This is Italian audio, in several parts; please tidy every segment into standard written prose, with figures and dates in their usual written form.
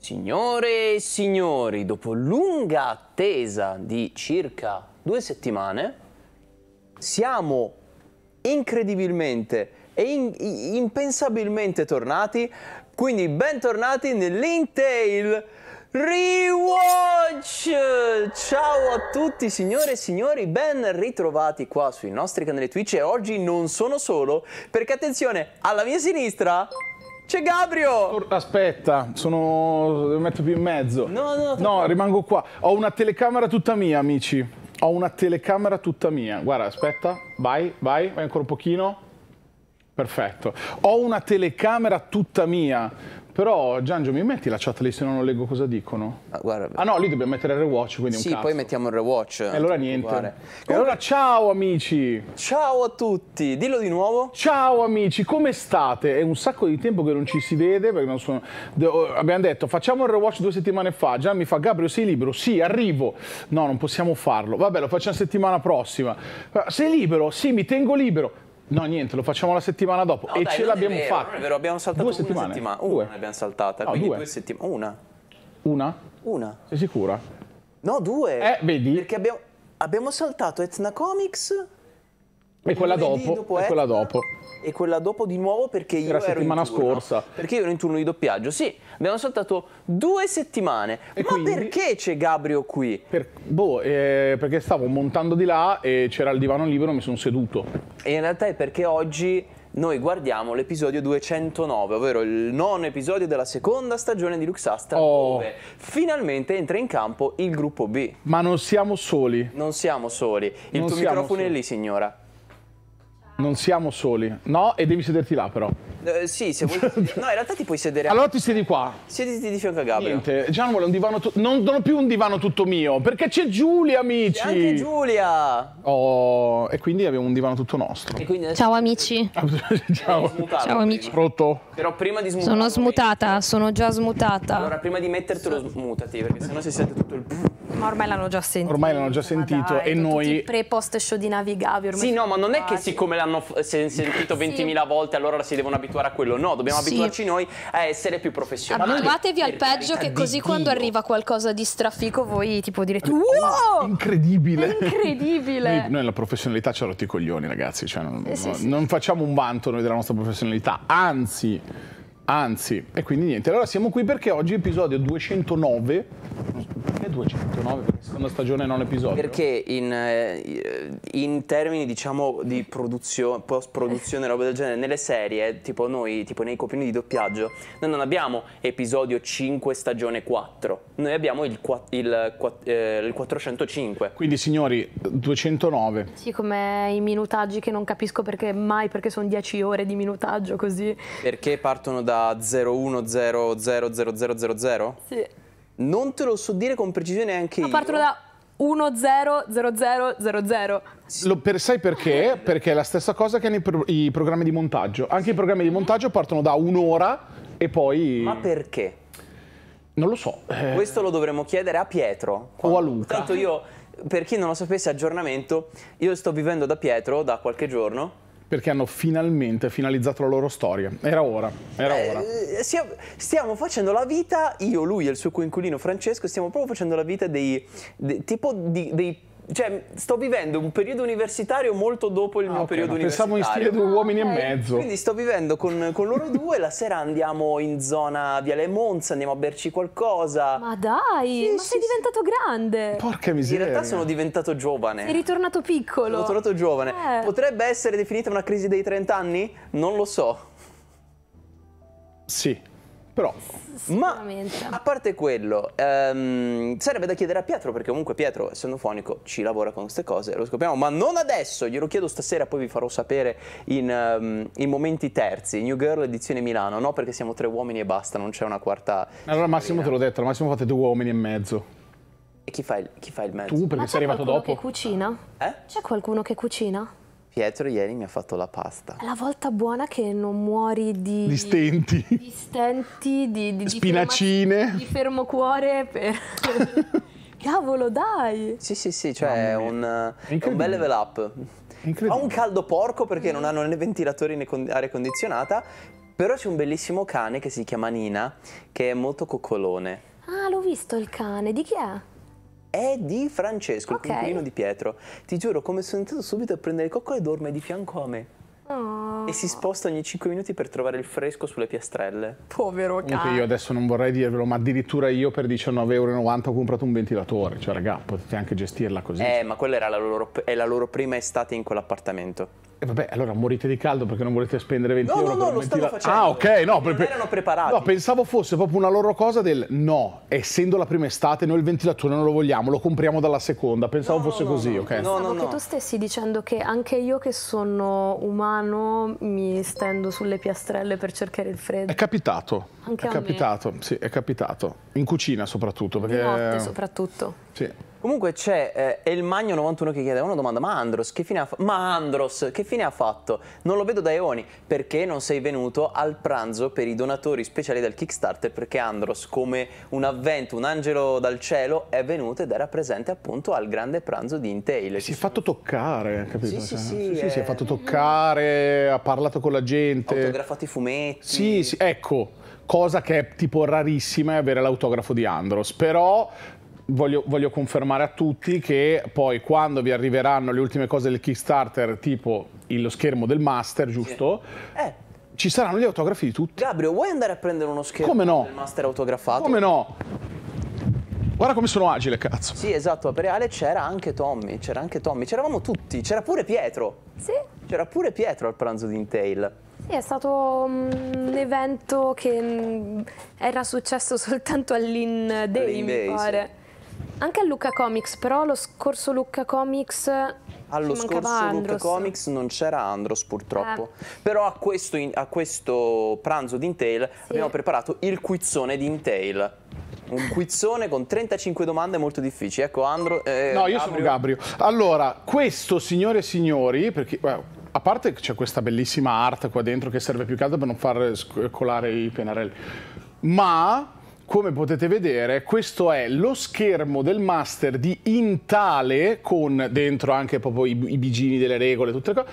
Signore e signori, dopo lunga attesa di circa 2 settimane, siamo incredibilmente e impensabilmente tornati, quindi bentornati nell'Intel Rewatch! Ciao a tutti signore e signori, ben ritrovati qua sui nostri canali Twitch e oggi non sono solo, perché attenzione, alla mia sinistra c'è Gabrio! Aspetta, devo mettere più in mezzo. No, rimango qua. Ho una telecamera tutta mia, amici. Ho una telecamera tutta mia. Guarda, aspetta, vai ancora un pochino. Perfetto. Ho una telecamera tutta mia. Però, Giangio, mi metti la chat lì se non leggo cosa dicono? Guarda. Ah no, lì dobbiamo mettere il rewatch, quindi Sì, un cazzo. poi mettiamo il rewatch. E allora niente. E allora ciao amici! Ciao a tutti, dillo di nuovo. Ciao amici, come state? È un sacco di tempo che non ci si vede, perché non sono... Abbiamo detto, facciamo il rewatch 2 settimane fa. Già mi fa, Gabriel, sei libero? Sì, arrivo. No, non possiamo farlo. Vabbè, lo facciamo settimana prossima. Sei libero? Sì, mi tengo libero. No, niente, lo facciamo la settimana dopo. No, e dai, ce l'abbiamo fatta. Non è vero, abbiamo saltato 2 settimane. una settimana. Due. Una l'abbiamo saltata, No, quindi 2. 2 settimane. Una. Una? Una. Sei sicura? No, 2. Vedi? Perché abbiamo saltato Etna Comics. E quella dopo. E quella dopo. E quella dopo di nuovo perché io ero settimana in turno. scorsa. Perché io ero in turno di doppiaggio. Sì, abbiamo saltato 2 settimane. E ma quindi... perché c'è Gabrio qui? Perché stavo montando di là e c'era il divano libero e mi sono seduto. E in realtà è perché oggi noi guardiamo l'episodio 209, ovvero il 9º episodio della seconda stagione di Luxastra, dove finalmente entra in campo il gruppo B. Ma non siamo soli. Non siamo soli. Il tuo microfono è lì, signora. Non siamo soli. No, e devi sederti là però. Sì, se vuoi. No, in realtà ti puoi sedere. Allora ti siedi qua. Siediti di fianco a Gabriel. Niente, già non vuole un divano non ho più un divano tutto mio, perché c'è Giulia, amici. C'è anche Giulia. Oh, e quindi abbiamo un divano tutto nostro. E quindi Ciao amici. Ciao. Ciao amici. Pronto? Però prima di smutarlo. Sono smutata, sono già smutata. Allora, prima di mettertelo smutati, perché sennò si sente tutto il. Ma ormai l'hanno già sentito. Ormai l'hanno già sentito dai, e noi... Tutti i pre-post show di Navigavi ormai. Sì, no, ma non è che siccome l'hanno sentito 20.000 volte allora si devono abituare a quello. No, dobbiamo abituarci noi a essere più professionali. Abituatevi al peggio, che così quando arriva qualcosa di strafico voi tipo direte wow! Incredibile. È incredibile. Noi la professionalità ci ha rotti i coglioni, ragazzi. Cioè, non facciamo un vanto noi della nostra professionalità, anzi, e quindi niente. Allora siamo qui perché oggi è episodio 209. Perché 209? Perché seconda stagione non episodio? Perché in termini, diciamo, di produzione, post-produzione, roba del genere, nelle serie, tipo noi, tipo nei copioni di doppiaggio, noi non abbiamo episodio 5 stagione 4, noi abbiamo il 405. Quindi signori, 209. Sì, come i minutaggi che non capisco perché sono 10 ore di minutaggio così. Perché partono da 01000000? Sì. Non te lo so dire con precisione anche io. Partono da 100000. Sai perché? Perché è la stessa cosa che i programmi di montaggio. Anche i programmi di montaggio partono da un'ora e poi... Ma perché? Non lo so. Questo lo dovremmo chiedere a Pietro. O a Luca. Tanto io, per chi non lo sapesse, aggiornamento, io sto vivendo da Pietro da qualche giorno. Perché hanno finalmente finalizzato la loro storia. Era ora. Stiamo facendo la vita, io, lui e il suo coinquilino Francesco, stiamo proprio facendo la vita cioè, sto vivendo un periodo universitario molto dopo il mio periodo universitario. Pensavo in stile 2 uomini e mezzo. Quindi sto vivendo con loro due, la sera andiamo in zona Viale Monza, andiamo a berci qualcosa. Ma dai, sei diventato grande. Porca miseria. In realtà sono diventato giovane. Sei ritornato piccolo. Sono tornato giovane. Potrebbe essere definita una crisi dei 30 anni? Non lo so. Sì, però... Ma a parte quello, sarebbe da chiedere a Pietro, perché comunque Pietro, essendo fonico, ci lavora con queste cose, lo scopriamo, ma non adesso, glielo chiedo stasera, poi vi farò sapere in momenti terzi. New Girl edizione Milano, no? Perché siamo 3 uomini e basta, non c'è una quarta... Allora Massimo te l'ho detto, al massimo fate 2 uomini e mezzo. E chi fa il mezzo? Tu, perché sei arrivato dopo. C'è qualcuno che cucina? C'è qualcuno che cucina? Pietro ieri mi ha fatto la pasta. È la volta buona che non muori di stenti. Di stenti, di spinacine. Di fermo cuore per... Cavolo, dai! Sì, cioè è un bel level up. Ha un caldo porco perché non hanno né ventilatori né aria condizionata, Però c'è un bellissimo cane che si chiama Nina, che è molto coccolone. Ah, l'ho visto il cane, di chi è? È di Francesco, Ok. il coinquilino di Pietro. Ti giuro, come sono entrato subito a prendere coccole, dorme di fianco a me. Oh, E si sposta ogni 5 minuti per trovare il fresco sulle piastrelle. povero Comunque cane. io adesso non vorrei dirvelo, ma addirittura io per 19,90 € ho comprato un ventilatore. Cioè, raga, potete anche gestirla così. Ma quella era è la loro prima estate in quell'appartamento. E vabbè, allora morite di caldo perché non volete spendere 20 No, euro no, per no, un lo stanno ventilatore. facendo. Ah, ok, no. Non erano preparati. No, pensavo fosse proprio una loro cosa del no, essendo la prima estate, noi il ventilatore non lo vogliamo, lo compriamo dalla seconda. Pensavo fosse così, ok? No, Pensavo che tu stessi dicendo che anche io che sono umano mi stendo sulle piastrelle per cercare il freddo. È capitato. Anche è a me. capitato, sì, è capitato. In cucina soprattutto, perché Di notte soprattutto. sì. Comunque c'è El Magno 91 che chiede una domanda: ma Andros che fine ha fatto? Non lo vedo da eoni. Perché non sei venuto al pranzo per i donatori speciali del Kickstarter? Perché Andros, come un avvento, un angelo dal cielo, è venuto ed era presente appunto al grande pranzo di Intel. Si è fatto toccare, capito? Sì, Si è fatto toccare, ha parlato con la gente. Autografato i fumetti. Sì, ecco, cosa che è tipo rarissima è avere l'autografo di Andros, però voglio confermare a tutti che poi quando vi arriveranno le ultime cose del Kickstarter, tipo lo schermo del Master, giusto? Ci saranno gli autografi di tutti. Gabriel, vuoi andare a prendere uno schermo Come no? del Master autografato? Come no? Guarda come sono agile, cazzo. Sì, esatto, a Pereale c'era anche Tommy, c'eravamo tutti, c'era pure Pietro. Sì. C'era pure Pietro al pranzo di Intel. Sì, è stato un evento che era successo soltanto all'In Day, All'In Day, mi pare. Anche a Lucca Comics, però lo scorso Lucca Comics Allo ci scorso mancava Lucca Andros. Comics non c'era Andros purtroppo, però a questo pranzo di Intel abbiamo preparato il quizzone di Intel. Un quizzone con 35 domande molto difficili. Ecco Andro. No, io sono Gabrio. Allora, questo, signore e signori, perché a parte che c'è questa bellissima art qua dentro che serve più che altro per non far colare i pennarelli, ma come potete vedere questo è lo schermo del Master di Intale con dentro anche proprio i bigini delle regole, tutte le cose,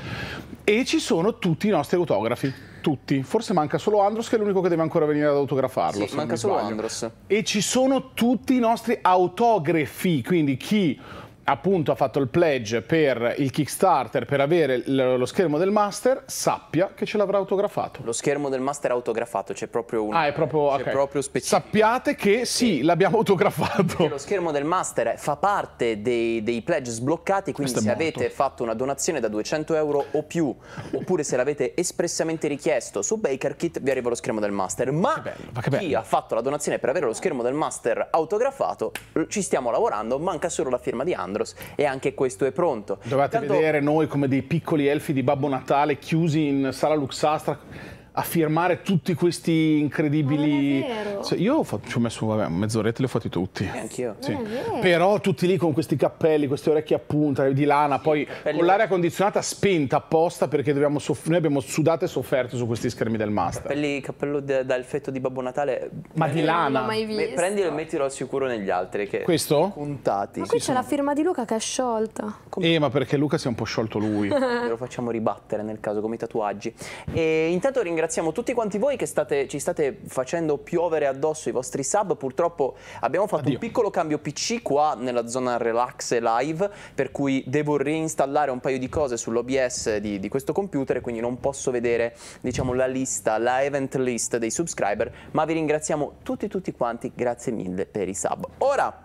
e ci sono tutti i nostri autografi. Tutti, forse manca solo Andros che è l'unico che deve ancora venire ad autografarlo. Sì, manca solo Andros. E ci sono tutti i nostri autografi, quindi chi appunto ha fatto il pledge per il Kickstarter per avere lo schermo del Master sappia che ce l'avrà autografato. Lo schermo del Master autografato, c'è proprio un... Ah, è proprio, c'è okay. proprio specifico. Sappiate che sì, l'abbiamo autografato. Perché lo schermo del Master fa parte dei pledge sbloccati, quindi se avete fatto una donazione da 200 euro o più, oppure se l'avete espressamente richiesto su BakerKit, vi arriva lo schermo del Master. Ma chi ha fatto la donazione per avere lo schermo del Master autografato, ci stiamo lavorando, manca solo la firma di Andros e anche questo è pronto. Dovete vedere noi come dei piccoli elfi di Babbo Natale chiusi in sala Luxastra a firmare tutti questi incredibili... Non è vero. Cioè, io ci ho messo mezz'oretta e li ho fatti tutti. Anch'io. Sì. Non è vero. Però tutti lì con questi cappelli, queste orecchie a punta di lana, poi con l'aria condizionata spenta apposta perché noi abbiamo sudato e sofferto su questi schermi del Master. Cappello da effetto di Babbo Natale. Ma di lana. Non l'ho mai visto. Prendilo e mettilo al sicuro negli altri. Che Questo? Puntati. Ma qui c'è la firma di Luca che è sciolta. Ma perché Luca si è un po' sciolto lui. Lo facciamo ribattere nel caso come i tatuaggi. E intanto ringraziamo tutti quanti voi che ci state facendo piovere addosso i vostri sub. Purtroppo abbiamo fatto un piccolo cambio PC qua nella zona relax e live, per cui devo reinstallare un paio di cose sull'OBS di questo computer e quindi non posso vedere, diciamo, la event list dei subscriber, ma vi ringraziamo tutti quanti, grazie mille per i sub. Ora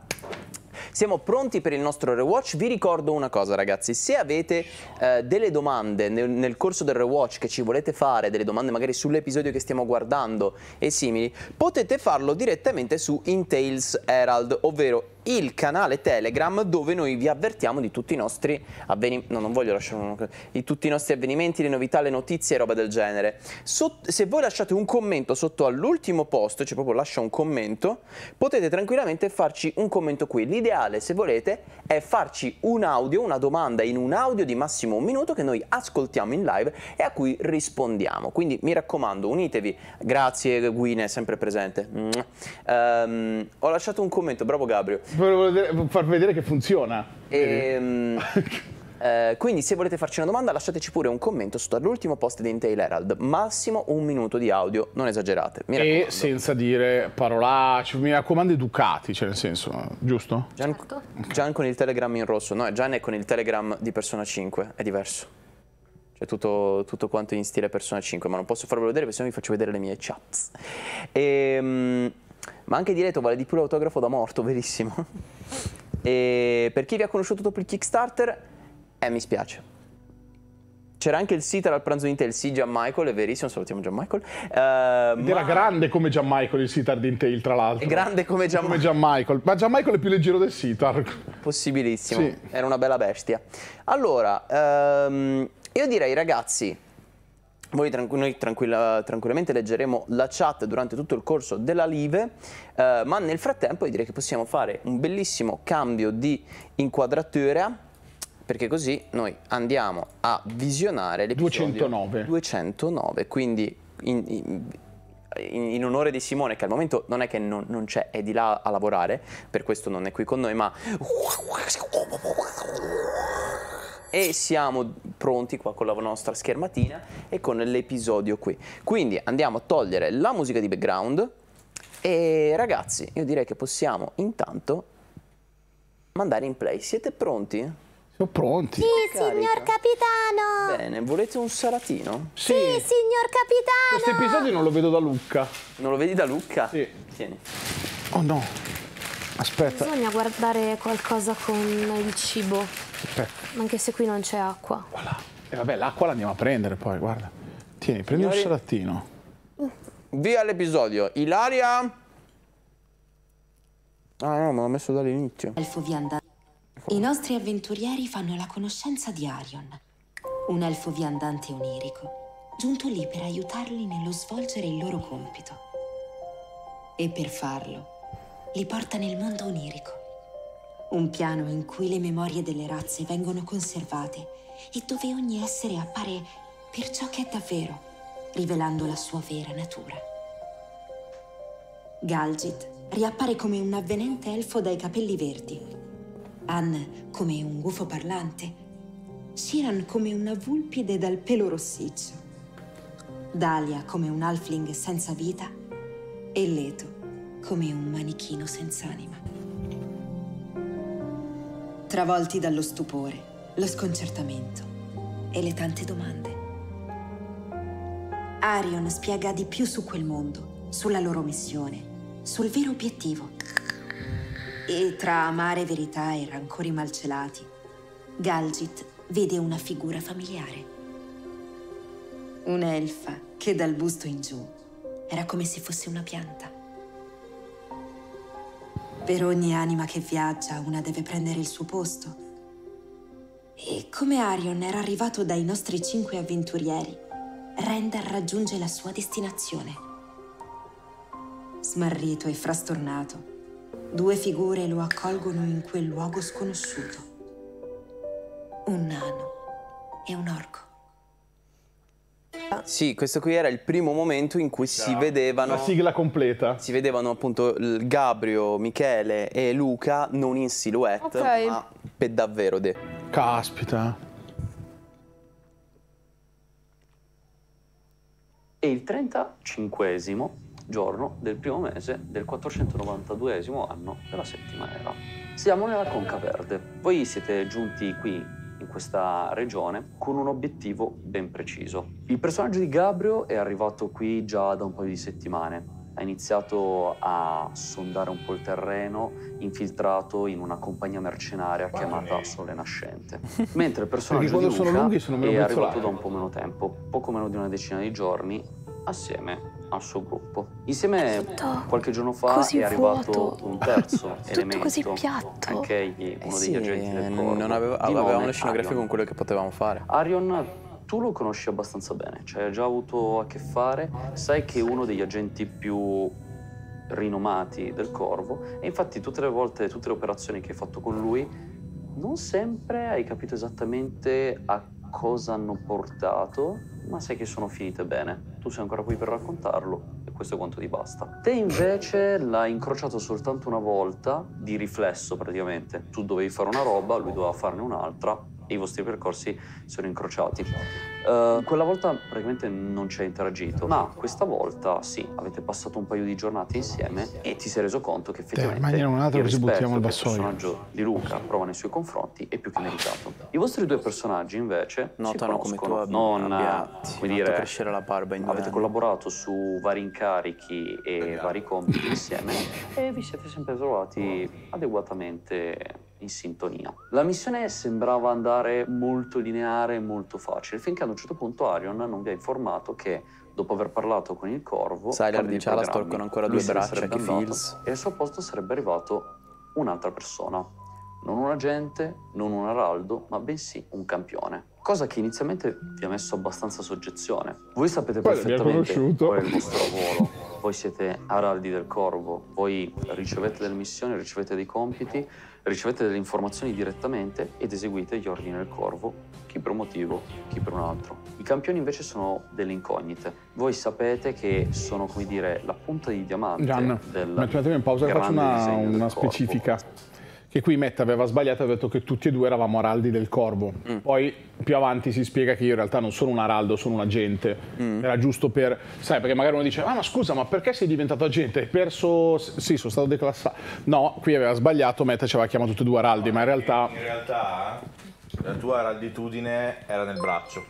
siamo pronti per il nostro rewatch. Vi ricordo una cosa, ragazzi: se avete delle domande nel corso del rewatch che ci volete fare, delle domande magari sull'episodio che stiamo guardando e simili, potete farlo direttamente su Intails Herald, ovvero il canale Telegram dove noi vi avvertiamo di tutti i nostri avvenimenti. No, non voglio lasciare di tutti i nostri avvenimenti, le novità, le notizie e roba del genere. Se voi lasciate un commento sotto all'ultimo post, cioè proprio lascia un commento, potete tranquillamente farci un commento qui. L'ideale, se volete, è farci un audio, una domanda in un audio di massimo 1 minuto che noi ascoltiamo in live e a cui rispondiamo. Quindi mi raccomando, unitevi. Grazie Guine, sempre presente. Ho lasciato un commento, bravo Gabriel. Volevo far vedere che funziona. Quindi se volete farci una domanda lasciateci pure un commento sotto all'ultimo post di Intel Herald, massimo 1 minuto di audio, non esagerate, mi raccomando. E senza dire parolacce, mi raccomando educati, cioè nel senso, giusto? Gian con il Telegram in rosso, no, Gian è con il Telegram di Persona 5, è diverso. Cioè tutto quanto in stile Persona 5, ma non posso farvelo vedere perché sennò vi faccio vedere le mie chats. Ma anche diretto vale di più l'autografo da morto, verissimo. E per chi vi ha conosciuto dopo il Kickstarter, mi spiace. C'era anche il Sitar al pranzo di Intel, sì, Gianmichael, è verissimo, salutiamo Gianmichael. Era grande come Gianmichael il Sitar di Intel, tra l'altro. È grande come Gianmichael. Ma Gianmichael è più leggero del Sitar. Possibilissimo, sì. Era una bella bestia. Allora, io direi ragazzi, noi tranquillamente leggeremo la chat durante tutto il corso della live, ma nel frattempo io direi che possiamo fare un bellissimo cambio di inquadratura, perché così noi andiamo a visionare l'episodio 209, quindi in onore di Simone, che al momento non è che non c'è, è di là a lavorare, per questo non è qui con noi, ma... E siamo pronti qua con la nostra schermatina e con l'episodio qui. Quindi andiamo a togliere la musica di background e ragazzi, io direi che possiamo intanto mandare in play. Siete pronti? Siamo pronti. Sì, signor capitano. Bene, volete un salatino? Sì, signor capitano. Questo episodio non lo vedo da Lucca. Non lo vedi da Lucca? Sì. Tieni. Oh no. Aspetta. Bisogna guardare qualcosa con il cibo. Aspetta. Anche se qui non c'è acqua. Voilà. E vabbè, l'acqua la andiamo a prendere poi, guarda. Tieni, prendi un salattino. Via l'episodio. Ilaria? Ah no, me l'ho messo dall'inizio. Elfo viandante. I nostri avventurieri fanno la conoscenza di Arion, un elfo viandante onirico, giunto lì per aiutarli nello svolgere il loro compito. E per farlo, li porta nel mondo onirico, un piano in cui le memorie delle razze vengono conservate e dove ogni essere appare per ciò che è davvero, rivelando la sua vera natura. Galgit riappare come un avvenente elfo dai capelli verdi, Anne come un gufo parlante, Shiran come una vulpide dal pelo rossiccio, Dahlia come un halfling senza vita e Leto come un manichino senza anima. Travolti dallo stupore, lo sconcertamento e le tante domande, Arion spiega di più su quel mondo, sulla loro missione, sul vero obiettivo. E tra amare verità e rancori malcelati, Galgit vede una figura familiare. Un'elfa che dal busto in giù era come se fosse una pianta. Per ogni anima che viaggia, una deve prendere il suo posto. E come Arion era arrivato dai nostri 5 avventurieri, Rendar raggiunge la sua destinazione. Smarrito e frastornato, 2 figure lo accolgono in quel luogo sconosciuto. Un nano e un orco. Sì, questo qui era il primo momento in cui si vedevano... La sigla completa. Si vedevano appunto Gabrio, Michele e Luca non in silhouette, ma per davvero. Caspita. È il 35esimo giorno del primo mese del 492esimo anno della settima era. Siamo nella Conca Verde. Voi siete giunti qui, in questa regione, con un obiettivo ben preciso. Il personaggio di Gabrio è arrivato qui già da un paio di settimane. Ha iniziato a sondare un po' il terreno, infiltrato in una compagnia mercenaria chiamata Sole Nascente. Mentre il personaggio di Luca è arrivato da un po' meno tempo, poco meno di una decina di giorni, assieme al suo gruppo. Insieme qualche giorno fa è arrivato un terzo elemento, così piatto. anche egli uno degli agenti del corpo. Non avevamo le scenografie con quello che potevamo fare. Arion, tu lo conosci abbastanza bene, cioè hai già avuto a che fare, sai che è uno degli agenti più rinomati del Corvo e infatti tutte le volte, tutte le operazioni che hai fatto con lui, non sempre hai capito esattamente a cosa hanno portato, ma sai che sono finite bene. Tu sei ancora qui per raccontarlo e questo è quanto ti basta. Te invece l'hai incrociato soltanto una volta, di riflesso praticamente. Tu dovevi fare una roba, lui doveva farne un'altra e i vostri percorsi sono incrociati. Quella volta praticamente non ci hai interagito, ma questa volta sì, avete passato un paio di giornate insieme e ti sei reso conto che effettivamente il rispetto che il personaggio di Luca prova nei suoi confronti è più che meritato. I vostri due personaggi invece notano come tu come dire, crescere la barba in 2 avete anni. collaborato su vari incarichi e vari compiti insieme e vi siete sempre trovati adeguatamente in sintonia. La missione sembrava andare molto lineare, molto facile, finché ad un certo punto Arion non vi ha informato che dopo aver parlato con il corvo, Sai, di Chalastor con ancora 2 braccia che Fils, e al suo posto sarebbe arrivato un'altra persona. Non un agente, non un araldo, ma bensì un campione. Cosa che inizialmente vi ha messo abbastanza soggezione. Voi sapete perfettamente qual è il vostro lavoro. Voi siete araldi del corvo, voi ricevete delle missioni, ricevete dei compiti, ricevete delle informazioni direttamente ed eseguite gli ordini del corvo, chi per un motivo, chi per un altro. I campioni invece sono delle incognite. Voi sapete che sono, come dire, la punta di diamante del mettimi in pausa e faccio una specifica. Che qui Matt aveva sbagliato e aveva detto che tutti e due eravamo araldi del corvo. Poi più avanti si spiega che io in realtà non sono un araldo, sono un agente. Era giusto per... Sai, perché magari uno dice ma scusa, ma perché sei diventato agente? Hai perso... Sì, sono stato declassato. No, qui aveva sbagliato, Matt ci aveva chiamato tutti e due araldi, ma in realtà... In realtà la tua aralditudine era nel braccio.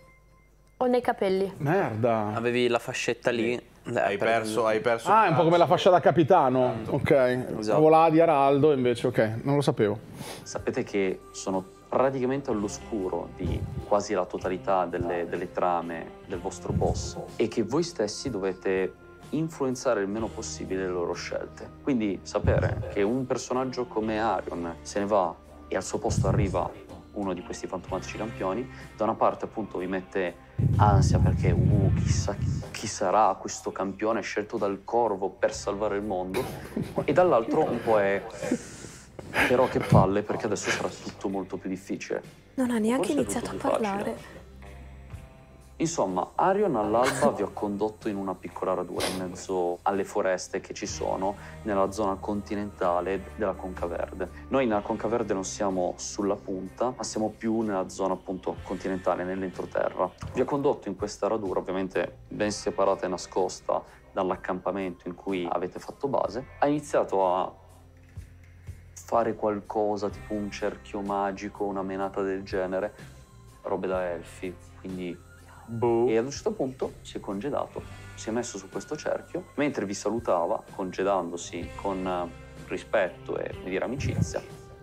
O nei capelli. Merda. Avevi la fascetta lì. Hai perso. Ah, è un po' come la fascia da capitano. Ok. Esatto. Là di araldo invece, ok, non lo sapevo. Sapete che sono praticamente all'oscuro di quasi la totalità delle trame del vostro boss e che voi stessi dovete influenzare il meno possibile le loro scelte. Quindi sapere che un personaggio come Arion se ne va e al suo posto arriva uno di questi fantomatici campioni, da una parte appunto vi mette ansia perché chissà chi sarà questo campione scelto dal corvo per salvare il mondo, e dall'altro un po' è però che palle perché adesso sarà tutto molto più difficile. Non ha neanche Forse iniziato a parlare. Insomma, Arion all'alba vi ha condotto in una piccola radura in mezzo alle foreste che ci sono nella zona continentale della Conca Verde. Noi nella Conca Verde non siamo sulla punta, ma siamo più nella zona appunto continentale, nell'entroterra. Vi ha condotto in questa radura, ovviamente ben separata e nascosta dall'accampamento in cui avete fatto base. Ha iniziato a fare qualcosa tipo un cerchio magico, una menata del genere, robe da elfi, quindi... E ad un certo punto si è congedato, si è messo su questo cerchio, mentre vi salutava, congedandosi con rispetto e, come dire, amicizia,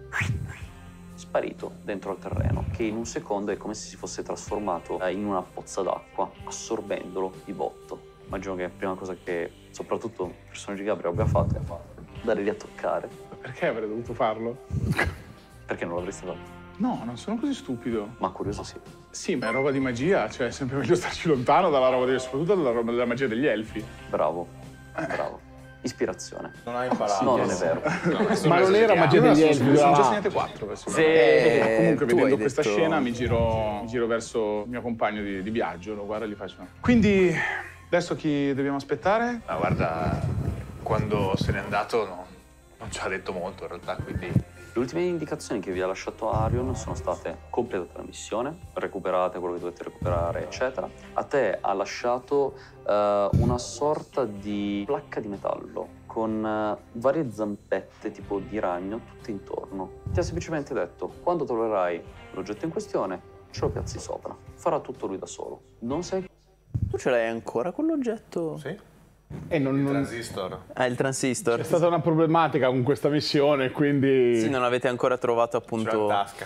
sparito dentro al terreno, che in un secondo è come se si fosse trasformato in una pozza d'acqua, assorbendolo di botto. Immagino che la prima cosa che, soprattutto il personaggio di Gabriel, abbia fatto è dare lì a toccare. Perché avrei dovuto farlo? Perché non l'avreste fatto? No, non sono così stupido. Ma curioso sì. Sì, ma è roba di magia, cioè è sempre meglio starci lontano dalla roba soprattutto dalla magia degli elfi. Bravo, bravo. Ispirazione. Non hai imparato. No, non è vero. Ma non era magia degli elfi. Sono già segnate 4. Comunque vedendo questa scena mi giro verso il mio compagno di viaggio, lo guardo e gli faccio. Quindi adesso chi dobbiamo aspettare? Ma guarda, quando se n'è andato non ci ha detto molto in realtà, quindi... Le ultime indicazioni che vi ha lasciato Arion sono state: completate la missione, recuperate quello che dovete recuperare, eccetera. A te ha lasciato una sorta di placca di metallo con varie zampette tipo di ragno tutte intorno. Ti ha semplicemente detto: quando troverai l'oggetto in questione, ce lo piazzi sopra. Farà tutto lui da solo. Non sai... Tu ce l'hai ancora quell'oggetto? Sì. Il transistor. Ah, il transistor. C'è stata una problematica con questa missione, quindi... Sì, non avete ancora trovato appunto... C'è in tasca.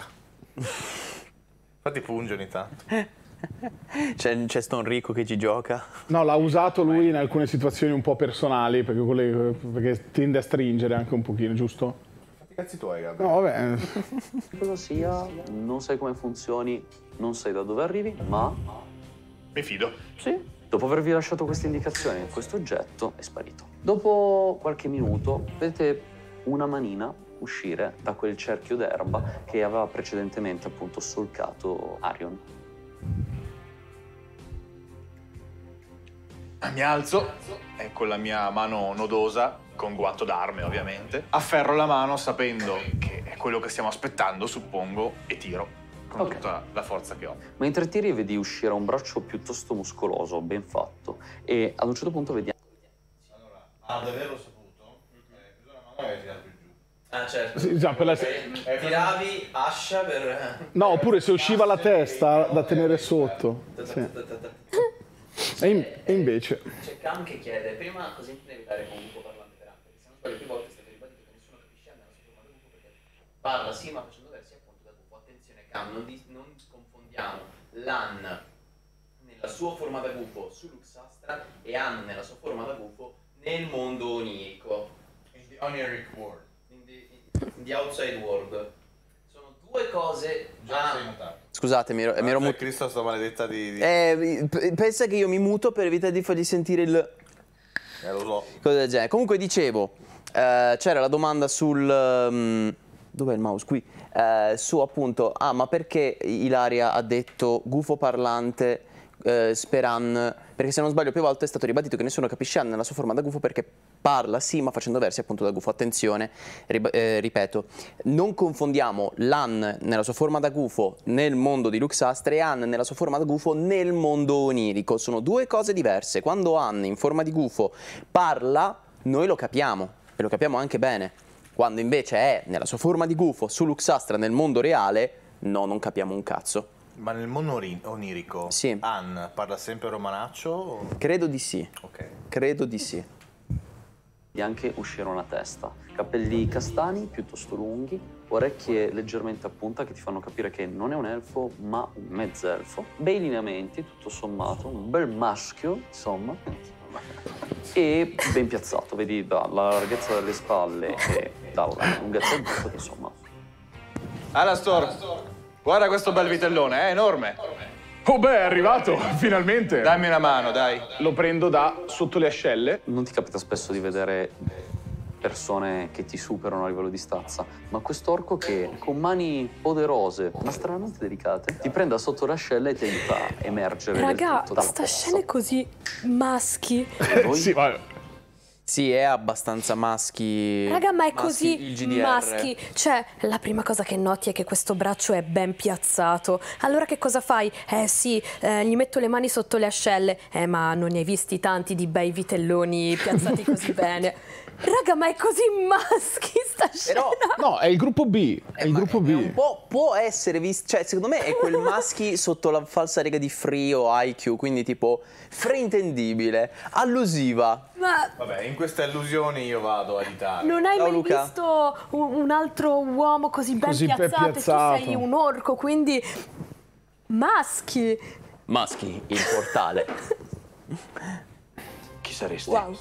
Infatti punge ogni tanto. C'è sto Enrico che ci gioca. No, l'ha usato lui in alcune situazioni un po' personali, perché tende a stringere anche un pochino, giusto? Fatti cazzi tuoi, Gabriele. No, vabbè. Cosa sia, non sai come funzioni, non sai da dove arrivi, ma... Mi fido. Sì. Dopo avervi lasciato queste indicazioni, questo oggetto è sparito. Dopo qualche minuto vedete una manina uscire da quel cerchio d'erba che aveva precedentemente appunto solcato Arion. Mi alzo e con la mia mano nodosa, con guanto d'arme ovviamente, afferro la mano sapendo che è quello che stiamo aspettando, suppongo, e tiro. con tutta la forza che ho. Mentre tiri vedi uscire un braccio piuttosto muscoloso, ben fatto, e ad un certo punto vedi... Allora, ad averlo saputo, chiuso la mano e tirato giù. Ah, certo. Sì, già, per la... Tiravi ascia per... No, oppure se usciva la testa da tenere sotto. Sì. E invece... C'è Cam che chiede, prima cosa intende evitare con Gufo parlante per Amper? Se non sbaglio più volte è stato ribadito che nessuno capisce nella sua forma da Gufo perché parla sì ma facendo versi appunto da Gufo. Attenzione Cam, non confondiamo l'An nella sua forma da Gufo su Luxastra e An nella sua forma da Gufo nel mondo onirico. In the oniric world. In the outside world. Sono due cose... Già sei notato. Scusate, mi ero mutato. Cristo sta maledetta di... Pensa che io mi muto per evitare di fargli sentire il... lo so. Cosa del genere. Comunque dicevo, c'era la domanda sul... dov'è il mouse? Qui. Su appunto, ma perché Ilaria ha detto gufo parlante Speran? Perché se non sbaglio più volte è stato ribadito che nessuno capisce An nella sua forma da gufo perché parla sì ma facendo versi appunto da gufo. Attenzione, ripeto, non confondiamo l'An nella sua forma da gufo nel mondo di Luxastra e An nella sua forma da gufo nel mondo onirico. Sono due cose diverse. Quando An in forma di gufo parla, noi lo capiamo e lo capiamo anche bene. Quando invece è nella sua forma di gufo su Luxastra nel mondo reale, no, non capiamo un cazzo. Ma nel mondo onirico, sì. An parla sempre romanaccio? O... Credo di sì. Ok. Credo di sì. E anche uscire una testa, capelli castani piuttosto lunghi, orecchie leggermente a punta che ti fanno capire che non è un elfo ma un mezzelfo, bei lineamenti tutto sommato, un bel maschio insomma, e ben piazzato, vedi dalla larghezza delle spalle e dalla lunghezza del busto che insomma. Alastor, guarda questo bel vitellone, è enorme. Oh beh, è arrivato, finalmente. Dammi una mano, dai. Lo prendo da sotto le ascelle. Non ti capita spesso di vedere persone che ti superano a livello di stazza, ma quest'orco che con mani poderose, ma stranamente delicate, ti prende sotto le ascelle e ti aiuta a emergere del Raga, tutto dalla sta fossa. scena è così maschi. Sì, ma... Sì, è abbastanza maschi. Raga, ma è maschi, così il GDR. maschi. Cioè, la prima cosa che noti è che questo braccio è ben piazzato. Allora che cosa fai? Sì, gli metto le mani sotto le ascelle. Ma non ne hai visti tanti di bei vitelloni piazzati così bene. Raga, ma è così maschi sta scena. Però, no, è il gruppo B. È il gruppo B. È un po' può essere visto, cioè secondo me è quel maschi sotto la falsa riga di Free o IQ, quindi tipo fraintendibile, allusiva. Ma vabbè, in queste illusioni io vado a editare. non hai Ciao, mai Luca. visto un altro uomo così ben Così ben piazzato, piazzato. e tu sei un orco, quindi maschi. Maschi, il portale. Chi saresti? Wow.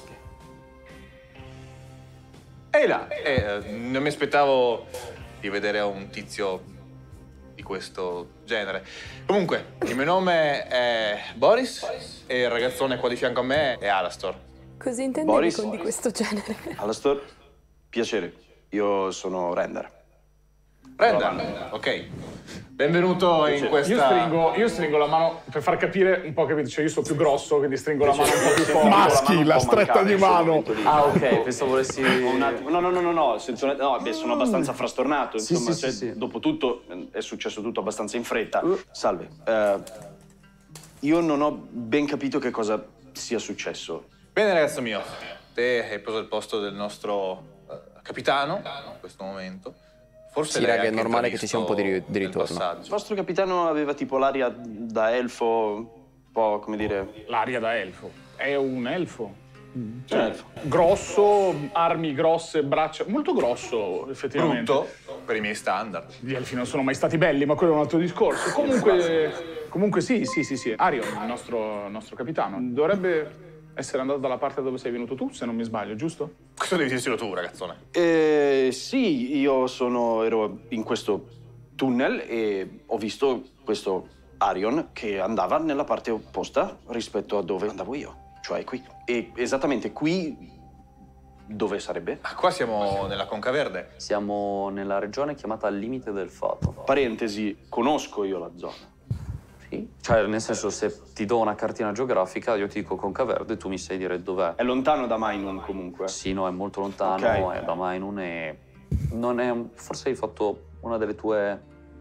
Ehi là, non mi aspettavo di vedere un tizio di questo genere. Comunque, il mio nome è Boris e il ragazzone qua di fianco a me è Alastor. Cosa intendevi Boris? con di questo genere? Alastor, piacere. Io sono Render. Render, ok. Benvenuto in questa... Io stringo la mano per far capire un po', capito? Cioè io sono più grosso, quindi stringo la mano un po' più forte. Maschi, la stretta di mano. Ah, ok, pensavo volessi... Un attimo. No, sono abbastanza frastornato. Sì, Insomma, sì, sì. dopo tutto è successo tutto abbastanza in fretta. Salve. Io non ho ben capito che cosa sia successo. Bene, ragazzo mio, te hai preso il posto del nostro capitano in questo momento. Forse Sì, l'hai raga, è anche normale che ci sia un po' di nel ritorno. passaggio. Il vostro capitano aveva tipo l'aria da elfo, un po' come dire... L'aria da elfo. È un elfo. Un elfo. Grosso, armi grosse, braccia... Molto grosso, effettivamente. Brutto per i miei standard. Gli elfi non sono mai stati belli, ma quello è un altro discorso. Comunque sì. Arion, il nostro capitano, dovrebbe essere andato dalla parte dove sei venuto tu, se non mi sbaglio, giusto? Questo devi dirlo tu, ragazzone. Sì, io ero in questo tunnel e ho visto questo Arion che andava nella parte opposta rispetto a dove andavo io, cioè qui. E esattamente qui dove sarebbe? Ah, qua siamo nella Conca Verde. Siamo nella regione chiamata Limite del Fato. Parentesi, conosco io la zona. Sì. Cioè, nel senso, se ti do una cartina geografica, io ti dico Conca Verde, tu mi sai dire dov'è. È lontano da Mainun comunque? Sì, no, è molto lontano, Ok. è da Mainun e non è... Forse hai fatto una delle tue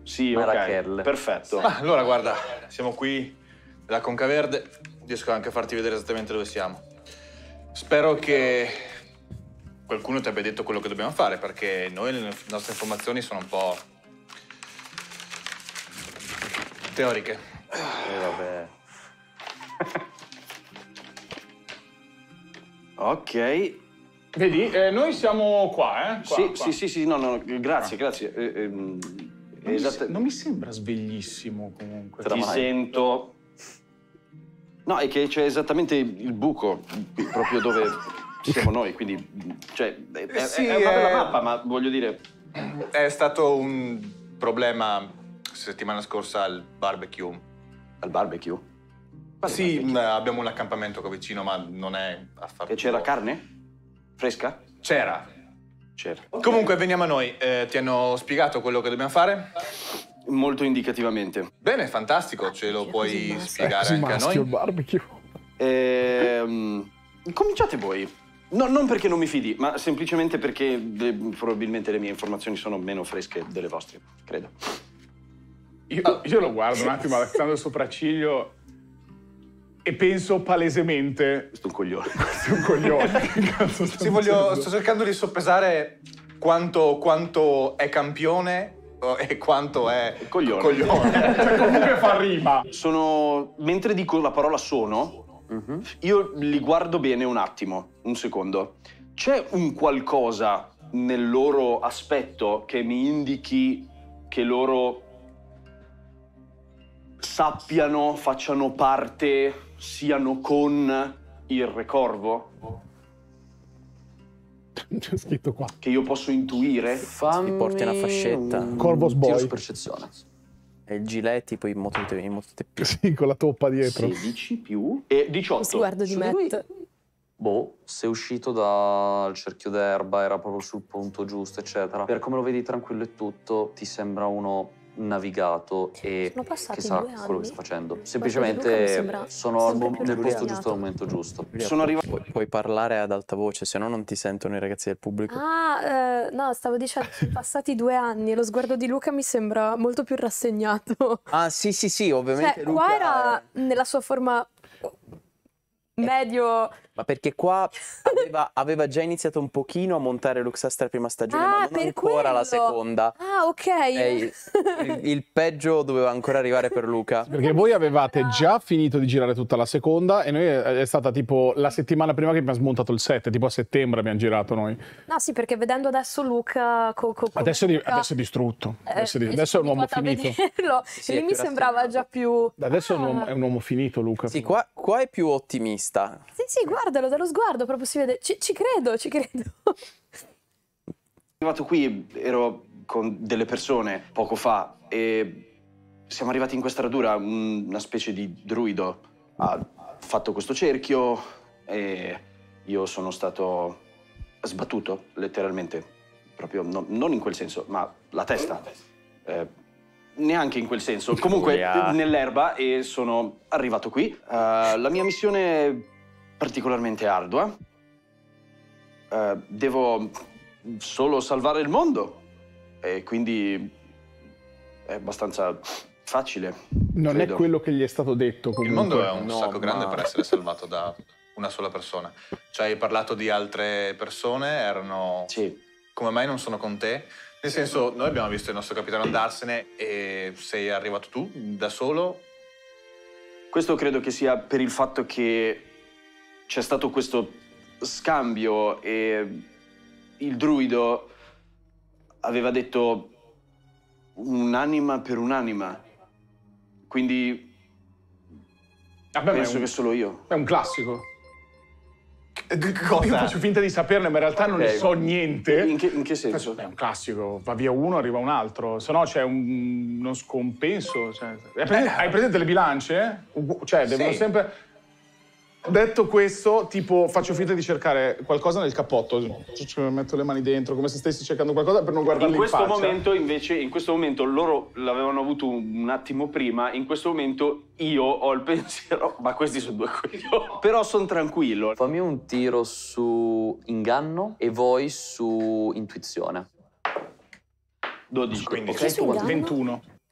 Sì, Ma ok, era Kell. perfetto. Ah, allora guarda, siamo qui da Concaverde, riesco anche a farti vedere esattamente dove siamo. Spero che qualcuno ti abbia detto quello che dobbiamo fare, perché noi le nostre informazioni sono un po' teoriche. Vabbè. Ok. Vedi, noi siamo qua, eh? Qua. Sì, no, grazie. Non mi sembra sveglissimo comunque. Ti sento. No, è che c'è esattamente il buco, proprio dove siamo noi, quindi... Cioè, è una bella mappa, ma voglio dire... È stato un problema settimana scorsa al barbecue. Al barbecue? Sì, abbiamo un accampamento qua vicino, ma non è affatto... E c'era carne? Fresca? C'era. Comunque, veniamo a noi. Ti hanno spiegato quello che dobbiamo fare? Molto indicativamente. Bene, fantastico. Ce lo puoi spiegare Così anche a maschio noi? il barbecue. Cominciate voi. No, non perché non mi fidi, ma semplicemente perché probabilmente le mie informazioni sono meno fresche delle vostre, credo. Io lo guardo un attimo alzando il sopracciglio e penso palesemente... Questo è un coglione. Questo è un coglione. Che cazzo sta dicendo? Sto cercando di soppesare quanto è campione e quanto è coglione. Cioè, comunque fa rima. Mentre dico la parola sono, io li guardo bene un attimo, un secondo. C'è un qualcosa nel loro aspetto che mi indichi che loro sappiano, facciano parte, siano con il Re Corvo? C'è scritto qua. Che io posso intuire? Ti porti una fascetta. Corvos Tiro Boy. su percezione. E il gilet tipo in mototeppi. Sì, con la toppa dietro. 16 più e 18. Sguardo di Matt. Boh, sei uscito dal cerchio d'erba, era proprio sul punto giusto, eccetera. Per come lo vedi tranquillo e tutto, ti sembra uno navigato e Sono passati che sa 2 quello che anni. sta facendo. Luca mi Semplicemente sembra sono sempre più nel posto invecchiato. giusto al momento giusto. Sono arrivato. Puoi parlare ad alta voce, se no non ti sentono i ragazzi del pubblico. No, stavo dicendo, sono passati 2 anni e lo sguardo di Luca mi sembra molto più rassegnato. Ah, sì, ovviamente Cioè, Luca qua era nella sua forma medio... Ma perché qua aveva già iniziato un pochino a montare Luxastra prima stagione, ma non per ancora quello. la seconda. Ah, ok. Il peggio doveva ancora arrivare per Luca. Perché voi avevate già finito di girare tutta la seconda e noi è stata tipo la settimana prima che abbiamo smontato il set, tipo a settembre abbiamo girato noi. No, sì, perché vedendo adesso Luca... Adesso è distrutto. Adesso è un uomo finito. Sì, lì è mi più sembrava già più... Adesso è un uomo finito, Luca. Sì, qua è più ottimista. Sì, guardalo, dallo sguardo proprio si vede. Ci credo. Arrivato qui, ero con delle persone poco fa e siamo arrivati in questa radura, una specie di druido ha fatto questo cerchio e io sono stato sbattuto, letteralmente, proprio non in quel senso, ma la testa. Neanche in quel senso, comunque nell'erba e sono arrivato qui. La mia missione è particolarmente ardua. Devo solo salvare il mondo e quindi è abbastanza facile. Non credo. è quello che gli è stato detto comunque. Il mondo è un sacco grande per essere salvato da una sola persona. Cioè, hai parlato di altre persone, erano... Sì. Come mai non sono con te? Nel senso, noi abbiamo visto il nostro capitano andarsene e sei arrivato tu da solo? Questo credo che sia per il fatto che c'è stato questo scambio e il druido aveva detto un'anima per un'anima. Quindi penso che solo io. È un classico. Cosa? Io faccio finta di saperne, ma in realtà non ne so niente. In che senso? È un classico, va via uno, arriva un altro, se no c'è uno scompenso. Cioè, hai presente le bilance? Cioè, devono sempre... Detto questo, tipo, faccio finta di cercare qualcosa nel cappotto, cioè, metto le mani dentro, come se stessi cercando qualcosa per non guardarli in faccia. In questo momento loro l'avevano avuto un attimo prima, in questo momento io ho il pensiero, ma questi sono due coglioni. Però sono tranquillo. Fammi un tiro su inganno e voi su intuizione. 12, 15. ok? Tu 21.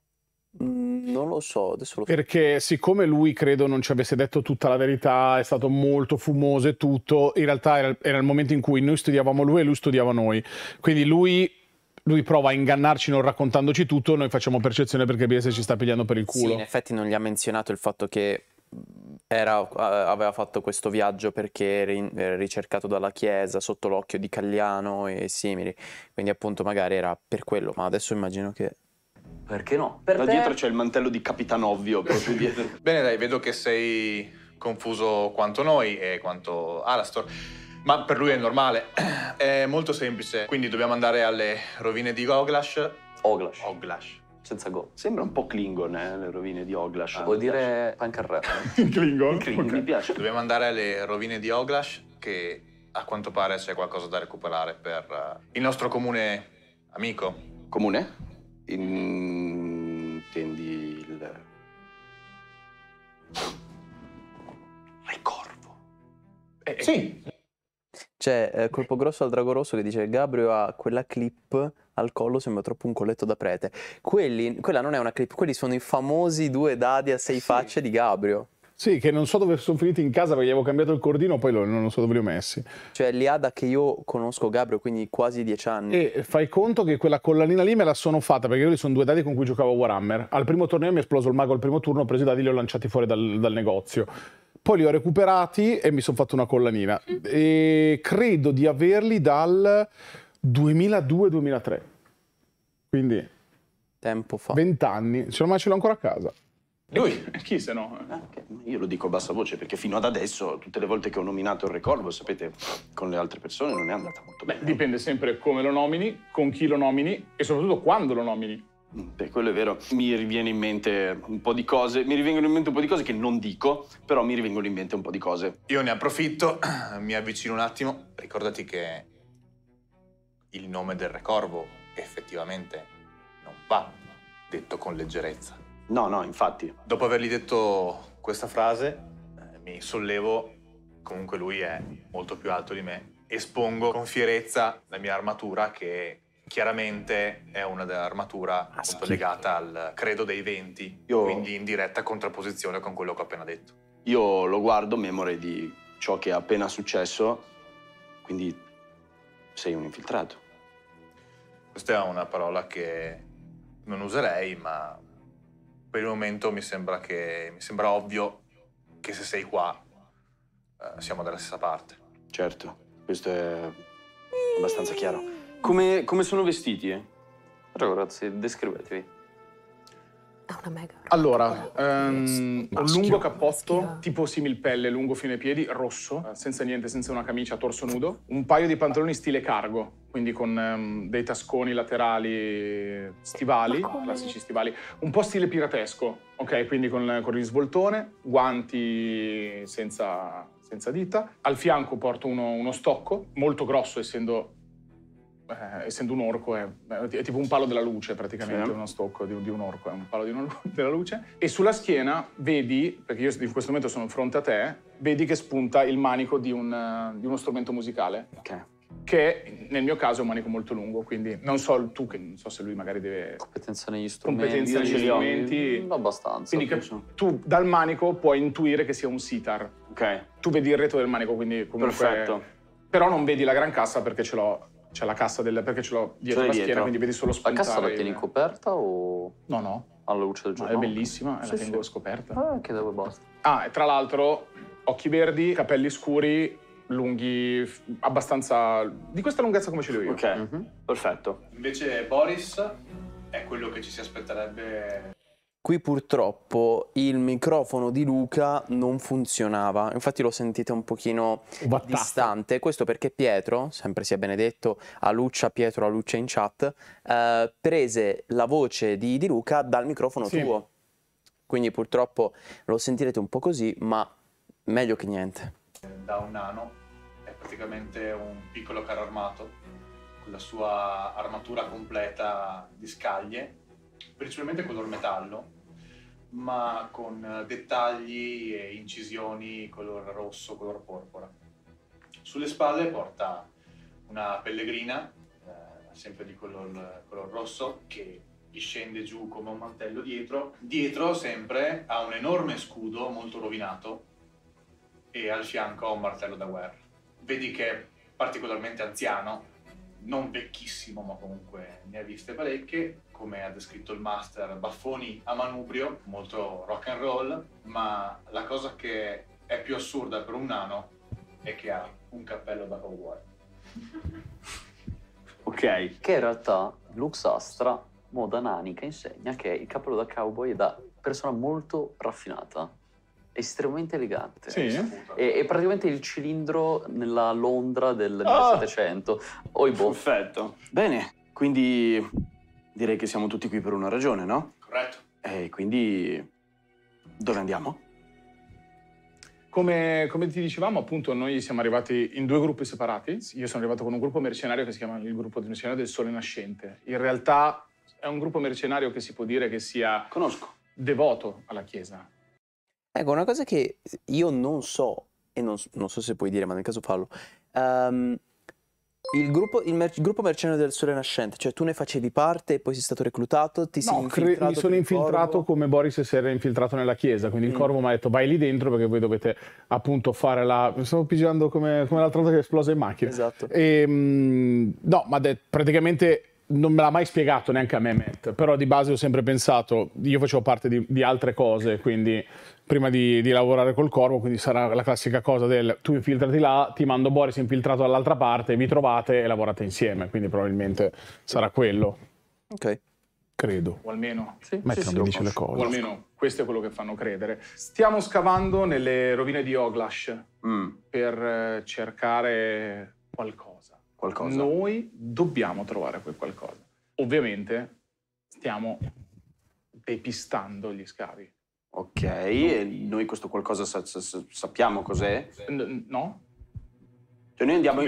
Non lo so, adesso lo so. Perché siccome lui credo non ci avesse detto tutta la verità, è stato molto fumoso e tutto, in realtà era il momento in cui noi studiavamo lui e lui studiava noi. Quindi lui prova a ingannarci non raccontandoci tutto, noi facciamo percezione perché BS ci sta pigliando per il culo. Sì, in effetti non gli ha menzionato il fatto che aveva fatto questo viaggio perché era ricercato dalla chiesa sotto l'occhio di Cagliano e simili, quindi appunto magari era per quello, ma adesso immagino che... Perché no? Da dietro c'è il mantello di Capitan Ovvio proprio dietro. Bene, dai, vedo che sei confuso quanto noi e quanto Alastor, ma per lui è normale. È molto semplice, quindi dobbiamo andare alle rovine di Oglash. Oglash. Senza go. Sembra un po' Klingon, le rovine di Oglash. Vuol dire pancarrello. Klingon? Mi piace. Dobbiamo andare alle rovine di Oglash, che a quanto pare c'è qualcosa da recuperare per il nostro comune amico. Comune? Intendi il... Ricorvo. Sì. C'è Colpo Grosso al Drago Rosso che dice Gabrio ha quella clip al collo, sembra troppo un colletto da prete. Quella non è una clip, quelli sono i famosi 2 dadi a 6 facce di Gabrio. Sì, che non so dove sono finiti in casa perché gli avevo cambiato il cordino, poi non so dove li ho messi. Cioè li ha da che io conosco Gabrio, quindi quasi 10 anni. E fai conto che quella collanina lì me la sono fatta perché io sono 2 dadi con cui giocavo a Warhammer. Al primo torneo mi è esploso il mago al primo turno, ho preso i dadi e li ho lanciati fuori dal negozio. Poi li ho recuperati e mi sono fatto una collanina. E credo di averli dal 2002-2003. Quindi... tempo fa. 20 anni. Ce l'ho ancora a casa. Lui? Chi se no? Io lo dico a bassa voce perché fino ad adesso, tutte le volte che ho nominato il Recorvo, sapete, con le altre persone non è andata molto bene. Dipende sempre come lo nomini, con chi lo nomini e soprattutto quando lo nomini. Beh, quello è vero. Mi riviene in mente un po' di cose, che non dico, però mi rivengono in mente un po' di cose. Io ne approfitto, mi avvicino un attimo. Ricordati che il nome del Recorvo effettivamente non va detto con leggerezza. No, infatti. Dopo avergli detto questa frase, mi sollevo, comunque lui è molto più alto di me, espongo con fierezza la mia armatura che chiaramente è una dell'armatura appunto legata al credo dei venti, quindi in diretta contrapposizione con quello che ho appena detto. Io lo guardo, memore di ciò che è appena successo, quindi sei un infiltrato. Questa è una parola che non userei, ma per il momento mi sembra ovvio che se sei qua siamo dalla stessa parte. Certo, questo è abbastanza chiaro. Come sono vestiti? Prego, ragazzi, descrivetevi. Ha una mega. Allora, un lungo cappotto, tipo similpelle, lungo fino ai piedi, rosso, senza niente, senza una camicia, torso nudo. Un paio di pantaloni stile cargo, quindi con dei tasconi laterali, stivali, classici stivali. Un po' stile piratesco, ok? Quindi con il risvoltone, guanti senza dita. Al fianco porto uno stocco, molto grosso essendo un orco, è tipo un palo della luce praticamente, uno stocco di un orco, è un palo della luce. E sulla schiena vedi, perché io in questo momento sono di fronte a te, vedi che spunta il manico di uno strumento musicale. Ok. Che nel mio caso è un manico molto lungo, quindi non so se lui magari deve... Competenza negli strumenti. Abbastanza. Quindi tu dal manico puoi intuire che sia un sitar. Ok. Tu vedi il retro del manico, quindi comunque... Perfetto. Però non vedi la gran cassa perché c'è la cassa perché ce l'ho dietro la schiena, quindi vedi solo spuntare. La cassa la tieni coperta o...? No. Alla luce del giorno? È bellissima, la tengo scoperta. Che dove basta. Ah, e tra l'altro, occhi verdi, capelli scuri, lunghi, abbastanza... di questa lunghezza come ce li ho io. Ok, perfetto. Invece Boris è quello che ci si aspetterebbe... Qui purtroppo il microfono di Luca non funzionava, infatti lo sentite un pochino distante, questo perché Pietro, sempre sia benedetto, Pietro Aluccia in chat, prese la voce di Luca dal microfono tuo, quindi purtroppo lo sentirete un po' così, ma meglio che niente. Da un nano, è praticamente un piccolo carro armato, con la sua armatura completa di scaglie, principalmente color metallo, ma con dettagli e incisioni color rosso, color porpora. Sulle spalle porta una pellegrina, sempre di color rosso, che gli scende giù come un mantello dietro. Dietro sempre ha un enorme scudo molto rovinato e al fianco ha un martello da guerra. Vedi che è particolarmente anziano, non vecchissimo ma comunque ne ha viste parecchie, come ha descritto il master, baffoni a manubrio, molto rock and roll, ma la cosa che è più assurda per un nano è che ha un cappello da cowboy. Ok. Che in realtà Lux Astra, moda nanica, insegna che il cappello da cowboy è da persona molto raffinata, estremamente elegante. Sì? È praticamente il cilindro nella Londra del 1700. Oibo. Perfetto. Bene, quindi direi che siamo tutti qui per una ragione, no? Corretto. E quindi dove andiamo? Come ti dicevamo, appunto, noi siamo arrivati in 2 gruppi separati. Io sono arrivato con un gruppo mercenario che si chiama il gruppo mercenario del Sole Nascente. In realtà è un gruppo mercenario che si può dire che sia devoto alla Chiesa. Ecco, una cosa che io non so, e non so se puoi dire, ma nel caso fallo. Il gruppo mercenario del Sole Nascente, cioè tu ne facevi parte e poi sei stato reclutato, ti sei infiltrato? Mi sono infiltrato come Boris si era infiltrato nella chiesa, quindi il corvo mi ha detto vai lì dentro perché voi dovete appunto fare la... Mi stavo pigiando come l'altra volta che è esplosa in macchina. Esatto. No, ma praticamente non me l'ha mai spiegato neanche a me Matt, però di base ho sempre pensato, io facevo parte di altre cose, quindi prima di lavorare col corvo, quindi sarà la classica cosa del tu infiltrati là, ti mando Boris infiltrato dall'altra parte, vi trovate e lavorate insieme, quindi probabilmente sarà quello. Ok. Credo. O almeno, Matt non mi dice le cose. O almeno questo è quello che fanno credere. Stiamo scavando nelle rovine di Oglash per cercare qualcosa. Noi dobbiamo trovare quel qualcosa. Ovviamente stiamo depistando gli scavi. Ok, e noi questo qualcosa sappiamo cos'è? No. Cioè noi andiamo...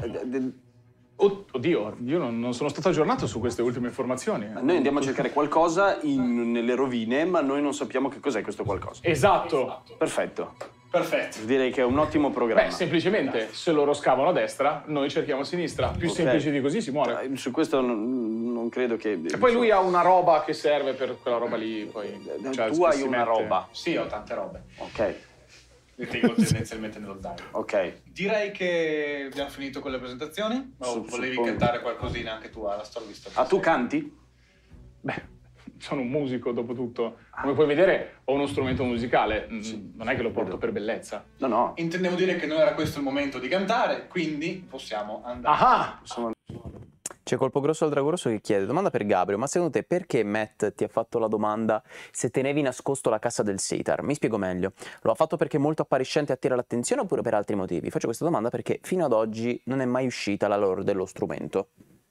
Oddio, io non sono stato aggiornato su queste ultime informazioni. Noi andiamo a cercare qualcosa nelle rovine, ma noi non sappiamo che cos'è questo qualcosa. Esatto. Perfetto. Perfetto. Direi che è un ottimo programma. Beh, semplicemente, se loro scavano a destra, noi cerchiamo a sinistra. Più semplice di così si muore. Su questo non credo che... E poi lui ha una roba che serve per quella roba lì. Poi, cioè, tu hai una roba? Sì, ho tante robe. Ok. Le tengo tendenzialmente nello zaino. Ok. Direi che abbiamo finito con le presentazioni. O volevi cantare qualcosina anche tu alla storia? Ah, tu canti? Beh, sono un musico, dopo tutto. Come puoi vedere, ho uno strumento musicale. Non è che lo porto per bellezza. No. Intendevo dire che non era questo il momento di cantare, quindi possiamo andare. Ah! C'è Colpo Grosso al Drago Rosso che chiede, domanda per Gabriel, ma secondo te perché Matt ti ha fatto la domanda se tenevi nascosto la cassa del Sitar? Mi spiego meglio. Lo ha fatto perché è molto appariscente e attira l'attenzione oppure per altri motivi? Faccio questa domanda perché fino ad oggi non è mai uscita la lore dello strumento.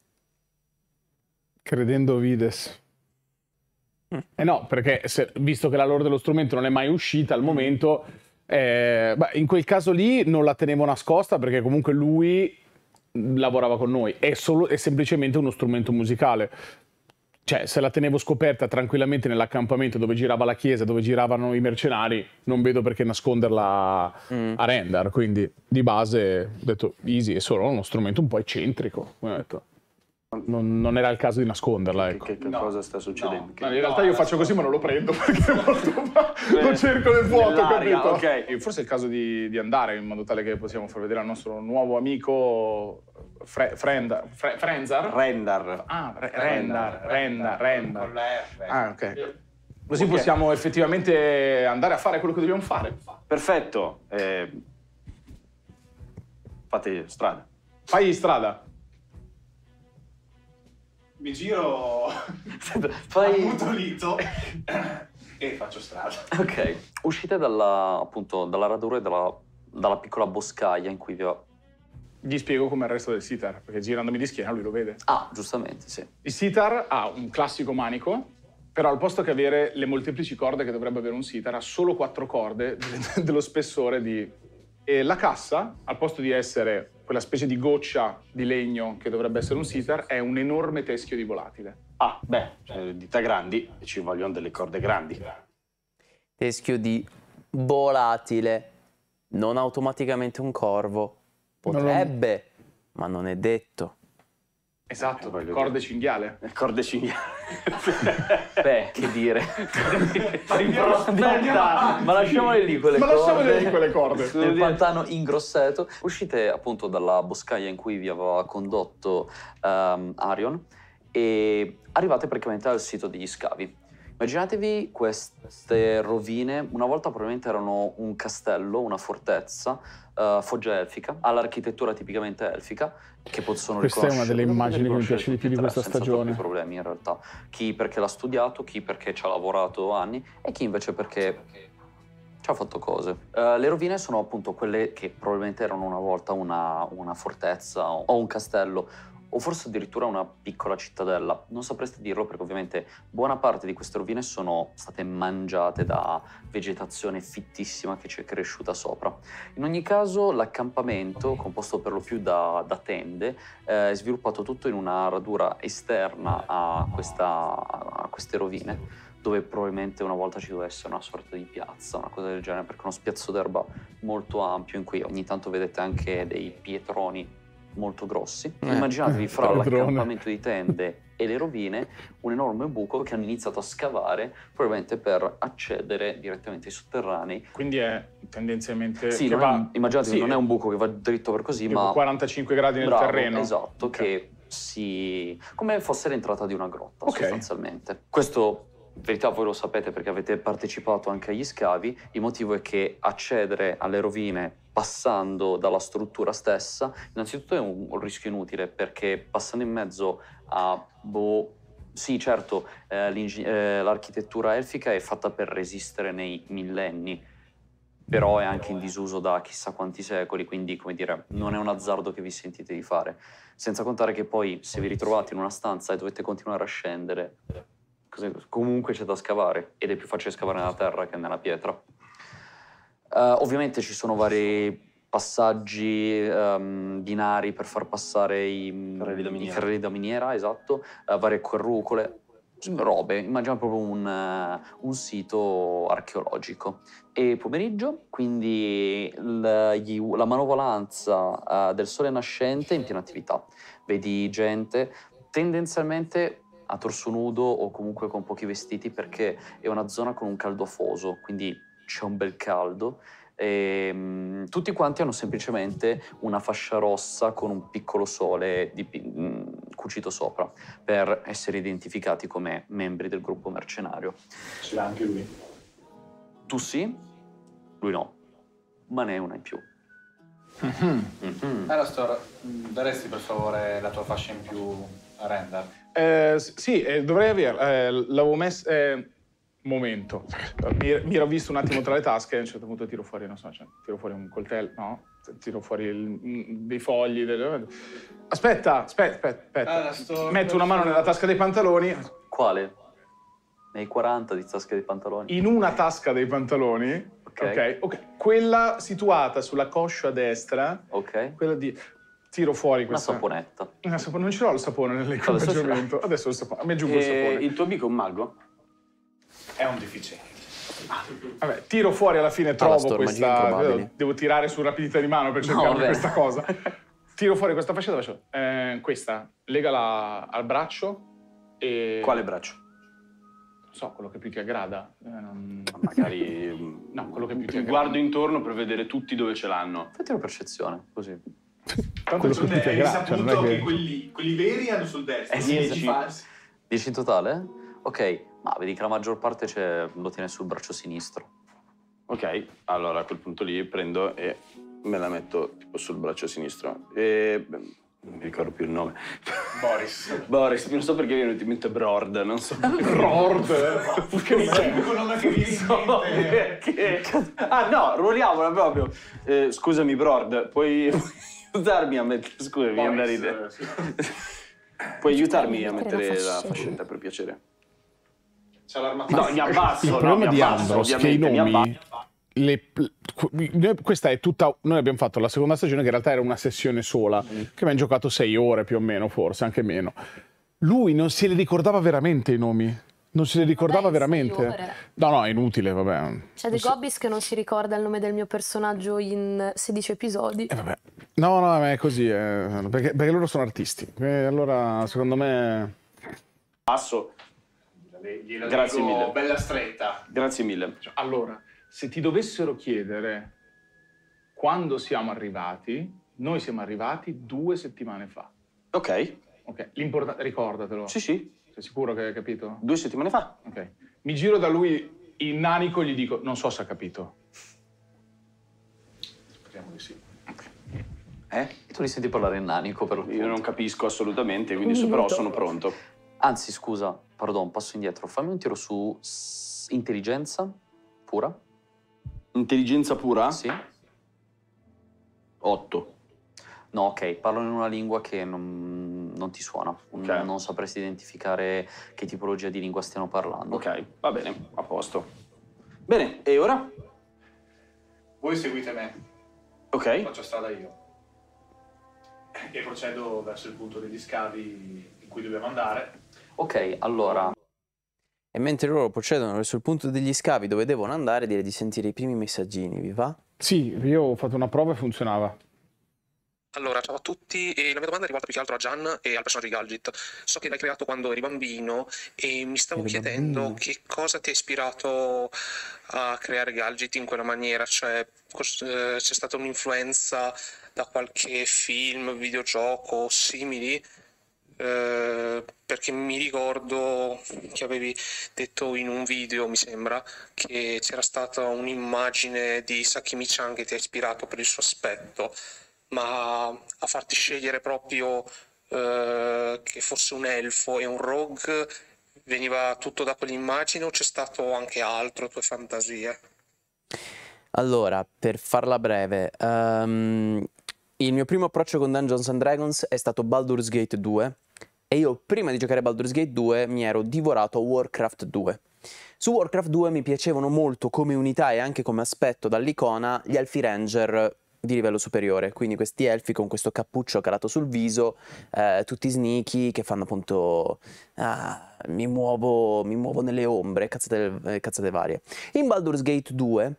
Credendo Vides. No, perché visto che la lore dello strumento non è mai uscita al momento, in quel caso lì non la tenevo nascosta perché comunque lui lavorava con noi, è semplicemente uno strumento musicale. Cioè, se la tenevo scoperta tranquillamente nell'accampamento dove girava la chiesa, dove giravano i mercenari, non vedo perché nasconderla a Rendar, quindi di base ho detto easy, è solo uno strumento un po' eccentrico, come ho detto. Non era il caso di nasconderla, ecco. Che cosa sta succedendo? No, in realtà io faccio così ma non lo prendo perché è molto lo cerco nel vuoto, capito? Okay. Forse è il caso di andare in modo tale che possiamo far vedere al nostro nuovo amico Frenzar? Rendar. Ah, Rendar. Con la R. Ah, ok. Così possiamo effettivamente andare a fare quello che dobbiamo fare. Perfetto. Fate strada. Fai strada. Mi giro ammutolito e faccio strada. Ok, uscite appunto dalla radura e dalla piccola boscaglia in cui vi ho... Gli spiego come il resto del sitar, perché girandomi di schiena lui lo vede. Ah, giustamente, sì. Il sitar ha un classico manico, però al posto che avere le molteplici corde che dovrebbe avere un sitar, ha solo 4 corde dello spessore di... E la cassa, al posto di essere quella specie di goccia di legno che dovrebbe essere un sitar, è un enorme teschio di volatile. Ah, beh, dita grandi e ci vogliono delle corde grandi. Teschio di volatile, non automaticamente un corvo. Potrebbe, ma non è detto. Esatto, corde cinghiale. Corde cinghiale. Beh, che dire. Ma lasciamole lì quelle corde. Ma lasciamole lì quelle corde. Nel pantano in Grosseto. Uscite appunto dalla boscaglia in cui vi aveva condotto Arion e arrivate praticamente al sito degli scavi. Immaginatevi queste rovine, una volta probabilmente erano un castello, una fortezza, foggia elfica, all'architettura tipicamente elfica, che possono Questa è una delle immagini che mi piace di più di questa stagione. Senza problemi in realtà. Chi perché l'ha studiato, chi perché ci ha lavorato anni e chi invece perché ci ha fatto cose. Le rovine sono appunto quelle che probabilmente erano una volta una fortezza o un castello, o forse addirittura una piccola cittadella. Non sapreste dirlo perché ovviamente buona parte di queste rovine sono state mangiate da vegetazione fittissima che ci è cresciuta sopra. In ogni caso l'accampamento, composto per lo più da tende, è sviluppato tutto in una radura esterna a queste rovine, dove probabilmente una volta ci doveva essere una sorta di piazza, una cosa del genere, perché è uno spiazzo d'erba molto ampio in cui ogni tanto vedete anche dei pietroni molto grossi. Immaginatevi fra l'accampamento di tende e le rovine un enorme buco che hanno iniziato a scavare probabilmente per accedere direttamente ai sotterranei. Quindi è tendenzialmente... Sì, immaginatevi, non è un buco che va dritto per così, ma 45 gradi nel terreno. Esatto, okay. Che come fosse l'entrata di una grotta, sostanzialmente. Questo in verità voi lo sapete perché avete partecipato anche agli scavi. Il motivo è che accedere alle rovine passando dalla struttura stessa innanzitutto è un rischio inutile, perché passando in mezzo a sì, certo, l'architettura elfica è fatta per resistere nei millenni, però è anche in disuso da chissà quanti secoli, quindi, come dire, non è un azzardo che vi sentite di fare. Senza contare che poi se vi ritrovate in una stanza e dovete continuare a scendere, comunque c'è da scavare, ed è più facile scavare nella terra che nella pietra. Ovviamente ci sono vari passaggi binari per far passare i carrelli da miniera, esatto, varie corrucole, robe, immaginiamo proprio un sito archeologico. E pomeriggio, quindi la manovalanza del sole nascente è in piena attività. Vedi gente tendenzialmente a torso nudo o comunque con pochi vestiti, perché è una zona con un caldo afoso, quindi c'è un bel caldo. E, tutti quanti hanno semplicemente una fascia rossa con un piccolo sole cucito sopra, per essere identificati come membri del gruppo mercenario. Ce l'ha anche lui? Tu sì, lui no, ma ne è una in più. Alastor, daresti per favore la tua fascia in più a Rendar? Sì, dovrei averla. L'avevo messa... momento. Mi ero visto un attimo tra le tasche e a un certo punto tiro fuori, non so, tiro fuori un coltello, no? Tiro fuori dei fogli. Aspetta. Metto una mano nella tasca dei pantaloni. Quale? Nei 40 di tasche dei pantaloni? In una tasca dei pantaloni. Ok. Quella situata sulla coscia a destra. Ok. Quella di... Tiro fuori questa... Una saponetta. Non ce l'ho il sapone nell'equipaggiamento. Adesso il sapone. Mi aggiungo il sapone. Il tuo amico è un mago? È un deficiente. Vabbè, tiro fuori alla fine, trovo questa... Devo tirare su rapidità di mano per cercare questa cosa. Tiro fuori questa fascia, faccio... questa, legala al braccio e... Quale braccio? Non so, quello che più ti aggrada. Magari... No, quello che più ti aggrada. Guardo intorno per vedere tutti dove ce l'hanno. Fatti una percezione, così. Tanto Hai saputo che quelli veri hanno sul destro. 10. 10 in totale? Ok, ma vedi che la maggior parte lo tiene sul braccio sinistro. Ok, allora a quel punto lì prendo e me la metto tipo sul braccio sinistro. E... non mi ricordo più il nome. Boris, non so perché mi è venuto in mente Brord, non so. Brord? Che l'unico nome che viene in mente. Ah no, ruoliamola proprio. Scusami Brord, puoi aiutarmi a mettere... Scusami, andare a ridere. Puoi aiutarmi a mettere la fascetta, per piacere? C'è l'armatura. No, mi abbasso. Il problema di abbasso, Andros è che i nomi... Questa è tutta... Noi abbiamo fatto la seconda stagione che in realtà era una sessione sola, che abbiamo giocato 6 ore più o meno, forse anche meno. Lui non se li ricordava veramente i nomi. Non se ne ricordava Vabbè, veramente? ore. No, è inutile, vabbè. C'è The Gobbis che non si ricorda il nome del mio personaggio in 16 episodi. Vabbè. No, ma è così, perché loro sono artisti. Allora, secondo me... Passo. Gliela Grazie dico mille. bella stretta. Grazie mille. Allora, se ti dovessero chiedere quando siamo arrivati, noi siamo arrivati 2 settimane fa. Ok. Ok, ricordatelo. Sì, sì. Sei sicuro che hai capito? 2 settimane fa. Ok. Mi giro da lui in nanico e gli dico, non so se ha capito. Speriamo di sì. Tu li senti parlare in nanico per Io non capisco assolutamente, quindi però sono pronto. Anzi, scusa, pardon, passo indietro. Fammi un tiro su intelligenza pura. Intelligenza pura? Sì. 8. No, ok, parlo in una lingua che non ti suona. Ok. Non sapresti identificare che tipologia di lingua stiano parlando. Ok, va bene, a posto. Bene, e ora? Voi seguite me. Ok. Faccio strada io. E procedo verso il punto degli scavi in cui dobbiamo andare. Ok, allora... E mentre loro procedono verso il punto degli scavi dove devono andare, direi di sentire i primi messaggini, vi va? Sì, io ho fatto una prova e funzionava. Allora, ciao a tutti, e la mia domanda è rivolta più che altro a Gian e al personaggio di Galgit. So che l'hai creato quando eri bambino e mi stavo chiedendo che cosa ti ha ispirato a creare Galgit in quella maniera, cioè c'è stata un'influenza da qualche film, videogioco, simili? Perché mi ricordo che avevi detto in un video, mi sembra, che c'era stata un'immagine di Sakimi-chan che ti ha ispirato per il suo aspetto. Ma a farti scegliere proprio che fosse un elfo e un rogue veniva tutto da quell'immagine o c'è stato anche altro, tue fantasie? Allora, per farla breve, il mio primo approccio con Dungeons and Dragons è stato Baldur's Gate 2 e io prima di giocare Baldur's Gate 2 mi ero divorato Warcraft 2. Su Warcraft 2 mi piacevano molto come unità e anche come aspetto dall'icona gli Elfi Ranger di livello superiore, quindi questi elfi con questo cappuccio calato sul viso, tutti sneaky, che fanno appunto mi muovo nelle ombre, cazzate varie. In Baldur's Gate 2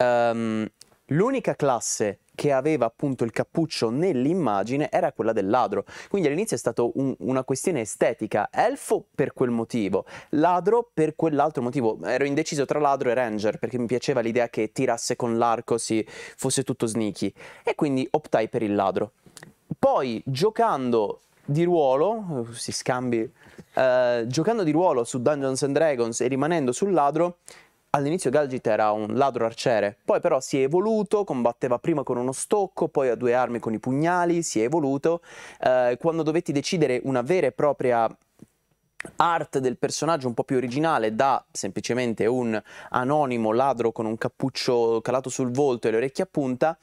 l'unica classe che aveva appunto il cappuccio nell'immagine era quella del ladro, quindi all'inizio è stato una questione estetica, elfo per quel motivo, ladro per quell'altro motivo. Ero indeciso tra ladro e ranger perché mi piaceva l'idea che tirasse con l'arco, fosse tutto sneaky, e quindi optai per il ladro. Poi giocando di ruolo, giocando di ruolo su Dungeons and Dragons e rimanendo sul ladro, all'inizio Galgit era un ladro arciere, poi però si è evoluto, combatteva prima con uno stocco, poi a 2 armi con i pugnali, si è evoluto. Quando dovetti decidere una vera e propria art del personaggio un po' più originale, da semplicemente un anonimo ladro con un cappuccio calato sul volto e le orecchie a punta,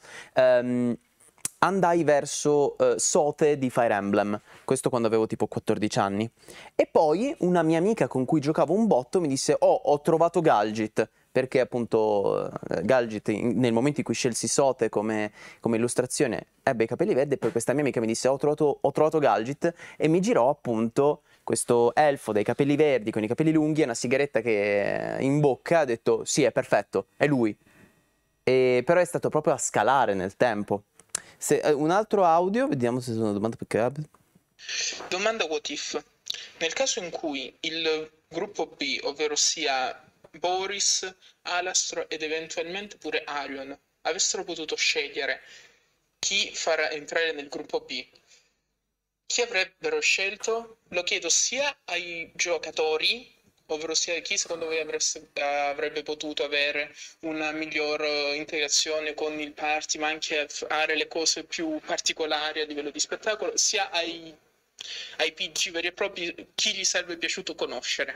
andai verso Sote di Fire Emblem, questo quando avevo tipo 14 anni. E poi una mia amica con cui giocavo un botto mi disse: oh, ho trovato Galgit, perché appunto Galgit nel momento in cui scelsi Sote come illustrazione ebbe i capelli verdi, e poi questa mia amica mi disse: ho trovato Galgit, e mi girò appunto questo elfo dai capelli verdi con i capelli lunghi e una sigaretta che in bocca, ha detto: sì, è perfetto, è lui. E però è stato proprio a scalare nel tempo. Un altro audio, vediamo se sono domande più che. Domanda what if. Nel caso in cui il gruppo B, ovvero sia Boris, Alastro ed eventualmente pure Arion, avessero potuto scegliere chi far entrare nel gruppo B, chi avrebbero scelto? Lo chiedo sia ai giocatori, ovvero sia chi secondo voi avrebbe potuto avere una miglior integrazione con il party, ma anche fare le cose più particolari a livello di spettacolo, sia ai PG veri e propri, chi gli sarebbe piaciuto conoscere.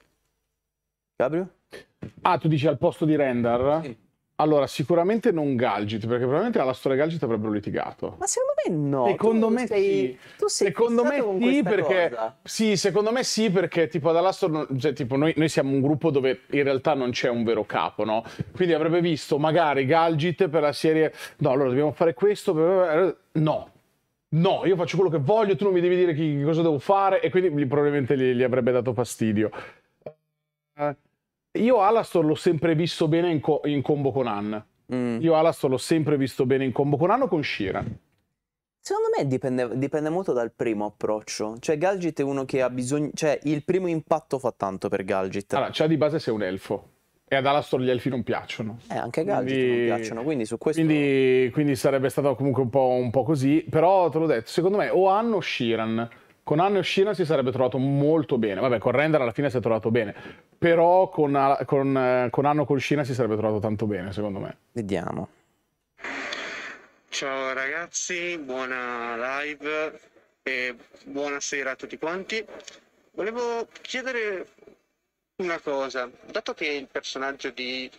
Gabriel? Ah, tu dici al posto di Rendar? Sì. Allora, sicuramente non Galgit, perché probabilmente alla storia Galgit avrebbero litigato. Ma secondo me no. Secondo me sì. Tu sei secondo me sì, perché cosa. Sì, secondo me sì, perché tipo ad Alastor, cioè, tipo noi siamo un gruppo dove in realtà non c'è un vero capo, no? Quindi avrebbe visto magari Galgit per la serie: no, allora dobbiamo fare questo, no. No, io faccio quello che voglio, tu non mi devi dire cosa devo fare, e quindi probabilmente gli avrebbe dato fastidio. Io Alastor l'ho sempre visto bene in combo con Anne. Io Alastor l'ho sempre visto bene in combo con Anne o con Sheeran. Secondo me dipende molto dal primo approccio. Cioè Galgit è uno che ha bisogno... Cioè il primo impatto fa tanto per Galgit. Allora, cioè di base sei un elfo. E ad Alastor gli elfi non piacciono. Anche a Galgit non piacciono, quindi su questo... Quindi sarebbe stato comunque un po' così. Però te l'ho detto, secondo me o Anne o Sheeran. Con Anne o Sheeran si sarebbe trovato molto bene. Vabbè, con Render alla fine si è trovato bene. Però con Anne o con Sheeran si sarebbe trovato tanto bene, secondo me. Vediamo. Ciao ragazzi, buona live e buonasera a tutti quanti. Volevo chiedere una cosa, dato che il personaggio di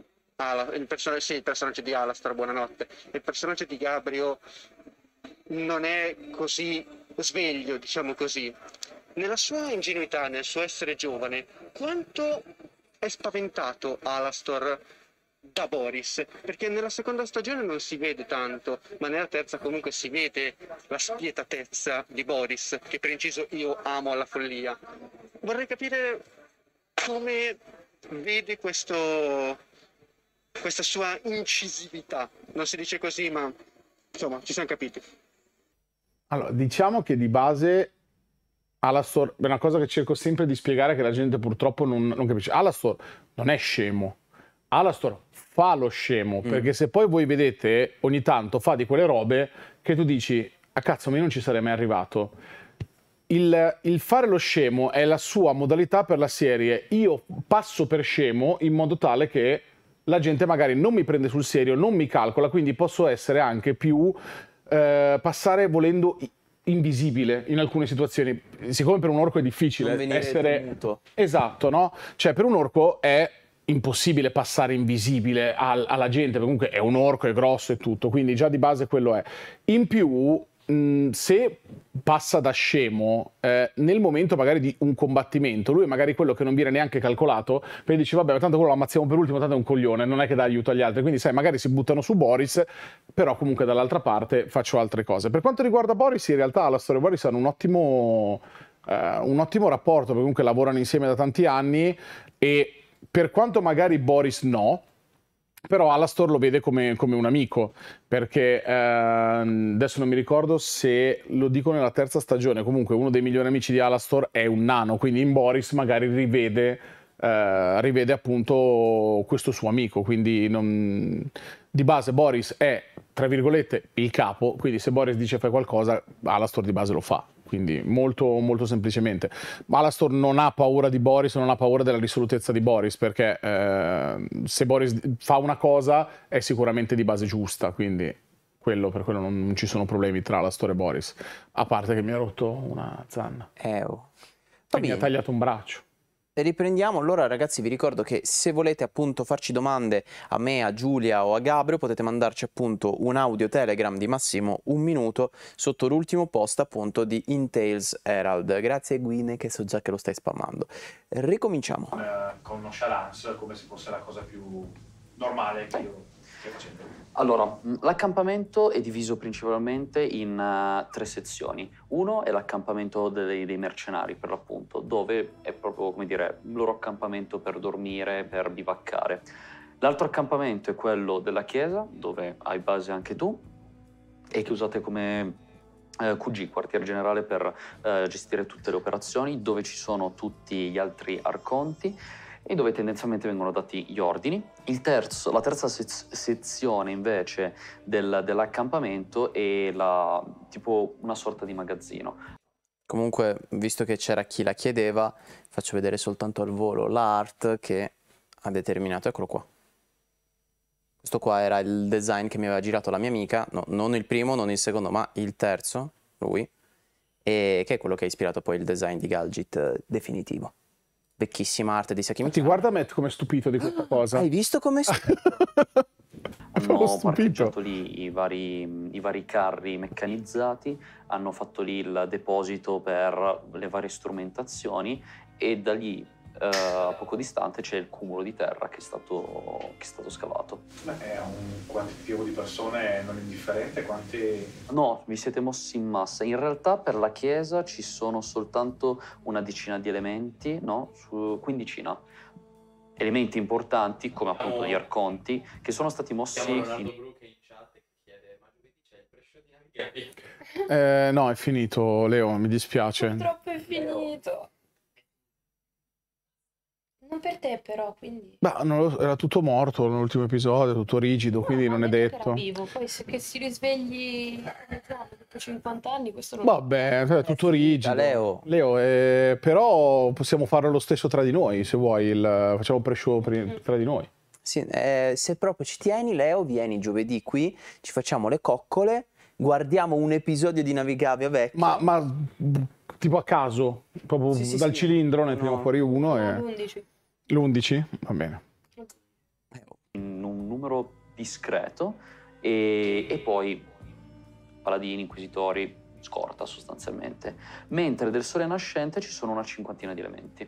Alastor, buonanotte, il personaggio di Gabriel non è così sveglio, diciamo così, nella sua ingenuità, nel suo essere giovane, quanto è spaventato Alastor da Boris? Perché nella seconda stagione non si vede tanto, ma nella terza comunque si vede la spietatezza di Boris, che per inciso io amo alla follia. Vorrei capire come vede questa sua incisività. Non si dice così, ma insomma, ci siamo capiti. Allora, diciamo che di base Alastor è una cosa che cerco sempre di spiegare che la gente purtroppo non capisce. Alastor non è scemo. Alastor fa lo scemo, perché se poi voi vedete ogni tanto fa di quelle robe che tu dici a cazzo, ma io non ci sarei mai arrivato. Il fare lo scemo è la sua modalità per la serie. Io passo per scemo in modo tale che la gente magari non mi prende sul serio, non mi calcola, quindi posso essere anche più passare volendo invisibile in alcune situazioni. Siccome per un orco è difficile essere tenuto. Esatto, no? Cioè per un orco è impossibile passare invisibile alla gente, perché comunque è un orco, è grosso e tutto, quindi già di base quello è. In più, se passa da scemo nel momento magari di un combattimento, lui è magari quello che non viene neanche calcolato, perché dice vabbè, tanto quello lo ammazziamo per ultimo, tanto è un coglione, non è che dà aiuto agli altri, quindi sai, magari si buttano su Boris, però comunque dall'altra parte faccio altre cose. Per quanto riguarda Boris, in realtà la storia di Boris hanno un ottimo rapporto, perché comunque lavorano insieme da tanti anni e per quanto magari Boris no, però Alastor lo vede come un amico, perché adesso non mi ricordo se lo dico nella terza stagione, comunque uno dei migliori amici di Alastor è un nano, quindi in Boris magari rivede appunto questo suo amico, quindi di base Boris è, tra virgolette, il capo, quindi se Boris dice fai qualcosa, Alastor di base lo fa. Quindi molto, molto semplicemente. Alastor non ha paura di Boris, non ha paura della risolutezza di Boris, perché se Boris fa una cosa è sicuramente di base giusta, quindi per quello non ci sono problemi tra Alastor e Boris. A parte che mi ha rotto una zanna. E mi ha tagliato un braccio. Riprendiamo, allora ragazzi vi ricordo che se volete appunto farci domande a me, a Giulia o a Gabriel potete mandarci appunto un audio Telegram di massimo 1 minuto sotto l'ultimo post appunto di Tales Herald. Grazie Guine che so già che lo stai spammando. Ricominciamo. Con nonchalance, come se fosse la cosa più normale che io stia facendo. Allora, l'accampamento è diviso principalmente in 3 sezioni. Uno è l'accampamento dei mercenari, per l'appunto, dove è proprio, come dire, il loro accampamento per dormire, per bivaccare. L'altro accampamento è quello della chiesa, dove hai base anche tu, e che usate come QG, quartier generale, per gestire tutte le operazioni, dove ci sono tutti gli altri arconti, e dove tendenzialmente vengono dati gli ordini. La terza sezione invece dell'accampamento è tipo una sorta di magazzino. Comunque, visto che c'era chi la chiedeva, faccio vedere soltanto al volo l'art che ha determinato, eccolo qua. Questo qua era il design che mi aveva girato la mia amica, no, non il primo, non il secondo, ma il terzo, lui, e che è quello che ha ispirato poi il design di Galgit definitivo. Vecchissima arte di Saki Mikami. Guarda Matt come è stupito di questa cosa. Hai visto come Hanno parcheggiato lì i vari carri meccanizzati, hanno fatto lì il deposito per le varie strumentazioni e da lì a poco distante c'è il cumulo di terra che è stato scavato. È un quantitativo di persone non indifferente? No, vi siete mossi in massa. In realtà per la chiesa ci sono soltanto una decina di elementi, no? Quindicina. elementi importanti come appunto gli arconti che sono stati mossi No, è finito, Leo, mi dispiace. Purtroppo è finito. Non per te però, quindi... Era tutto morto nell'ultimo episodio, tutto rigido, quindi non è detto. Era vivo, poi se che si risvegli dopo 50 anni, questo non... Vabbè, è tutto rigido. Leo, però possiamo farlo lo stesso tra di noi, se vuoi, facciamo pre-show tra di noi. Sì, se proprio ci tieni, Leo, vieni giovedì qui, ci facciamo le coccole, guardiamo un episodio di Navigavia vecchio. Ma tipo a caso, proprio dal cilindro ne tiriamo fuori uno e... L'11. L'11? Va bene. in un numero discreto e poi paladini, inquisitori, scorta sostanzialmente. Mentre del sole nascente ci sono una cinquantina di elementi,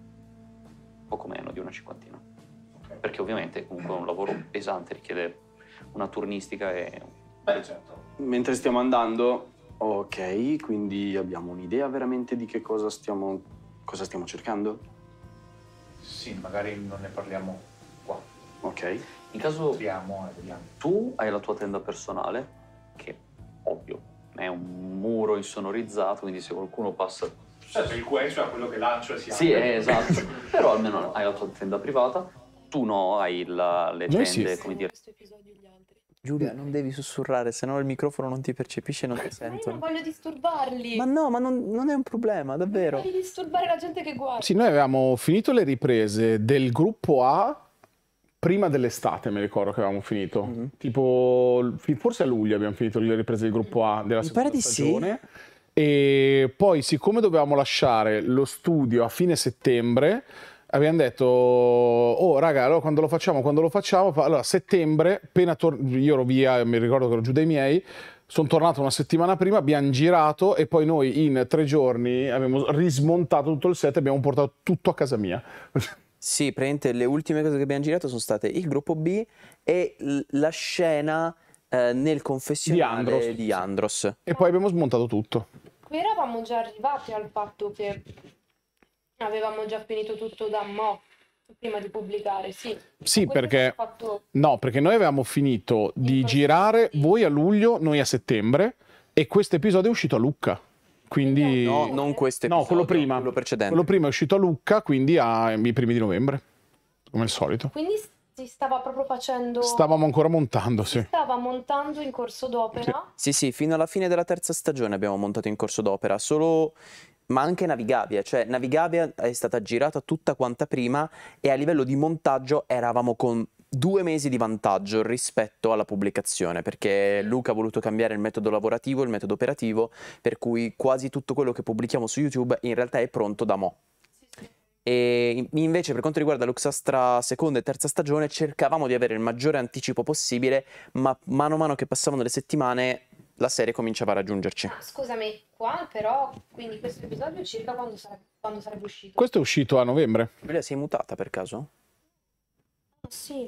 poco meno di una cinquantina, perché ovviamente comunque è un lavoro pesante, richiede una turnistica e... certo. Mentre stiamo andando, ok, quindi abbiamo un'idea veramente di che cosa stiamo cercando? Sì, magari non ne parliamo qua. Ok. In caso vediamo. Tu hai la tua tenda personale, che ovvio è un muro insonorizzato, quindi se qualcuno passa... Certo, il queso è quello che lancio e si Sì, apre. esatto. Però almeno hai la tua tenda privata, tu no, hai le tende, come dire... Giulia, non devi sussurrare, sennò il microfono non ti percepisce e non ti Ma io non sentono. voglio disturbarli. Ma no, ma non è un problema, davvero. Non voglio disturbare la gente che guarda. Sì, noi avevamo finito le riprese del gruppo A prima dell'estate, mi ricordo che avevamo finito. Tipo, forse a luglio abbiamo finito le riprese del gruppo A della seconda stagione. E poi, siccome dovevamo lasciare lo studio a fine settembre, abbiamo detto, oh raga, allora quando lo facciamo? Allora, a settembre, appena io ero via, mi ricordo che ero giù dai miei, sono tornato una settimana prima, abbiamo girato e poi noi in 3 giorni abbiamo rismontato tutto il set e abbiamo portato tutto a casa mia. Sì, praticamente le ultime cose che abbiamo girato sono state il gruppo B e la scena nel confessionale di Andros. E poi abbiamo smontato tutto. Qui eravamo già arrivati al fatto che avevamo già finito tutto da mo', prima di pubblicare, sì. Sì, perché... No, perché noi avevamo finito di girare, voi a luglio, noi a settembre, e questo episodio è uscito a Lucca. Quindi... No, non questo episodio, no, quello prima. quello precedente. Quello prima è uscito a Lucca, quindi ai primi di novembre, come al solito. Quindi si stava proprio facendo... Stavamo ancora montando, sì. Stava montando in corso d'opera? Sì, fino alla fine della terza stagione abbiamo montato in corso d'opera, solo... ma anche Navigavia, cioè Navigavia è stata girata tutta quanta prima e a livello di montaggio eravamo con 2 mesi di vantaggio rispetto alla pubblicazione, perché Luca ha voluto cambiare il metodo lavorativo, il metodo operativo, per cui quasi tutto quello che pubblichiamo su YouTube in realtà è pronto da mo'. E invece per quanto riguarda Luxastra seconda e terza stagione cercavamo di avere il maggiore anticipo possibile, ma mano a mano che passavano le settimane la serie cominciava a raggiungerci. Scusami, qua però, quindi questo episodio circa quando sarebbe uscito? Questo è uscito a novembre. Giulia, sei mutata per caso? Sì.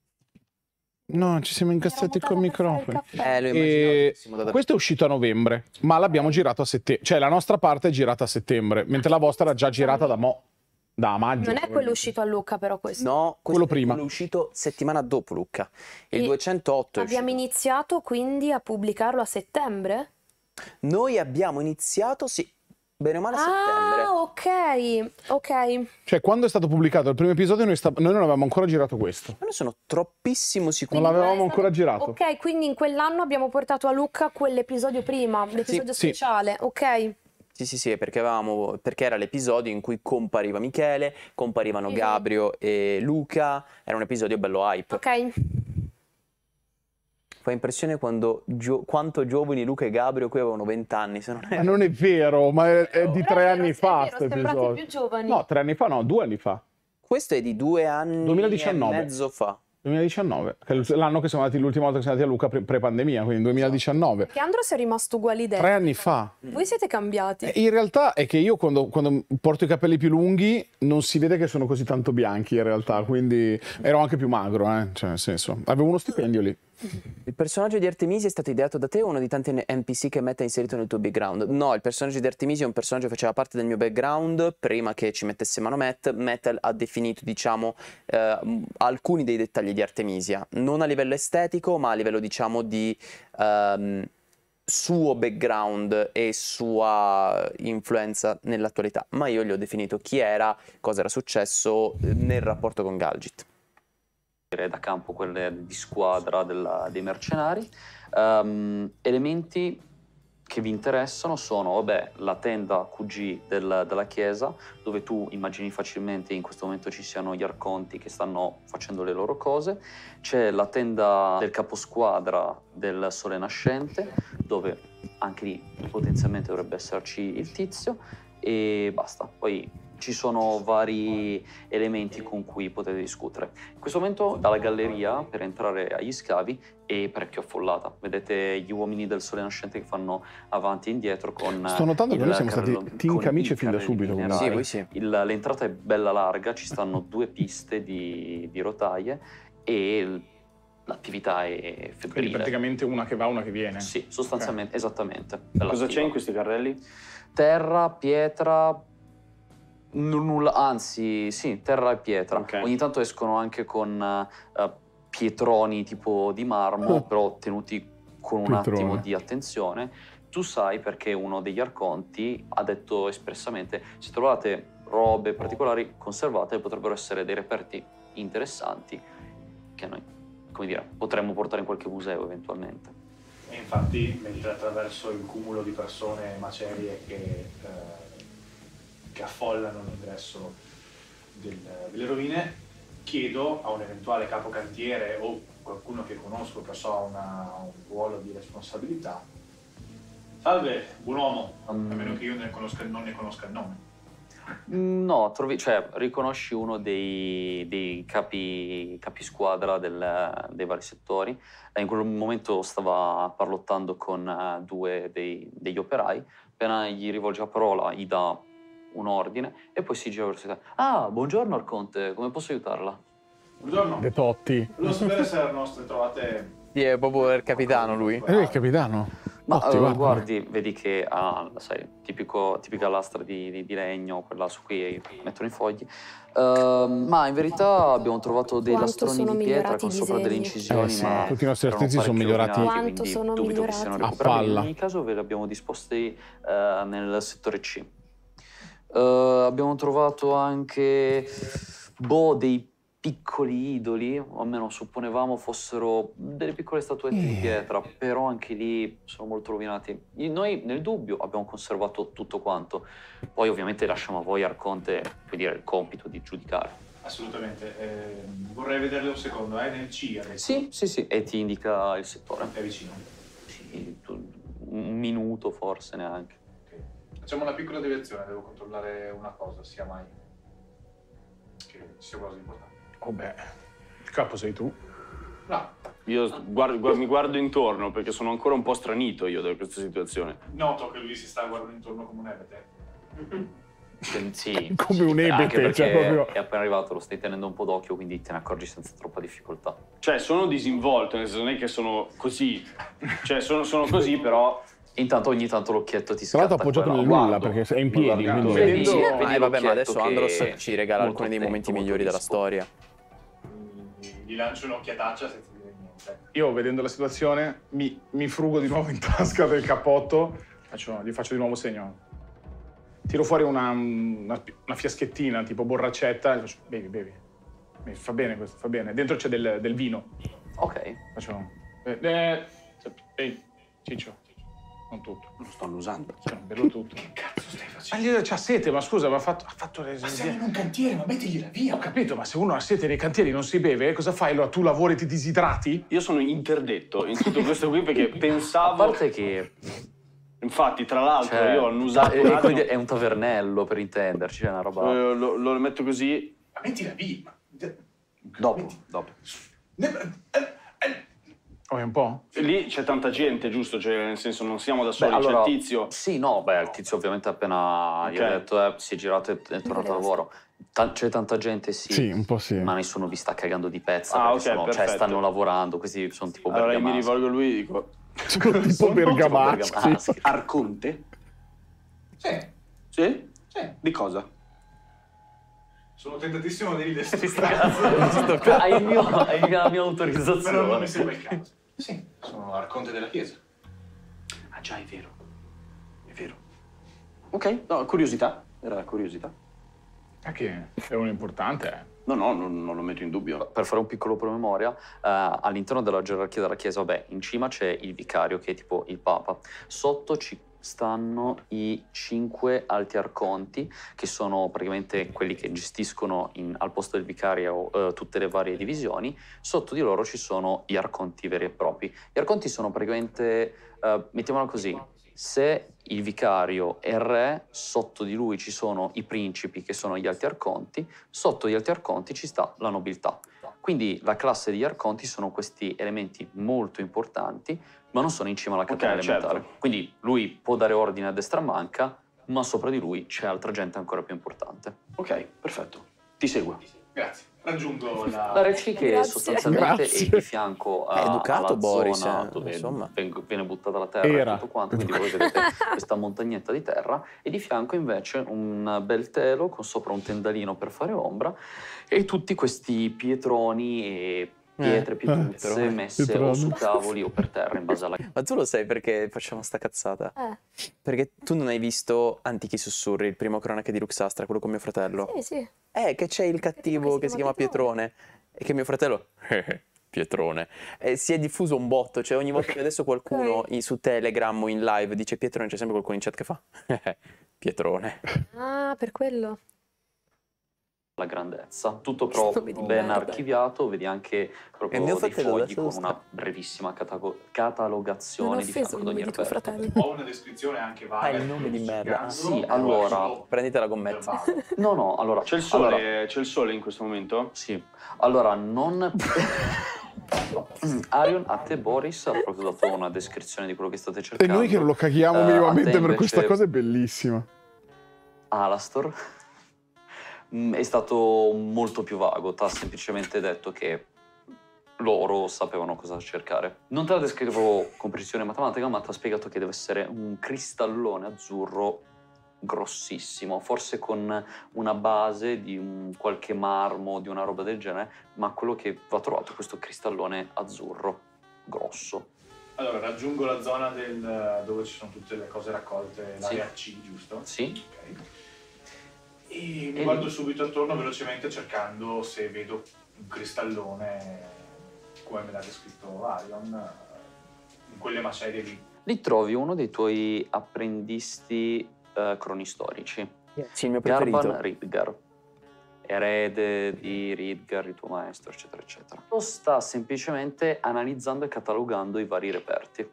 No, ci siamo incastrati col microfono. Lo immaginavo. Questo è uscito a novembre, ma l'abbiamo girato a settembre. Cioè la nostra parte è girata a settembre, mentre la vostra era già girata da maggio. Non è quello uscito a Lucca però questo? No, quello prima. È uscito settimana dopo Lucca. Il 208 è Abbiamo iniziato quindi a pubblicarlo a settembre? Noi abbiamo iniziato, sì, bene o male a settembre. Ok. Cioè quando è stato pubblicato il primo episodio noi non avevamo ancora girato questo. Non ne sono troppissimo sicuro. Non l'avevamo ancora girato. Ok, quindi in quell'anno abbiamo portato a Lucca quell'episodio prima, l'episodio speciale, ok. Sì, perché era l'episodio in cui compariva Michele, comparivano Gabrio e Luca, era un episodio bello hype. Ok. Fa impressione quanto giovani Luca e Gabrio qui avevano 20 anni, se non è... Ma non è vero, ma è di 3 anni fa questo episodio. Più giovani. No, 3 anni fa no, 2 anni fa. Questo è di 2 anni 2019. e mezzo fa. 2019, che è l'anno che siamo andati, l'ultima volta che siamo andati a Lucca pre-pandemia, quindi 2019. Che Andros è rimasto uguale idea. 3 anni fa. Voi siete cambiati. In realtà è che io quando porto i capelli più lunghi non si vede che sono così tanto bianchi in realtà, quindi ero anche più magro, cioè nel senso, avevo uno stipendio lì. Il personaggio di Artemisia è stato ideato da te o uno di tanti NPC che Meta ha inserito nel tuo background? No, il personaggio di Artemisia è un personaggio che faceva parte del mio background prima che ci mettesse mano Matt. Matt ha definito, diciamo, alcuni dei dettagli di Artemisia, non a livello estetico, ma a livello, diciamo, di suo background e sua influenza nell'attualità. Ma io gli ho definito chi era, cosa era successo nel rapporto con Galgit. Da campo quelle di squadra dei mercenari. Elementi che vi interessano sono, vabbè, la tenda QG della chiesa, dove tu immagini facilmente in questo momento ci siano gli arconti che stanno facendo le loro cose. C'è la tenda del caposquadra del Sole Nascente, dove anche lì potenzialmente dovrebbe esserci il tizio, e basta. Poi ci sono vari elementi con cui potete discutere. In questo momento la galleria per entrare agli scavi è parecchio affollata. Vedete gli uomini del Sole Nascente che fanno avanti e indietro con... Sto notando che noi siamo stati team camicie fin da subito. Sì, voi sì. L'entrata è bella larga, ci stanno 2 piste di rotaie e l'attività è febbrile. Quindi praticamente una che va, una che viene. Sì, sostanzialmente, esattamente. Cosa c'è in questi carrelli? Terra, pietra... Nulla, anzi, sì, terra e pietra. Okay. Ogni tanto escono anche con pietroni tipo di marmo, però tenuti con un attimo di attenzione. Tu sai perché uno degli arconti ha detto espressamente: se trovate robe particolari, conservate, potrebbero essere dei reperti interessanti che noi, come dire, potremmo portare in qualche museo eventualmente. E infatti, mentre attraverso il cumulo di persone e macerie che affollano l'ingresso delle rovine, chiedo a un eventuale capocantiere o qualcuno che conosco che so ha un ruolo di responsabilità: salve, buon uomo, a meno che io non ne conosca il nome. No, riconosci uno dei capi squadra dei vari settori. In quel momento stava parlottando con 2 degli operai. Appena gli rivolge la parola, gli dà un ordine e poi si gira verso te. Ah, buongiorno Arconte, come posso aiutarla? Buongiorno. De Totti. Volevo sapere se le nostre trovate... Sì, è proprio il capitano lui. È lui il capitano? Ma Totti, guardi, vedi che ha, sai, tipica lastra di legno, quella su cui mettono i fogli. Ma in verità abbiamo trovato dei lastroni di pietra con sopra delle incisioni, ma tutti i nostri artisti sono migliorati Quanto sono dubito che siano a recuperabili. palla. In ogni caso ve li abbiamo disposti nel settore C. Abbiamo trovato anche dei piccoli idoli, o almeno supponevamo fossero delle piccole statuette di pietra, però anche lì sono molto rovinati. Noi nel dubbio abbiamo conservato tutto quanto, poi ovviamente lasciamo a voi Arconte, puoi dire, il compito di giudicare. Assolutamente, vorrei vederle un secondo, nel C adesso. Sì, e ti indica il settore. È vicino? Sì, un minuto forse neanche. Facciamo una piccola deviazione, devo controllare una cosa, sia mai che ci sia qualcosa di importante. Oh beh, il capo sei tu. No. Io mi guardo intorno perché sono ancora un po' stranito io da questa situazione. Noto che lui si sta guardando intorno come un ebete. Sì, come un ebete, anche perché cioè proprio... è appena arrivato, lo stai tenendo un po' d'occhio, quindi te ne accorgi senza troppa difficoltà. Cioè, sono disinvolto, nel senso non è che sono così. Cioè, sono così, però... Intanto ogni tanto l'occhietto ti Tra l'altro ha appoggiato nel nulla perché è in piedi. Vedi vabbè, ma adesso che Andros ci regala alcuni dei attento, momenti migliori della storia. Gli lancio un'occhiataccia senza dire niente. Io, vedendo la situazione, mi frugo di nuovo in tasca del cappotto, gli faccio di nuovo segno. Tiro fuori una fiaschettina, tipo borraccetta, e faccio, bevi. Fa bene questo, fa bene. Dentro c'è del vino. Ok. Faccio... Ciccio. Non tutto. Lo stanno usando. Cioè, bello tutto. Che cazzo stai facendo? Ma c'ha sete, ma scusa, ha fatto le... Ma siamo in un cantiere, ma mettigliela via. Ho capito, ma se uno ha sete nei cantieri non si beve, cosa fai? Allora tu lavori e ti disidrati? Io sono interdetto in tutto questo qui perché pensavo... A parte che... Infatti, tra l'altro, io ho annusato un attimo... È un tavernello, per intenderci, è una roba... Lo metto così... Ma mettila via. Dopo. Oh, un po'? Lì c'è tanta gente, giusto? Cioè, nel senso, non siamo da soli, allora, c'è il tizio. Sì, no, il tizio ovviamente appena gli ho detto si è girato e è tornato a lavoro. C'è tanta gente, sì. Sì, un po' sì. Ma nessuno vi sta cagando di pezza. Ah, perché ok, cioè, perfetto. stanno lavorando, questi sono tipo Allora io mi bergamaschi. rivolgo a lui e dico... tipo bergamaschi. Arconte? Sì. Sì? Sì. Di cosa? Sono tentatissimo di ridere. Hai la mia autorizzazione. Però non mi sembra il caso. Sì, sono arconte della chiesa. Ah già, è vero. È vero. Ok, no, curiosità. Era curiosità. Che è un importante. No, non lo metto in dubbio. Per fare un piccolo promemoria, all'interno della gerarchia della Chiesa, vabbè, in cima c'è il vicario, che è tipo il Papa. Sotto ci stanno i 5 alti arconti, che sono praticamente quelli che gestiscono al posto del vicario tutte le varie divisioni. Sotto di loro ci sono gli arconti veri e propri. Gli arconti sono praticamente, mettiamola così, se il vicario è il re, sotto di lui ci sono i principi, che sono gli alti arconti, sotto gli alti arconti ci sta la nobiltà. Quindi la classe degli arconti sono questi elementi molto importanti, ma non sono in cima alla catena elementare. Certo. Quindi lui può dare ordine a destra e manca, ma sopra di lui c'è altra gente ancora più importante. Ok, perfetto. Ti seguo. Grazie. Raggiungo La Reci che Grazie. sostanzialmente è di fianco È educato alla Boris, zona dove insomma. viene buttata la terra Era. e tutto quanto, quindi voi vedete questa montagnetta di terra e di fianco invece un bel telo con sopra un tendalino per fare ombra e tutti questi pietroni e pietre, pietruzze messe o su tavoli o per terra in base alla... Ma tu lo sai perché facciamo sta cazzata? Perché tu non hai visto Antichi Sussurri, il primo cronache di Luxastra, quello con mio fratello? Sì. Che c'è il cattivo che si chiama Pietrone. E che mio fratello... Pietrone. Si è diffuso un botto, cioè ogni volta che adesso qualcuno su Telegram o in live dice Pietrone, c'è sempre qualcuno in chat che fa Pietrone. Ah, per quello. La grandezza, tutto però ben archiviato, vedi anche proprio dei fogli con una brevissima catalogazione di fianco ad ogni reperto. Ho una descrizione anche vaga. Il nome di merda. Sì, allora... Prendete la gommetta. No, allora... C'è il sole, c'è il sole in questo momento? Sì. Allora, non... Arion, a te Boris ha proprio dato una descrizione di quello che state E cercando. noi che non lo caghiamo minimamente per invece... questa cosa è bellissima. Alastor è stato molto più vago, ti ha semplicemente detto che loro sapevano cosa cercare. Non te la descrivo con precisione matematica, ma ti ha spiegato che deve essere un cristallone azzurro grossissimo, forse con una base di qualche marmo, di una roba del genere, ma quello che va trovato è questo cristallone azzurro grosso. Allora, raggiungo la zona dove ci sono tutte le cose raccolte, l'area C, giusto? Sì. Ok. E mi guardo subito attorno velocemente cercando se vedo un cristallone come me l'ha descritto Arion in quelle macerie lì. Lì trovi uno dei tuoi apprendisti cronistorici. Sì, il mio preferito. Garban Ridgar, erede di Ridgar, il tuo maestro, eccetera, eccetera. Lo sta semplicemente analizzando e catalogando i vari reperti.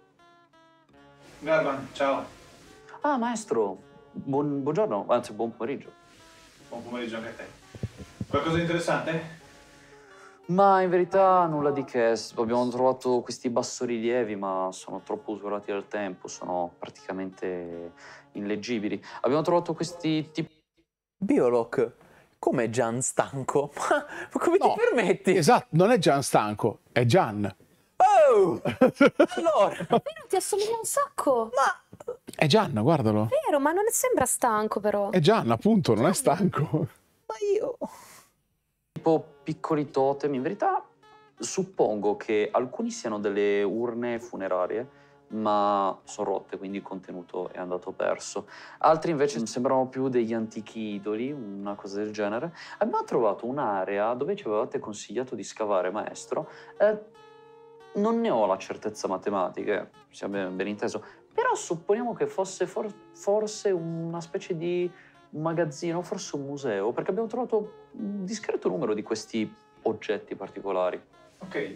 Garban, ciao. Ah, maestro, buongiorno, anzi buon pomeriggio. Buon pomeriggio anche a te. Qualcosa di interessante? Ma in verità nulla di che. Abbiamo trovato questi bassorilievi, ma sono troppo usurati dal tempo, sono praticamente illeggibili. Abbiamo trovato questi tipi... Bioloc, come Gian stanco? Ma come ti permetti? Esatto, non è Gian stanco, è Gian. Oh! Allora... Vero, ti assomiglia un sacco. Ma... È Gian, guardalo. Vero, ma non sembra stanco però. È Gian, appunto, non è stanco. Ma io... tipo piccoli totem, in verità suppongo che alcuni siano delle urne funerarie, ma sono rotte, quindi il contenuto è andato perso. Altri invece sembrano più degli antichi idoli, una cosa del genere. Abbiamo trovato un'area dove ci avevate consigliato di scavare, maestro. Non ne ho la certezza matematica, sia ben inteso, però supponiamo che fosse forse una specie di magazzino, forse un museo, perché abbiamo trovato un discreto numero di questi oggetti particolari. Ok,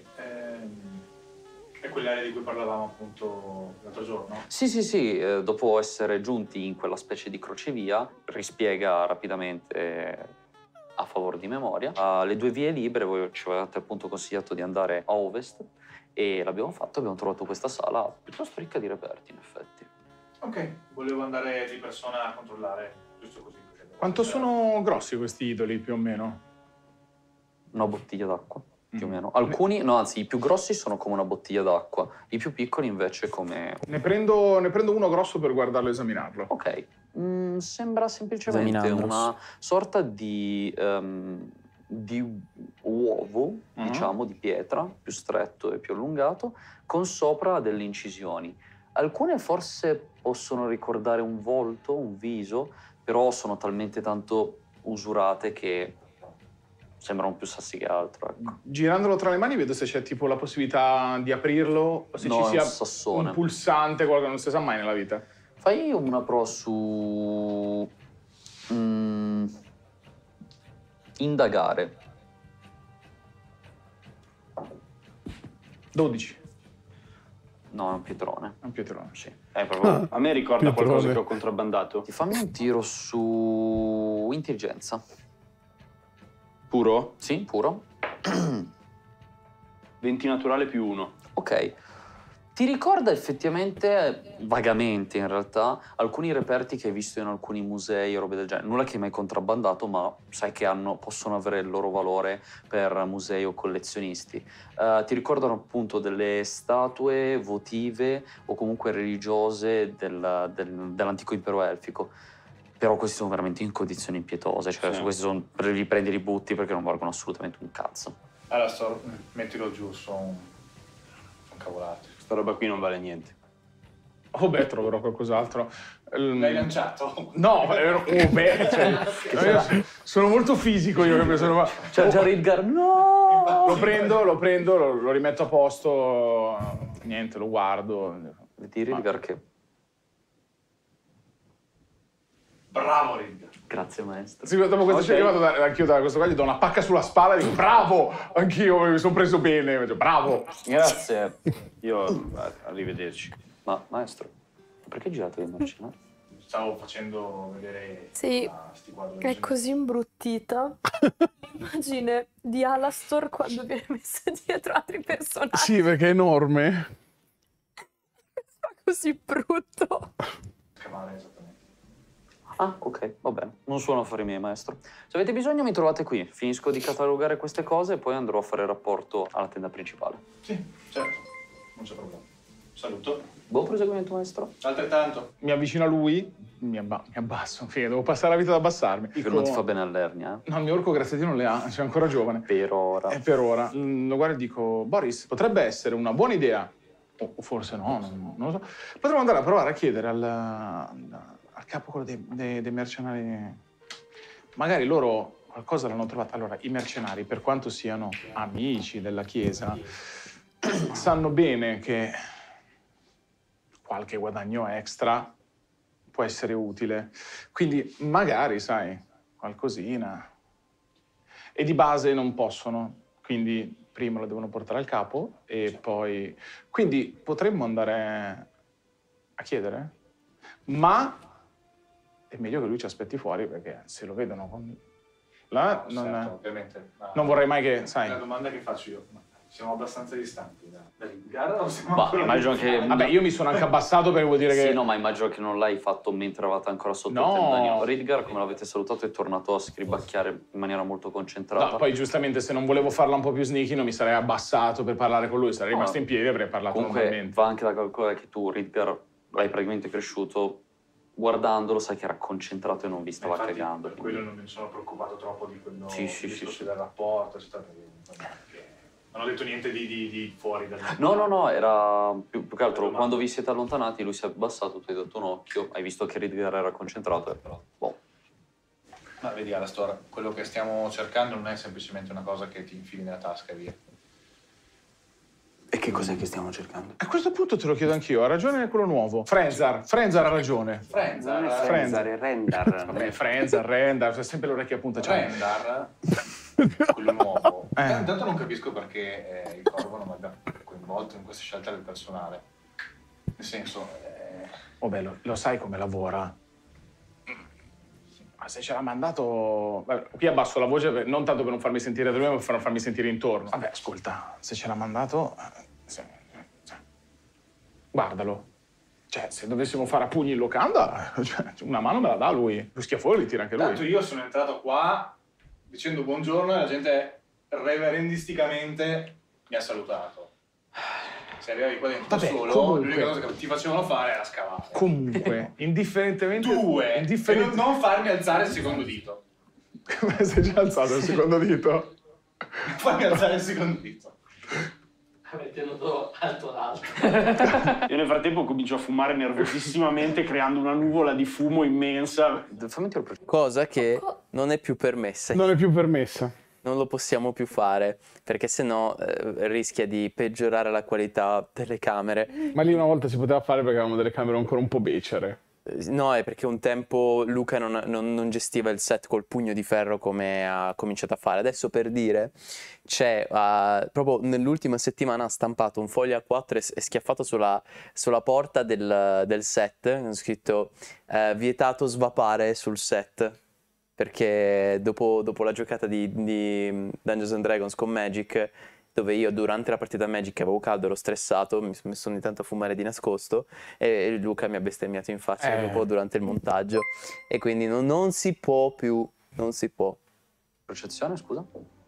è quell'area di cui parlavamo appunto l'altro giorno? Sì, dopo essere giunti in quella specie di crocevia, rispiega rapidamente a favore di memoria. Le 2 vie libere, voi ci avevate appunto consigliato di andare a ovest e l'abbiamo fatto, abbiamo trovato questa sala piuttosto ricca di reperti in effetti. Ok, volevo andare di persona a controllare, giusto così. Quanto sono grossi questi idoli, più o meno? Una bottiglia d'acqua, più o meno. Alcuni, no, anzi, i più grossi sono come una bottiglia d'acqua, i più piccoli invece come... Ne prendo uno grosso per guardarlo e esaminarlo. Ok. Sembra semplicemente una sorta di uovo, diciamo, di pietra, più stretto e più allungato, con sopra delle incisioni. Alcune forse possono ricordare un volto, un viso, però sono talmente tanto usurate che sembrano più sassi che altro, ecco. Girandolo tra le mani vedo se c'è tipo la possibilità di aprirlo, o se No, ci è un sia sassone. un pulsante, qualcosa non si sa mai nella vita. Fai una prova su... indagare. 12. No, è un pietrone. È un pietrone. Sì. È proprio... A me ricorda qualcosa che ho contrabbandato. Ti fammi un tiro su intelligenza. Puro? Sì, puro. 20 naturale più 1. Ok. Ti ricorda effettivamente, vagamente in realtà, alcuni reperti che hai visto in alcuni musei o robe del genere. Nulla che hai mai contrabbandato, ma sai che possono avere il loro valore per musei o collezionisti. Ti ricordano appunto delle statue votive o comunque religiose dell'antico impero elfico. Però questi sono veramente in condizioni impietose, cioè Sì. questi sono li prendi e li butti perché non valgono assolutamente un cazzo. Allora, mettilo giù, sono cavolate. Sta roba qui non vale niente. Oh beh, troverò qualcos'altro. L'hai lanciato? No, sono molto fisico io che sono... C'è già Ridgar, no! Lo prendo, lo rimetto a posto, niente, lo guardo. Vedi Ridgar che... Bravo, Ridgar. Grazie, maestro. Sì, dopo questo c'è arrivato anch'io da questo qua, gli do una pacca sulla spalla e dico bravo! Anch'io mi sono preso bene, bravo! Grazie. Io, arrivederci. Ma, maestro, perché girate i mercenari? Stavo facendo vedere... Sì, sti quadri è così imbruttita. Immagine di Alastor quando viene messa dietro altri personaggi. Sì, perché è enorme. Fa così brutto. Esattamente. Ah, ok, va bene. Non sono affari miei, maestro. Se avete bisogno mi trovate qui. Finisco di catalogare queste cose e poi andrò a fare rapporto alla tenda principale. Sì, certo. Non c'è problema. Saluto. Buon proseguimento, maestro. Altrettanto. Mi avvicino a lui, mi abbasso, fine, devo passare la vita ad abbassare. Che non ti fa bene all'ernia, No, il mio orco grazie a Dio non le ha, sei ancora giovane. Per ora. Per ora. Lo guardo e dico, Boris, potrebbe essere una buona idea, o forse no, non lo so. Potremmo andare a provare a chiedere al capo quello dei mercenari. Magari loro qualcosa l'hanno trovato. Allora, i mercenari, per quanto siano amici della Chiesa, sanno bene che qualche guadagno extra può essere utile. Quindi magari, sai, qualcosina. E di base non possono, quindi prima lo devono portare al capo e poi... Quindi potremmo andare a chiedere, ma è meglio che lui ci aspetti fuori perché se lo vedono con... Là, Certo, ovviamente. non vorrei mai che, sai... La domanda che faccio io, ma siamo abbastanza distanti da Ridgar o siamo Ma ancora immagino che... Vabbè, io mi sono anche abbassato perché vuol dire che... Sì, no, ma immagino che non l'hai fatto mentre eravate ancora sotto No. il tendanio. Ridgar, come l'avete salutato, è tornato a scribacchiare in maniera molto concentrata. No, poi giustamente se non volevo farla un po' più sneaky non mi sarei abbassato per parlare con lui, sarei No, rimasto in piedi e avrei parlato Comunque normalmente. va anche da calcolare che tu, Ridgar, l'hai praticamente cresciuto. Guardandolo sai che era concentrato e non vi stava Infatti, cagando. Per quello non mi sono preoccupato troppo di quello Sì, sì, sì, discorso sì. del rapporto, eccetera, perché non ho detto niente di fuori dal... No, era più che altro quando vi siete allontanati lui si è abbassato, tu hai dato un occhio, hai visto che Ridgar era concentrato e boh. Ma vedi, Alastor, quello che stiamo cercando non è semplicemente una cosa che ti infili nella tasca e via. E che cos'è che stiamo cercando? A questo punto te lo chiedo anch'io, ha ragione quello nuovo. Frenzar ha ragione. Frenzar, è Rendar. Vabbè, Rendar, c'è sempre l'orecchia a punta. Cioè. Rendar, quello nuovo. Intanto non capisco perché il Corvo non abbia coinvolto in questa scelta del personale. Nel senso... Oh beh, lo sai come lavora? Ma se ce l'ha mandato... Vabbè, qui abbasso la voce, non tanto per non farmi sentire da lui, ma per farmi sentire intorno. Vabbè, ascolta, se ce l'ha mandato... Guardalo. Cioè, se dovessimo fare a pugni in locanda, cioè, una mano me la dà lui. Lo schiaffone li tira anche lui. Tanto io sono entrato qua dicendo buongiorno e la gente reverendisticamente mi ha salutato. Se arrivavi qua dentro solo, l'unica cosa che ti facevano fare era scavare. Comunque, indifferentemente... E non farmi alzare il secondo dito. Come sei già alzato il secondo dito? Non farmi alzare il secondo dito. Avete tenuto alto l'alto. Io nel frattempo comincio a fumare nervosissimamente, creando una nuvola di fumo immensa. Cosa che non è più permessa. Non è più permessa. Non lo possiamo più fare, perché sennò rischia di peggiorare la qualità delle camere. Ma lì una volta si poteva fare perché avevamo delle camere ancora un po' becere. No, è perché un tempo Luca non gestiva il set col pugno di ferro come ha cominciato a fare. Adesso, per dire, c'è proprio nell'ultima settimana ha stampato un foglio A4 e schiaffato sulla porta del set, hanno scritto vietato svapare sul set. Perché dopo la giocata di Dungeons and Dragons con Magic, dove io durante la partita Magic avevo caldo, ero stressato, mi sono messo ogni tanto a fumare di nascosto e Luca mi ha bestemmiato in faccia dopo durante il montaggio, e quindi non si può più, non si può. Percezione, scusa?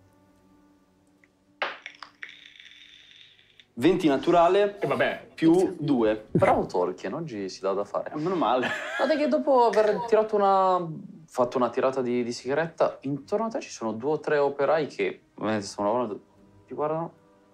20 naturale e vabbè, più 2. Bravo Tolkien, oggi si dà da fare. Meno male. Guarda che dopo aver fatto una tirata di sigaretta, intorno a te ci sono 2 o 3 operai che ovviamente stanno lavorando, ti guardano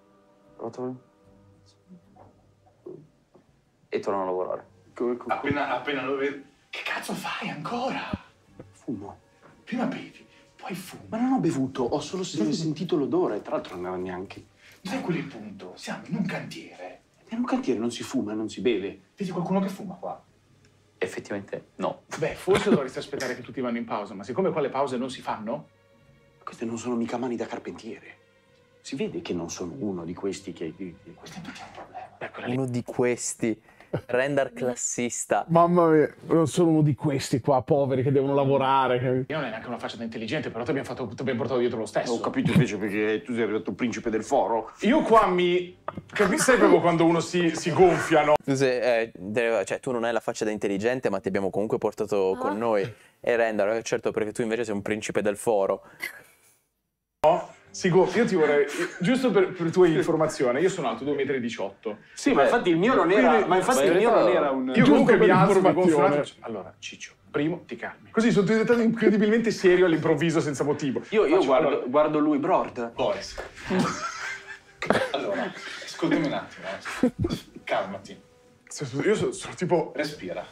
e tornano a lavorare. Appena lo vedo. Che cazzo fai ancora? Fumo. Prima bevi, poi fumi. Ma non ho bevuto, ho solo sentito l'odore, tra l'altro non era neanche. Sai qual è il punto? Siamo in un cantiere. In un cantiere non si fuma, non si beve. Vedi qualcuno che fuma qua? Effettivamente no. Beh, forse dovresti aspettare che tutti vanno in pausa, ma siccome qua le pause non si fanno... Queste non sono mica mani da carpentiere. Si vede che non sono uno di questi che... Questo è un problema. Uno di questi. Render classista. Mamma mia, non sono uno di questi qua, poveri, che devono lavorare. Io non è neanche una faccia da intelligente, però ti abbiamo portato dietro lo stesso. Ho capito invece perché tu sei arrivato principe del foro. Io qua sai proprio quando uno si gonfia, no? Cioè, tu non hai la faccia da intelligente, ma ti abbiamo comunque portato con noi. E Render, certo, perché tu invece sei un principe del foro. No? Io ti vorrei, giusto per tua informazione, io sono alto 2,18 m. Sì, ma infatti il mio non era, un... Io comunque mi alzo, mi gonfio. Allora, Ciccio, primo ti calmi. Così sono diventato incredibilmente serio all'improvviso senza motivo. Io guardo lui, Brord. Boris. Allora, ascoltami un attimo. Calmati. Io sono tipo... Respira.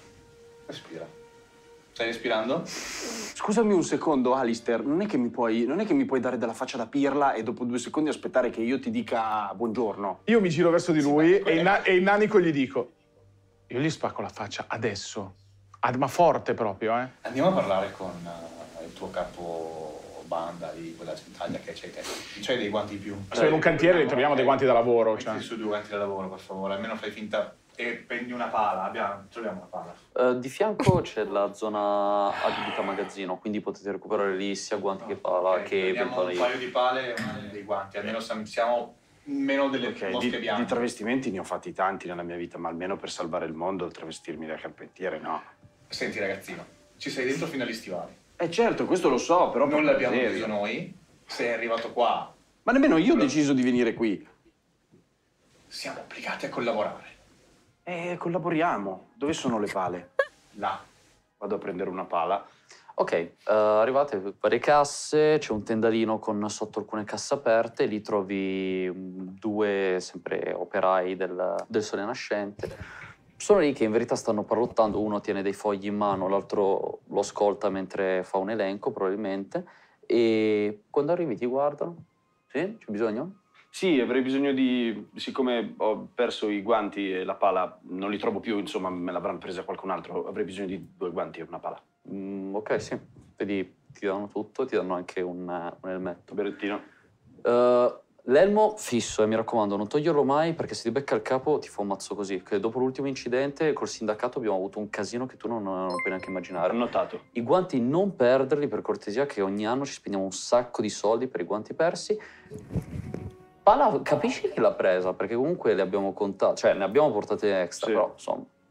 Stai respirando? Scusami un secondo, Alistair, non è che mi puoi dare della faccia da pirla e dopo 2 secondi aspettare che io ti dica buongiorno. Io mi giro verso di lui e in nanico gli dico: io gli spacco la faccia adesso. Ma forte proprio, eh. Andiamo a parlare con il tuo capo banda di quella centraglia che c'hai te. C'hai dei guanti in più? Se in un cantiere troviamo dei guanti da lavoro. Metti su 2 guanti da lavoro, per favore. Almeno fai finta e prendi una pala. Troviamo una pala. Di fianco c'è la zona adibita magazzino, quindi potete recuperare lì sia guanti che pala che eventuali... un paio di pale e dei guanti. Almeno siamo meno delle mosche bianche. Di travestimenti ne ho fatti tanti nella mia vita, ma almeno per salvare il mondo travestirmi da carpentiere no. Senti ragazzino, ci sei dentro fino agli stivali. Certo, questo lo so, però... Non l'abbiamo deciso noi, sei arrivato qua. Ma nemmeno io ho deciso di venire qui. Siamo obbligati a collaborare. Collaboriamo. Dove sono le pale? Là. Vado a prendere una pala. Ok, arrivate, varie casse, c'è un tendalino con sotto alcune casse aperte, lì trovi 2 sempre operai del Sole Nascente. Sono lì che in verità stanno parlottando, uno tiene dei fogli in mano, l'altro lo ascolta mentre fa un elenco probabilmente, e quando arrivi ti guardano. Sì? C'è bisogno? Sì, avrei bisogno di... Siccome ho perso i guanti e la pala, non li trovo più, insomma, me l'avranno presa qualcun altro, avrei bisogno di 2 guanti e una pala. Ok, sì. Vedi, ti danno tutto, ti danno anche un elmetto. Berettino. L'elmo fisso, e mi raccomando, non toglierlo mai, perché se ti becca il capo ti fa un mazzo così. Che dopo l'ultimo incidente col sindacato abbiamo avuto un casino che tu non puoi neanche immaginare. Ho notato. I guanti non perderli, per cortesia, che ogni anno ci spendiamo un sacco di soldi per i guanti persi. Pala, capisci chi l'ha presa? Perché comunque le abbiamo contate, cioè ne abbiamo portate extra, sì. Però insomma,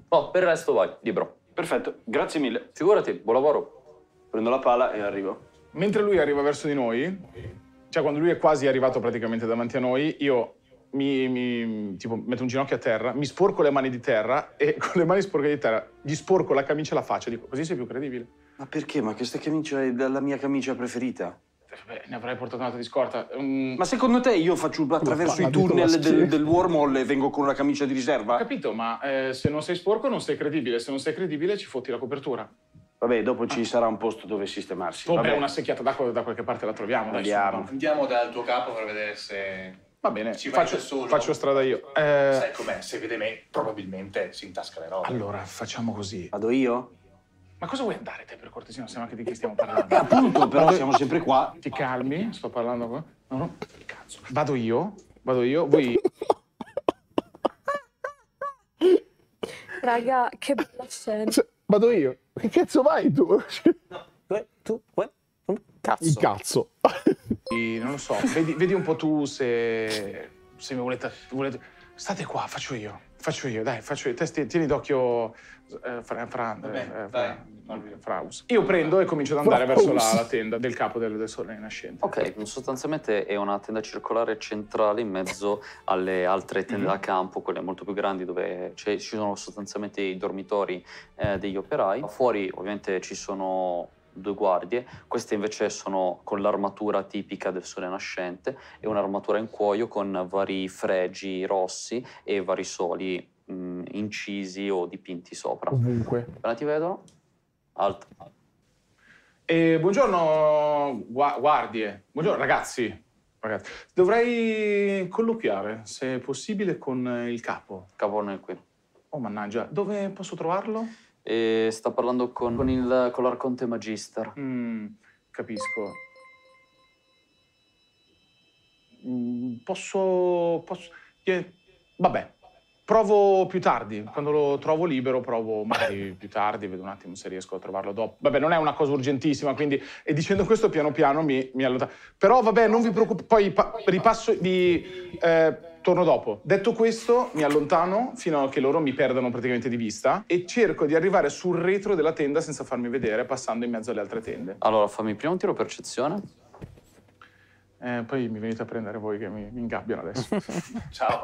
Oh, per il resto vai, libero. Perfetto, grazie mille. Figurati, buon lavoro. Prendo la pala e arrivo. Mentre lui arriva verso di noi, cioè quando lui è quasi arrivato praticamente davanti a noi, io tipo, metto un ginocchio a terra, mi sporco le mani di terra e con le mani sporche di terra gli sporco la camicia e la faccia, dico, così sei più credibile. Ma perché? Ma questa camicia è la mia camicia preferita. Beh, ne avrei portato un'altra di scorta. Ma secondo te io faccio attraverso i tunnel del wormhole e vengo con una camicia di riserva? Ho capito, ma se non sei sporco non sei credibile, se non sei credibile ci fotti la copertura. Vabbè, dopo ci sarà un posto dove sistemarsi. Vabbè, una secchiata d'acqua da qualche parte la troviamo. Andiamo dal tuo capo per vedere se... Va bene, ci vai da solo. faccio strada io. Sai com'è? Se vede me, probabilmente si intasca le robe. Allora, facciamo così. Vado io? Ma cosa vuoi andare te, per cortesia? Non siamo anche di chi stiamo parlando. Appunto, però siamo sempre qua. Ti calmi, sto parlando qua. No, cazzo. Vado io, voi... Raga, che bella scena. Vado io. Che cazzo vai tu? Tu? Cazzo. Il cazzo. Non lo so, vedi un po' tu se mi volete... State qua, faccio io, dai, faccio io. Tieni d'occhio Fraus. Io prendo e comincio ad andare verso la tenda del capo del sole nascente. Ok, sostanzialmente è una tenda circolare centrale in mezzo alle altre tende da campo, quelle molto più grandi, dove ci sono sostanzialmente i dormitori degli operai. Fuori ovviamente ci sono 2 guardie, queste invece sono con l'armatura tipica del sole nascente e un'armatura in cuoio con vari fregi rossi e vari soli incisi o dipinti sopra. Ovunque. Appena ti vedono, alto. Buongiorno guardie, buongiorno ragazzi. Dovrei colloquiare, se è possibile, con il capo. Il capo non è qui. Oh mannaggia, dove posso trovarlo? E sta parlando con l'Arconte Magister. Capisco. Posso... Vabbè, provo più tardi. Quando lo trovo libero, provo magari più tardi, vedo un attimo se riesco a trovarlo dopo. Vabbè, non è una cosa urgentissima, quindi... E dicendo questo, piano piano mi allontano. Però vabbè, non vi preoccupate, poi ripasso di... torno dopo. Detto questo, mi allontano fino a che loro mi perdano praticamente di vista e cerco di arrivare sul retro della tenda senza farmi vedere, passando in mezzo alle altre tende. Allora, fammi prima un tiro percezione. Poi mi venite a prendere voi che mi ingabbiano adesso. Ciao.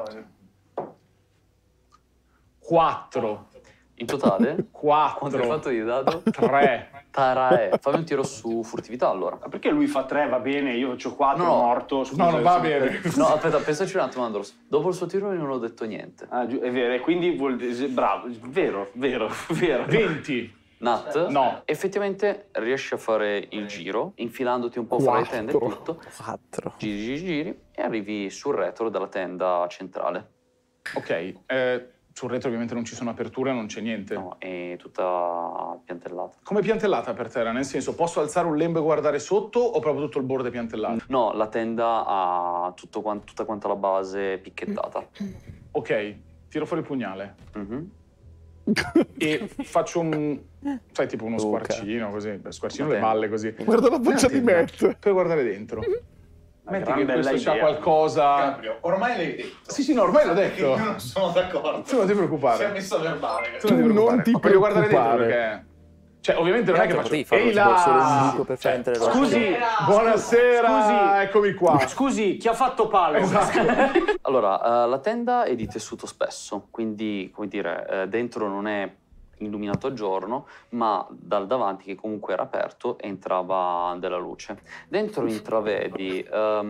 4. In totale? 4. Quanto hai fatto di dado? 3. Tarae. Fammi un tiro su furtività allora. Ma perché lui fa 3, va bene, io faccio 4, morto. Scusa, no, non va bene. No, aspetta, pensaci un attimo, Andros. Dopo il suo tiro io non ho detto niente. Ah, è vero, e quindi bravo, vero. 20. Nat, no. Effettivamente riesci a fare il giro, infilandoti un po' fra le tende e tutto. 4. Giri e arrivi sul retro della tenda centrale. Ok, sul retro ovviamente non ci sono aperture, non c'è niente. No, è tutta piantellata. Come piantellata per terra? Nel senso, posso alzare un lembo e guardare sotto o proprio tutto il bordo è piantellato? No, la tenda ha tutta quanta la base picchettata. Ok, tiro fuori il pugnale. E faccio sai, tipo uno squarcino così. Squarcino le balle così. Guarda la faccia di Matt. Per guardare dentro. Metti che questo c'ha qualcosa... Gabriel, ormai l'hai detto. Sì, no, ormai l'ho detto. Io non sono d'accordo. Tu non ti preoccupare. Si è messo a verbale. Tu non ti preoccupare. Voglio guardare dentro perché... Cioè, ovviamente non è che faccio... Ehi là! Scusi, buonasera! Scusi, eccomi qua. Scusi, chi ha fatto palo? Allora, la tenda è di tessuto spesso, quindi, come dire, dentro non è illuminato a giorno, ma dal davanti, che comunque era aperto, entrava della luce. Dentro intravedi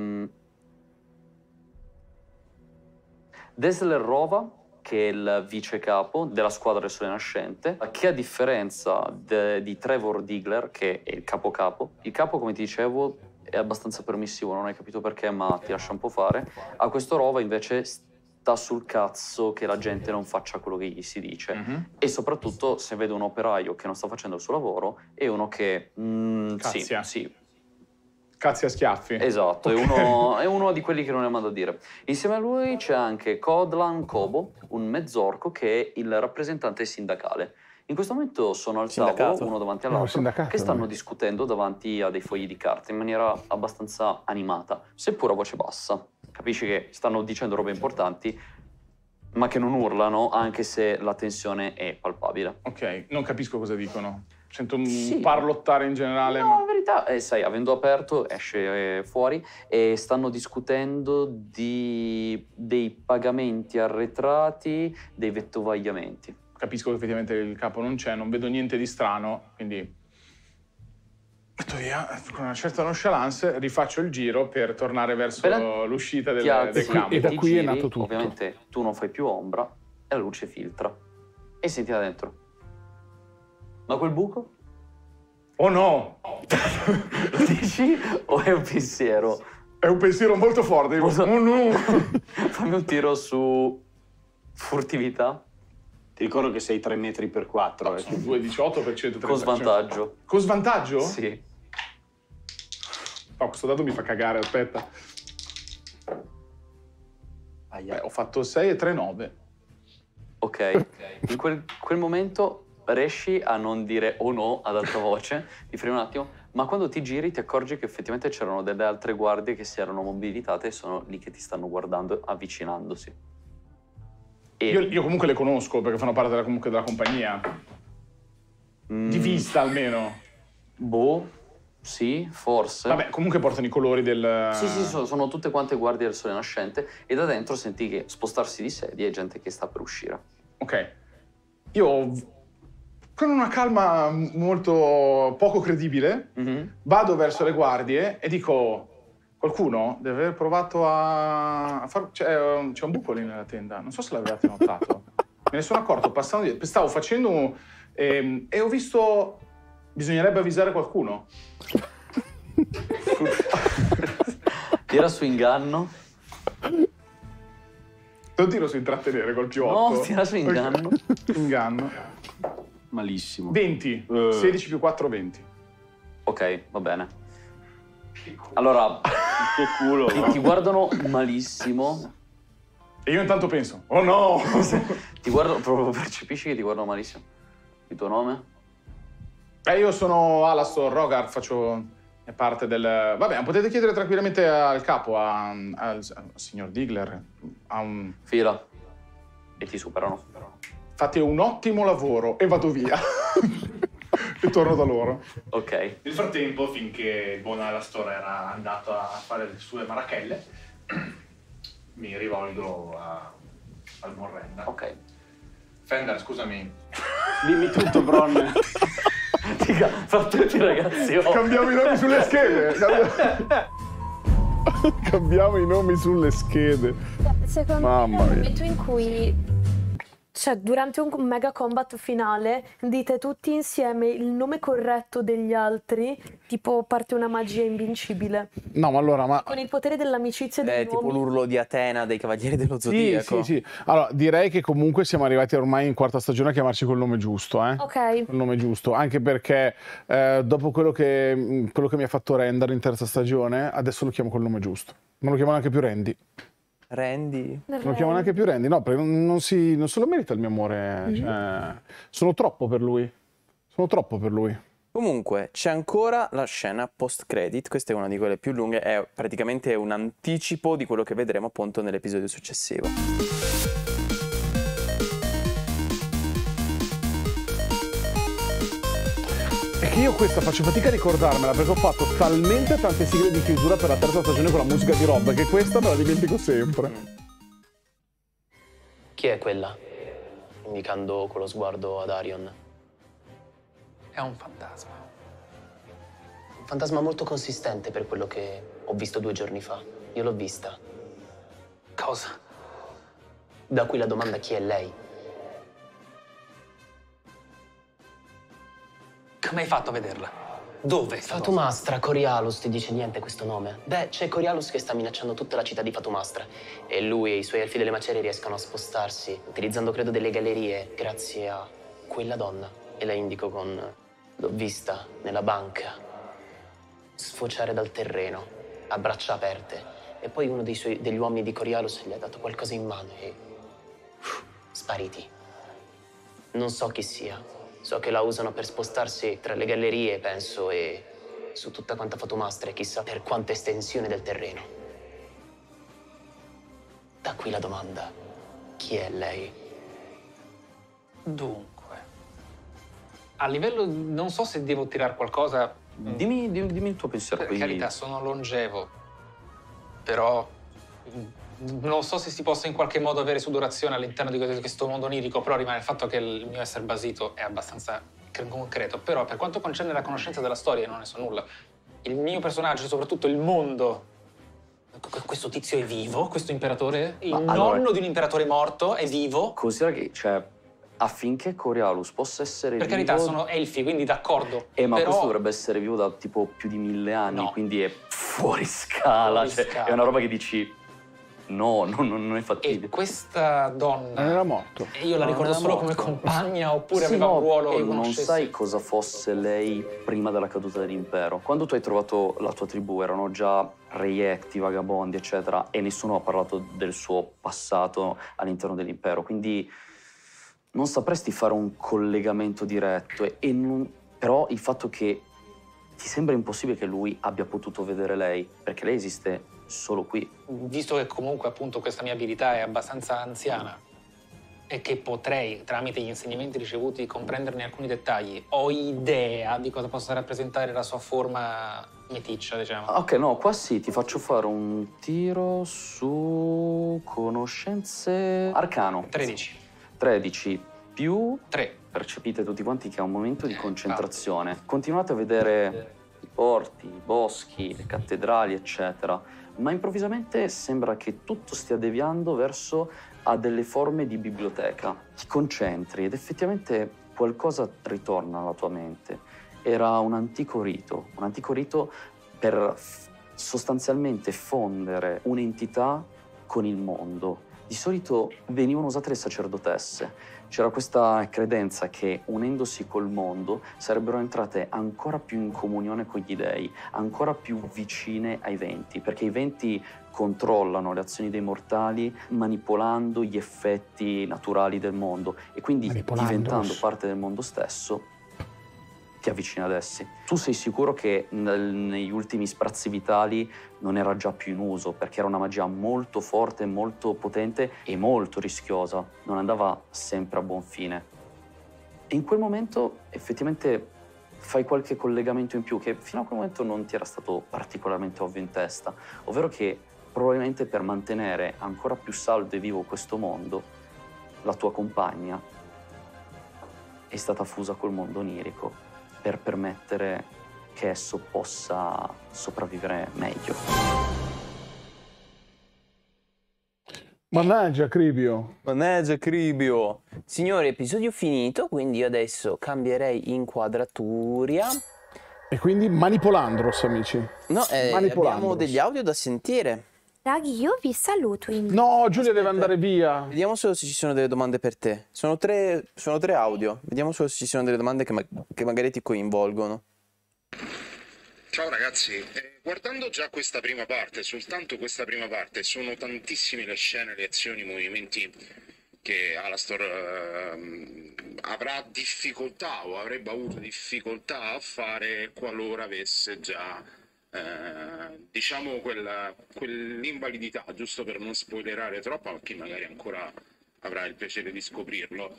Desler Rova, che è il vice capo della squadra del Sole Nascente, che a differenza di Trevor Digler, che è il capo, il capo, come ti dicevo, è abbastanza permissivo, non hai capito perché, ma ti lascia un po' fare. A questo Rova invece sta sul cazzo che la gente non faccia quello che gli si dice. E soprattutto se vede un operaio che non sta facendo il suo lavoro, è uno che... Cazzia. Sì. Cazzi a schiaffi. Esatto, okay. è uno di quelli che non è mai da dire. Insieme a lui c'è anche Kodlan Kobo, un mezzorco che è il rappresentante sindacale. In questo momento sono al tavolo, uno davanti all'altro, che stanno discutendo davanti a dei fogli di carta in maniera abbastanza animata, seppur a voce bassa. Capisci che stanno dicendo robe importanti, ma che non urlano, anche se la tensione è palpabile. Ok, non capisco cosa dicono. Sento un parlottare in generale. No, in verità, sai, avendo aperto, esce fuori e stanno discutendo dei pagamenti arretrati, dei vettovagliamenti. Capisco che effettivamente il capo non c'è, non vedo niente di strano, quindi metto via con una certa nonchalance, rifaccio il giro per tornare verso l'uscita del campo. E da qui è nato tutto. Ovviamente tu non fai più ombra e la luce filtra. E senti da dentro. Ma quel buco? Oh no! Dici o è un pensiero? È un pensiero molto forte. Oh no! Fammi un tiro su furtività. Ti ricordo che sei 3 metri per 4. No, su 2,18 per 130. Con svantaggio. Con svantaggio? Sì. No, questo dato mi fa cagare, aspetta. Beh, ho fatto 6 e 3, 9. Ok. In quel momento riesci a non dire oh no ad alta voce, ti freni un attimo, ma quando ti giri ti accorgi che effettivamente c'erano delle altre guardie che si erano mobilitate e sono lì che ti stanno guardando avvicinandosi. E... Io comunque le conosco perché fanno parte comunque della compagnia. Di vista almeno. Boh, sì, forse. Vabbè, comunque portano i colori del... Sì, sono tutte quante guardie del sole nascente e da dentro senti che spostarsi di sedie e gente che sta per uscire. Ok. Io, con una calma molto poco credibile, vado verso le guardie e dico... Qualcuno deve aver provato a fare... C'è un buco lì nella tenda, non so se l'avevate notato. Me ne sono accorto passando... Stavo facendo... e ho visto... Bisognerebbe avvisare qualcuno. Tira su inganno. Non tiro su intrattenere col più 8. No, tira su inganno. Inganno. Malissimo. 20. 16 più 4, 20. Ok, va bene. Allora, che culo. Ti guardano malissimo. E io intanto penso, oh no! Ti guardo, proprio percepisci che ti guardano malissimo. Il tuo nome? Io sono Alastor Rogarth, faccio parte del... Vabbè, potete chiedere tranquillamente al capo, al signor Diggler. Fila. E ti superano. Fate un ottimo lavoro e vado via. E torno da loro. Ok. Nel frattempo, finché il buon Alastor era andato a fare le sue marachelle, mi rivolgo al Morrenda. Ok. Fender, scusami. Dimmi tutto, Bron. Dica, fate ragazzi. Cambiamo i nomi sulle schede. Cambiamo i nomi sulle schede. Secondo me nel momento in cui... Cioè, durante un mega combat finale dite tutti insieme il nome corretto degli altri, tipo parte una magia invincibile. No, ma allora, ma... Con il potere dell'amicizia e dei tipo nomi. l'urlo di Atena dei Cavalieri dello Zodiaco. Sì. Allora, direi che comunque siamo arrivati ormai in quarta stagione a chiamarci col nome giusto, Ok. Col nome giusto, anche perché dopo quello che mi ha fatto Render in terza stagione, adesso lo chiamo col nome giusto. Non lo chiamo neanche più Randy. Randy? Non lo chiamo neanche più Randy, no, perché non se lo merita il mio amore. Cioè, sono troppo per lui. Comunque, c'è ancora la scena post-credit, questa è una di quelle più lunghe, è praticamente un anticipo di quello che vedremo appunto nell'episodio successivo. È che io questa faccio fatica a ricordarmela perché ho fatto talmente tante sigle di chiusura per la terza stagione con la musica di Rob che questa me la dimentico sempre. Chi è quella? Indicando con lo sguardo ad Arion. È un fantasma. Un fantasma molto consistente per quello che ho visto 2 giorni fa. Io l'ho vista. Cosa? Da qui la domanda: chi è lei? Come hai fatto a vederla? Dove? Fatumastra, Corialus, ti dice niente questo nome? Beh, c'è Corialus che sta minacciando tutta la città di Fatumastra e lui e i suoi elfi delle macerie riescono a spostarsi utilizzando, credo, delle gallerie grazie a quella donna. E la indico con... l'ho vista nella banca sfociare dal terreno a braccia aperte e poi uno degli uomini di Corialus gli ha dato qualcosa in mano e... spariti. Non so chi sia. So che la usano per spostarsi tra le gallerie, penso, e su tutta quanta Fatumastra e chissà per quanta estensione del terreno. Da qui la domanda: chi è lei? Dunque, a livello, non so se devo tirare qualcosa. Dimmi il tuo pensiero. Per poi- carità, sono longevo, però non so se si possa in qualche modo avere sudorazione all'interno di questo mondo onirico, però rimane il fatto che il mio essere basito è abbastanza concreto. Però per quanto concerne la conoscenza della storia non ne so nulla. Il mio personaggio, soprattutto il mondo, questo tizio è vivo, questo imperatore, il nonno di un imperatore morto è vivo. Considera che, cioè, affinché Coriolanus possa essere Per vivo... carità, sono elfi, quindi d'accordo. ma però... questo dovrebbe essere vivo da tipo più di 1000 anni, No. quindi è fuori scala. Fuori Cioè, scala. è una roba che dici... No, non è fattibile. E questa donna... Non era morto. E io la ricordo Non era solo morto. come compagna oppure Sì, aveva no, un ruolo e che non conoscessi? sai cosa fosse lei prima della caduta dell'impero. Quando tu hai trovato la tua tribù erano già reietti, vagabondi, eccetera, e nessuno ha parlato del suo passato all'interno dell'impero, quindi non sapresti fare un collegamento diretto. Però il fatto che ti sembra impossibile che lui abbia potuto vedere lei, perché lei esiste solo qui. Visto che comunque appunto questa mia abilità è abbastanza anziana e che potrei, tramite gli insegnamenti ricevuti, comprenderne alcuni dettagli, ho idea di cosa possa rappresentare la sua forma meticcia, diciamo. Ok, no, qua sì, ti faccio fare un tiro su conoscenze arcano. 13. 13 più 3. Percepite tutti quanti che è un momento di concentrazione. Continuate a vedere i porti, i boschi, le cattedrali, eccetera, ma improvvisamente sembra che tutto stia deviando verso a delle forme di biblioteca. Ti concentri ed effettivamente qualcosa ritorna alla tua mente. Era un antico rito per sostanzialmente fondere un'entità con il mondo. Di solito venivano usate le sacerdotesse. C'era questa credenza che unendosi col mondo sarebbero entrate ancora più in comunione con gli dei, ancora più vicine ai venti, perché i venti controllano le azioni dei mortali manipolando gli effetti naturali del mondo e quindi diventando parte del mondo stesso ti avvicina ad essi. Tu sei sicuro che negli ultimi sprazzi vitali non era già più in uso, perché era una magia molto forte, molto potente e molto rischiosa, non andava sempre a buon fine. E in quel momento effettivamente fai qualche collegamento in più che fino a quel momento non ti era stato particolarmente ovvio in testa, ovvero che probabilmente per mantenere ancora più saldo e vivo questo mondo, la tua compagna è stata fusa col mondo onirico per permettere che esso possa sopravvivere meglio. Mannaggia Cribio. Mannaggia Cribio. Signori, episodio finito, quindi io adesso cambierei inquadratura. E quindi Manipolandros, amici. No, abbiamo Manipolandros. degli audio da sentire. Raghi, io vi saluto in... No, Giulia deve andare via. Vediamo solo se ci sono delle domande per te. Sono tre audio. Vediamo solo se ci sono delle domande che magari ti coinvolgono. Ciao ragazzi, guardando già questa prima parte, soltanto questa prima parte, sono tantissime le scene, le azioni, i movimenti che Alastor avrà difficoltà o avrebbe avuto difficoltà a fare qualora avesse già diciamo quell'invalidità, giusto per non spoilerare troppo a chi magari ancora avrà il piacere di scoprirlo.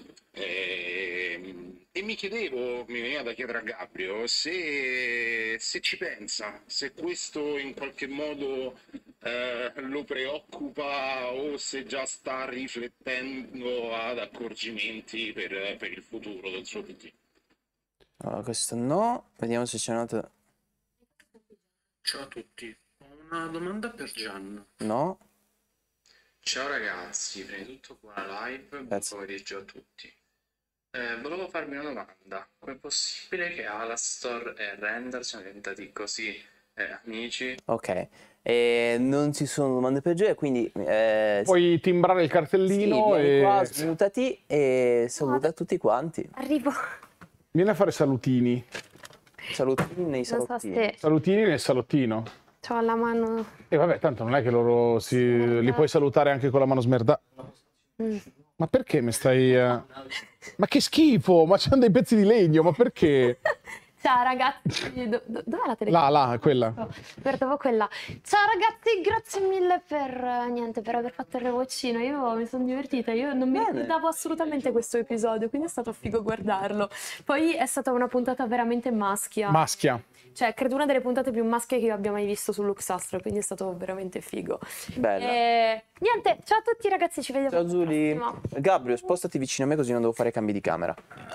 E mi chiedevo, mi veniva da chiedere a Gabrio se ci pensa, se questo in qualche modo lo preoccupa o se già sta riflettendo ad accorgimenti per il futuro del suo PT. Allora, questo no. Vediamo se c'è un'altra. Ciao a tutti, ho una domanda per Gian. No. Ciao ragazzi, prima di tutto buona live, buon Grazie. pomeriggio a tutti. Volevo farmi una domanda, com'è possibile che Alastor e Render siano diventati così amici? Ok. Non ci sono domande per Gioia, quindi Puoi timbrare il cartellino sì, vieni e qua, salutati e saluta tutti quanti. Arrivo. vieni a fare salutini. Salutini nei Non so salottini. se... Salutini nel salottino. C'ho la mano... E vabbè, tanto non è che loro li puoi salutare anche con la mano smerda. Mm. Ma perché mi stai... Ma che schifo! Ma c'hanno dei pezzi di legno, ma perché? Ciao ragazzi, dov'è la telecamera? Là, quella. Guardavo quella. Ciao ragazzi, grazie mille per aver fatto il rewatchino. Io mi sono divertita, io non mi ricordavo assolutamente questo episodio, quindi è stato figo guardarlo. Poi è stata una puntata veramente maschia. Maschia. Cioè, credo una delle puntate più maschie che io abbia mai visto su Luxastra, quindi è stato veramente figo. Bella. Niente, ciao a tutti ragazzi, ci vediamo. Ciao Zuli. Gabriel, spostati vicino a me così non devo fare cambi di camera.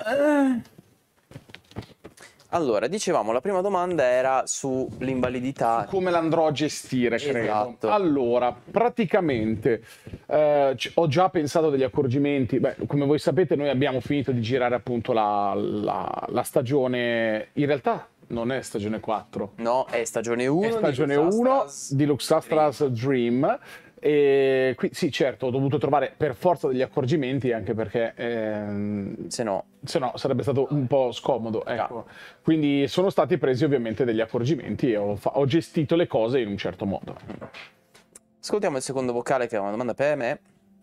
Allora, dicevamo, la prima domanda era sull'invalidità. Come l'andrò a gestire, credo. Esatto. Allora, praticamente ho già pensato degli accorgimenti. Beh, come voi sapete, noi abbiamo finito di girare appunto la stagione. In realtà non è stagione 4. No, è stagione 1. È stagione 1 di Luxastra's Dream. E qui sì, certo, ho dovuto trovare per forza degli accorgimenti, anche perché se no sarebbe stato un po' scomodo, ecco. Quindi sono stati presi ovviamente degli accorgimenti e ho gestito le cose in un certo modo. Ascoltiamo il secondo vocale, che è una domanda per me.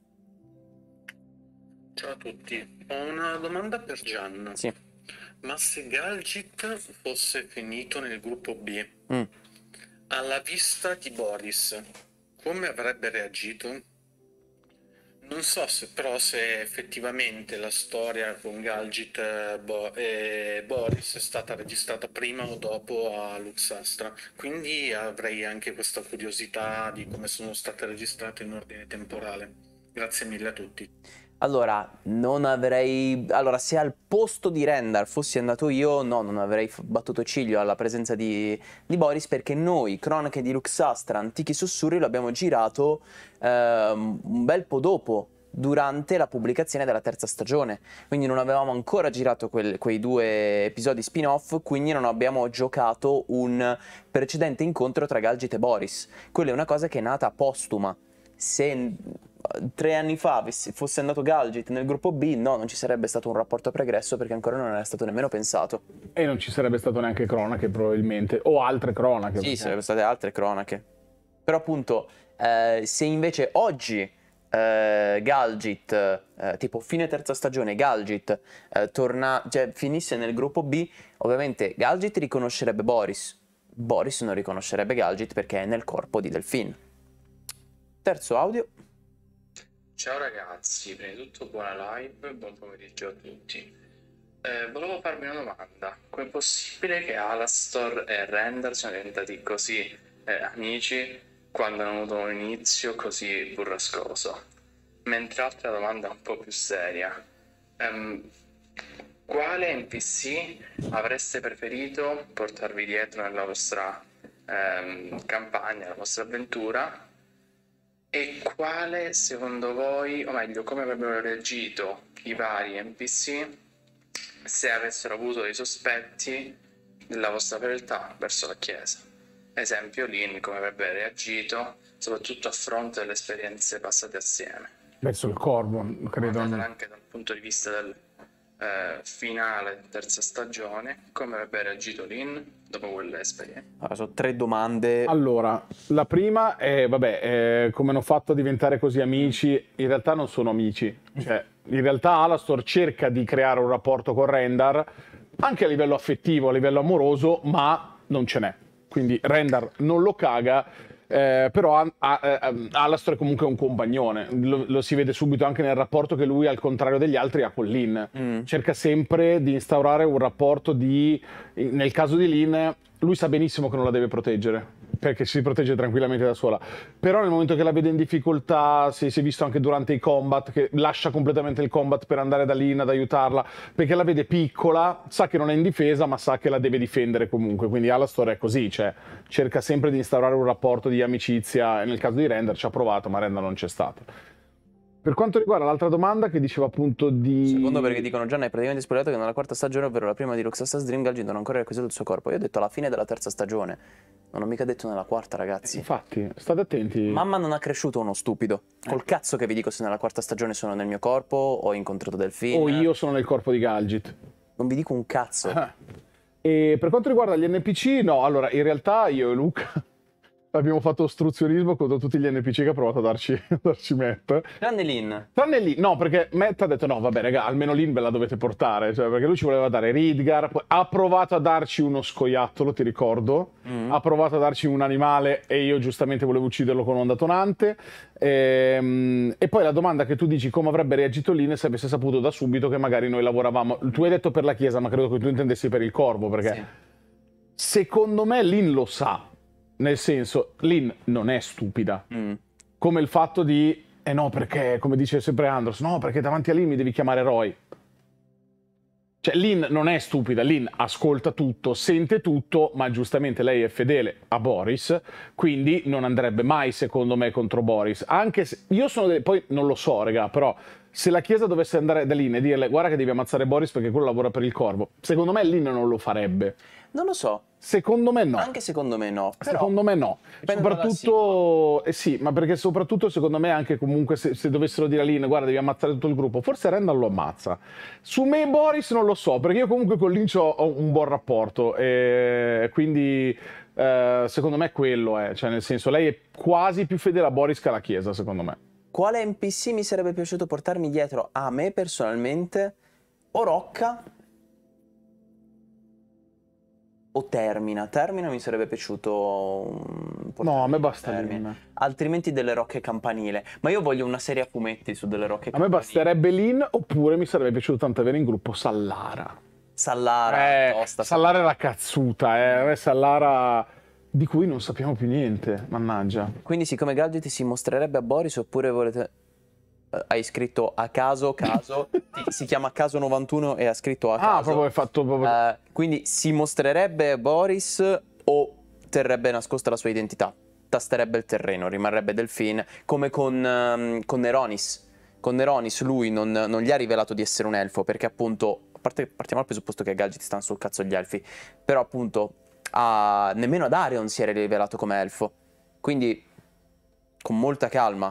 Ciao a tutti, ho una domanda per Gian. Sì. Ma se Galgit fosse finito nel gruppo B, alla vista di Boris, come avrebbe reagito? Non so però se effettivamente la storia con Galgit e Boris è stata registrata prima o dopo a Luxastra, quindi avrei anche questa curiosità di come sono state registrate in ordine temporale. Grazie mille a tutti. Allora, se al posto di Rendar fossi andato io, no, non avrei battuto ciglio alla presenza di Boris, perché noi, Cronache di Luxastra, Antichi Sussurri, lo abbiamo girato un bel po' dopo, durante la pubblicazione della terza stagione. Quindi non avevamo ancora girato quei 2 episodi spin-off, quindi non abbiamo giocato un precedente incontro tra Galgit e Boris. Quella è una cosa che è nata postuma. Se 3 anni fa fosse andato Galgit nel gruppo B, no, non ci sarebbe stato un rapporto pregresso, perché ancora non era stato nemmeno pensato. E non ci sarebbe stato neanche cronache, probabilmente, o altre cronache. Sì, sarebbero state altre cronache. Però appunto, se invece oggi Galgit, tipo fine terza stagione, Galgit finisse nel gruppo B, ovviamente Galgit riconoscerebbe Boris. Boris non riconoscerebbe Galgit perché è nel corpo di Delphine. Terzo audio. Ciao ragazzi, prima di tutto buona live, buon pomeriggio a tutti. Volevo farmi una domanda. Com'è possibile che Alastor e Rendar siano diventati così amici quando hanno avuto un inizio così burrascoso? Mentre altra domanda un po' più seria. Quale NPC avreste preferito portarvi dietro nella vostra campagna, nella vostra avventura? E quale, secondo voi, o meglio, come avrebbero reagito i vari NPC se avessero avuto dei sospetti della vostra fedeltà verso la Chiesa? Esempio, Lynn come avrebbe reagito, soprattutto a fronte delle esperienze passate assieme. Verso il corvo, credo. Anche dal punto di vista del finale terza stagione, come avrebbe reagito Lynn dopo quell'esperienza? Allora, sono 3 domande. Allora, la prima è, come hanno fatto a diventare così amici? In realtà non sono amici. Cioè, in realtà Alastor cerca di creare un rapporto con Rendar, anche a livello affettivo, a livello amoroso, ma non ce n'è. Quindi Rendar non lo caga, però Alastor è comunque un compagnone. Lo si vede subito anche nel rapporto che lui, al contrario degli altri, ha con Lynn. Cerca sempre di instaurare un rapporto nel caso di Lynn, lui sa benissimo che non la deve proteggere, perché si protegge tranquillamente da sola. Però nel momento che la vede in difficoltà, si è visto anche durante i combat, che lascia completamente il combat per andare da Lynn ad aiutarla, perché la vede piccola, sa che non è in difesa, ma sa che la deve difendere comunque. Quindi Alastor è così, cioè cerca sempre di instaurare un rapporto di amicizia. Nel caso di Rendar ci ha provato, ma Rendar non c'è stato. Per quanto riguarda l'altra domanda, che diceva appunto di... Secondo, perché dicono Gianna hai praticamente spoilerato che nella quarta stagione, ovvero la prima di Luxastra's Dream, Galgit non ha ancora requisito il suo corpo. Io ho detto alla fine della terza stagione, non ho mica detto nella quarta, ragazzi. Infatti, state attenti. Mamma non ha cresciuto uno stupido. Col cazzo che vi dico se nella quarta stagione sono nel mio corpo, ho incontrato Delphine. O io sono nel corpo di Galgit. Non vi dico un cazzo. E per quanto riguarda gli NPC, no, allora in realtà io e Luca Abbiamo fatto ostruzionismo contro tutti gli NPC che ha provato a darci Matt. Tranne Lynn. Tranne Lynn, no, perché Matt ha detto no, vabbè raga, almeno Lynn ve la dovete portare, cioè perché lui ci voleva dare Ridgar, poi ha provato a darci uno scoiattolo, ti ricordo, ha provato a darci un animale e io giustamente volevo ucciderlo con onda tonante, e poi la domanda che tu dici come avrebbe reagito Lynn se avesse saputo da subito che magari noi lavoravamo, tu hai detto per la chiesa, ma credo che tu intendessi per il corvo, perché secondo me Lynn lo sa. Nel senso, Lynn non è stupida. Come il fatto di... no, perché, come dice sempre Andros, no, perché davanti a Lynn mi devi chiamare Roy. Cioè, Lynn non è stupida, Lynn ascolta tutto, sente tutto, ma giustamente lei è fedele a Boris, quindi non andrebbe mai, secondo me, contro Boris. Anche se... Io sono... Poi non lo so, raga, però... Se la chiesa dovesse andare da Lynn e dirle guarda che devi ammazzare Boris perché quello lavora per il corvo, secondo me Lynn non lo farebbe. Non lo so. Secondo me no. Anche secondo me no. Però secondo me no. Soprattutto, sì, ma perché soprattutto secondo me anche comunque se dovessero dire a Lynn guarda devi ammazzare tutto il gruppo, forse Randall lo ammazza. Su me e Boris non lo so, perché io comunque con Lynch ho un buon rapporto e quindi secondo me quello è, cioè nel senso lei è quasi più fedele a Boris che alla chiesa, secondo me. Quale NPC mi sarebbe piaciuto portarmi dietro a me personalmente? O Rocca o Termina. Termina mi sarebbe piaciuto no, a me basta Lynn. Altrimenti delle Rocche Campanile. Ma io voglio una serie a fumetti su delle Rocche Campanile. A me basterebbe Lynn, oppure mi sarebbe piaciuto tanto avere in gruppo Sallara. Sallara è la cazzuta, Sallara... Di cui non sappiamo più niente, mannaggia. Quindi siccome Gadget si mostrerebbe a Boris oppure volete... hai scritto a caso, si chiama Caso 91 e ha scritto a caso. Ah, proprio hai fatto... quindi si mostrerebbe a Boris o terrebbe nascosta la sua identità? Tasterebbe il terreno, rimarrebbe Delphine, come con Neronis. Con Neronis lui non gli ha rivelato di essere un elfo, perché appunto, a parte partiamo dal presupposto che a Gadget stanno sul cazzo gli elfi, però appunto... nemmeno ad Arion si era rivelato come elfo, quindi con molta calma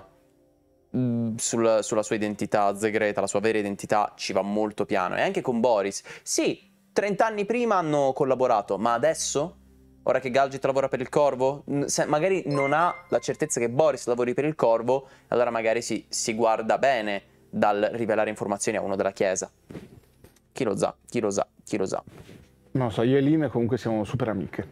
sulla sua identità segreta, la sua vera identità ci va molto piano. E anche con Boris, sì, 30 anni prima hanno collaborato, ma adesso, ora che Galgit lavora per il Corvo, magari non ha la certezza che Boris lavori per il Corvo, allora magari si guarda bene dal rivelare informazioni a uno della Chiesa. Chi lo sa, chi lo sa, chi lo sa. Non so, io e Lynn comunque siamo super amiche.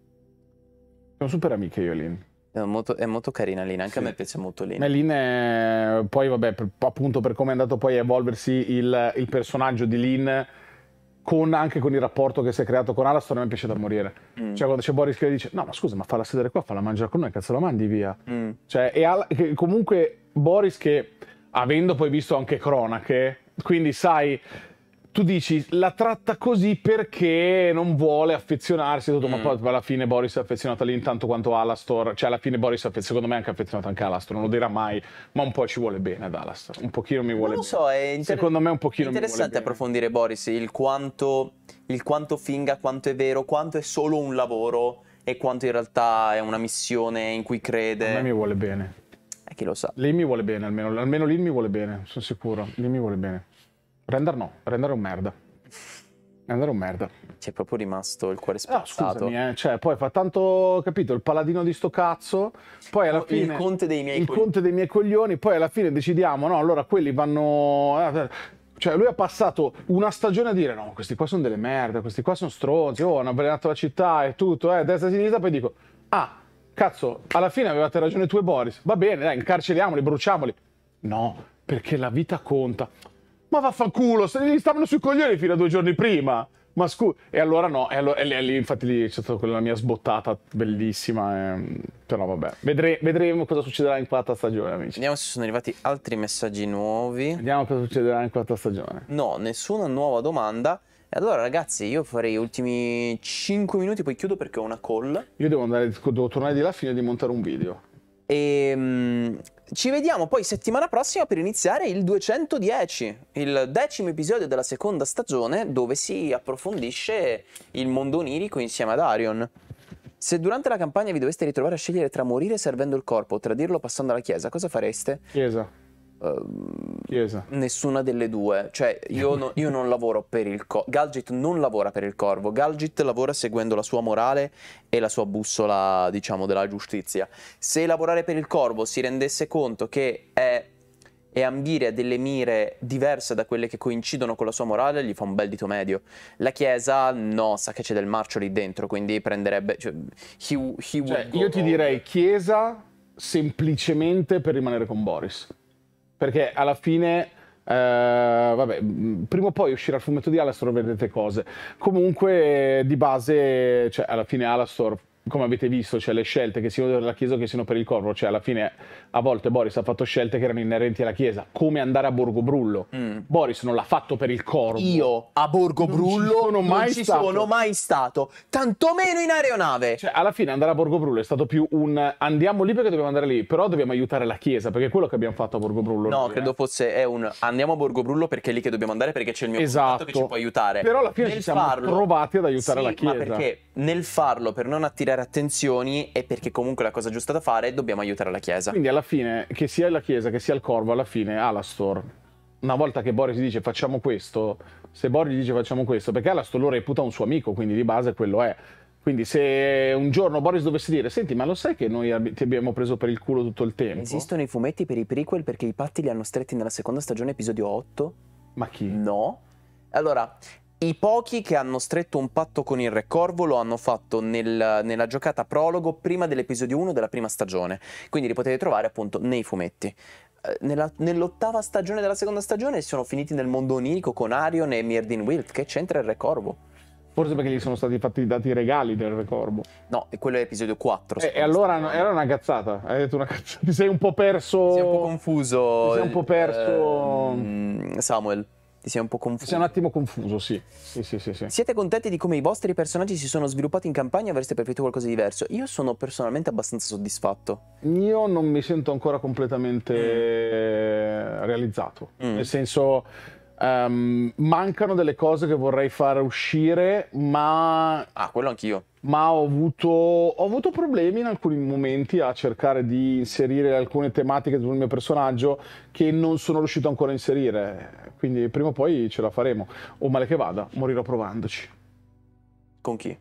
Siamo super amiche io e Lynn. È molto carina Lynn, anche a me piace molto Lynn. Ma Lynn è... Poi vabbè, appunto per come è andato poi a evolversi il personaggio di Lynn, anche con il rapporto che si è creato con Alastor, a me piace da morire. Cioè quando c'è Boris che dice no ma scusa ma falla sedere qua, falla mangiare con noi, cazzo la mandi via. Cioè, e comunque Boris che, avendo poi visto anche cronache, quindi sai... Tu dici, la tratta così perché non vuole affezionarsi, tutto, ma poi alla fine Boris è affezionato lì intanto quanto Alastor, cioè alla fine Boris è secondo me anche affezionato anche a Alastor, non lo dirà mai, ma un po' ci vuole bene ad Alastor, un pochino mi vuole bene. Non lo so, è secondo me un pochino mi vuole bene. Interessante approfondire Boris, il quanto finga, quanto è vero, quanto è solo un lavoro e quanto in realtà è una missione in cui crede. A me mi vuole bene. Chi lo sa. Lei mi vuole bene, almeno Lynn mi vuole bene, sono sicuro, Lynn mi vuole bene. Render no, Render è un merda. Render è un merda. Ci è proprio rimasto il cuore spezzato. Scusami, cioè poi fa tanto, capito, il paladino di sto cazzo, poi alla fine... Il conte dei miei coglioni, poi alla fine decidiamo, no, allora quelli vanno... Cioè lui ha passato una stagione a dire no, questi qua sono delle merde, questi qua sono stronzi, hanno avvelenato la città e tutto, destra e sinistra, poi dico, cazzo, alla fine avevate ragione tu e Boris, va bene, dai, incarceriamoli, bruciamoli. No, perché la vita conta. Ma vaffanculo, gli stavano sui coglioni fino a 2 giorni prima. Ma scusa. E allora no, e lì, infatti lì c'è stata quella mia sbottata bellissima. Però vabbè, vedremo cosa succederà in 4ª stagione, amici. Vediamo se sono arrivati altri messaggi nuovi. Vediamo cosa succederà in 4ª stagione. No, nessuna nuova domanda. E allora ragazzi, io farei gli ultimi 5 minuti, poi chiudo perché ho una call. Io devo tornare di là a fine di montare un video. E ci vediamo poi settimana prossima per iniziare il 210, il 10° episodio della 2ª stagione, dove si approfondisce il mondo onirico insieme ad Arion. Se durante la campagna vi doveste ritrovare a scegliere tra morire servendo il corpo o tradirlo passando alla chiesa, cosa fareste? Chiesa. Chiesa. Nessuna delle due. Cioè, io non lavoro per il Corvo. Galgit non lavora per il Corvo. Galgit lavora seguendo la sua morale e la sua bussola, diciamo, della giustizia. Se lavorare per il Corvo si rendesse conto che è ambire a delle mire diverse da quelle che coincidono con la sua morale, gli fa un bel dito medio. La Chiesa no, sa che c'è del marcio lì dentro, quindi prenderebbe... Io ti direi Chiesa semplicemente per rimanere con Boris. Perché alla fine... vabbè, prima o poi uscirà il fumetto di Alastor, vedrete cose. Comunque, di base, cioè, alla fine Alastor, come avete visto, c'è le scelte che siano della Chiesa o che siano per il Corvo, cioè alla fine a volte Boris ha fatto scelte che erano inerenti alla Chiesa, come andare a Borgobrullo. Boris non l'ha fatto per il Corvo. Io a Borgobrullo non ci sono mai stato, tantomeno in aeronave. Cioè, alla fine andare a Borgobrullo è stato più un andiamo lì perché dobbiamo andare lì, però dobbiamo aiutare la Chiesa, perché è quello che abbiamo fatto a Borgobrullo. No, credo fosse un andiamo a Borgobrullo perché è lì che dobbiamo andare, perché c'è il mio contatto che ci può aiutare. Però alla fine ci siamo provati ad aiutare la Chiesa. Ma perché nel farlo per non attirare attenzioni e perché comunque la cosa giusta da fare, dobbiamo aiutare la Chiesa. Quindi alla fine, che sia la Chiesa che sia il Corvo, alla fine Alastor, una volta che Boris dice facciamo questo, se Boris dice facciamo questo, perché Alastor lo reputa un suo amico, quindi di base quello è. Quindi se un giorno Boris dovesse dire senti, ma lo sai che noi ti abbiamo preso per il culo tutto il tempo? Esistono i fumetti per i prequel perché i patti li hanno stretti nella seconda stagione, episodio 8. Ma chi? No. Allora, i pochi che hanno stretto un patto con il Re Corvo lo hanno fatto nella giocata prologo prima dell'episodio 1 della prima stagione, quindi li potete trovare appunto nei fumetti. Nell'ottava stagione della seconda stagione sono finiti nel mondo onirico con Arion e Myrdin Wilt. Che c'entra il Re Corvo? Forse perché gli sono stati dati i regali del Re Corvo. No, e quello è episodio 4. E allora era una cazzata. Hai detto una cazzata. Ti sei un po' perso. Ti sei un po' confuso. Ti sei un po' perso. Samuel. Ti sei un po' confuso. Sei un attimo confuso, sì. Sì. Siete contenti di come i vostri personaggi si sono sviluppati in campagna o avreste preferito qualcosa di diverso? Io sono personalmente abbastanza soddisfatto. Io non mi sento ancora completamente realizzato. Nel senso, mancano delle cose che vorrei far uscire, ma... quello anch'io. Ma ho avuto problemi in alcuni momenti a cercare di inserire alcune tematiche sul mio personaggio che non sono riuscito ancora a inserire. Quindi prima o poi ce la faremo. O male che vada, morirò provandoci. Con chi?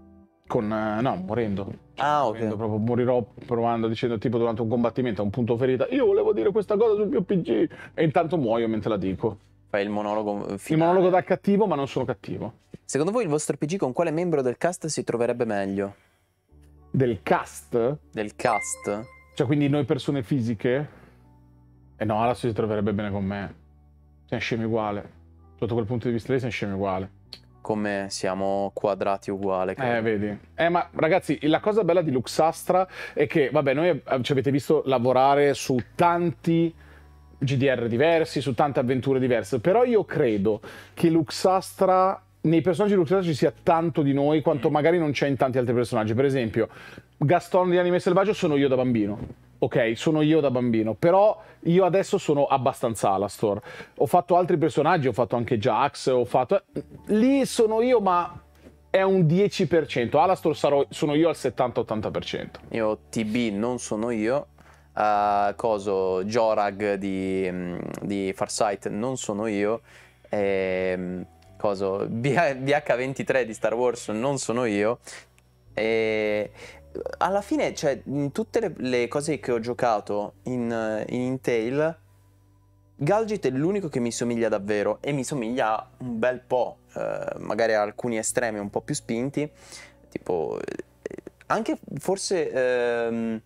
No, morendo. Ok. Proprio morirò provando, dicendo tipo durante un combattimento a un punto ferita io volevo dire questa cosa sul mio PG e intanto muoio mentre la dico. Fai il monologo finale. Il monologo da cattivo, ma non sono cattivo. Secondo voi il vostro PG con quale membro del cast si troverebbe meglio? Del cast? Del cast? Cioè quindi noi persone fisiche? No, adesso si troverebbe bene con me. Siamo scemi uguale. Sotto quel punto di vista lì siamo scemi uguale. Come siamo quadrati uguale. Vedi. Ma ragazzi, la cosa bella di Luxastra è che, vabbè, noi ci avete visto lavorare su tanti GDR diversi, su tante avventure diverse, però io credo che Luxastra, nei personaggi di Luxastra ci sia tanto di noi quanto magari non c'è in tanti altri personaggi. Per esempio, Gaston di Anime Selvaggio sono io da bambino. Ok, sono io da bambino, però io adesso sono abbastanza Alastor. Ho fatto altri personaggi, ho fatto anche Jax, lì sono io, ma è un 10%. Alastor sono io al 70-80%. Io TB non sono io. Jorag di Farsight non sono io. BH23 di Star Wars non sono io. Alla fine, cioè, in tutte le cose che ho giocato in Intel, Galgit è l'unico che mi somiglia davvero, e mi somiglia un bel po', magari a alcuni estremi un po' più spinti, tipo anche forse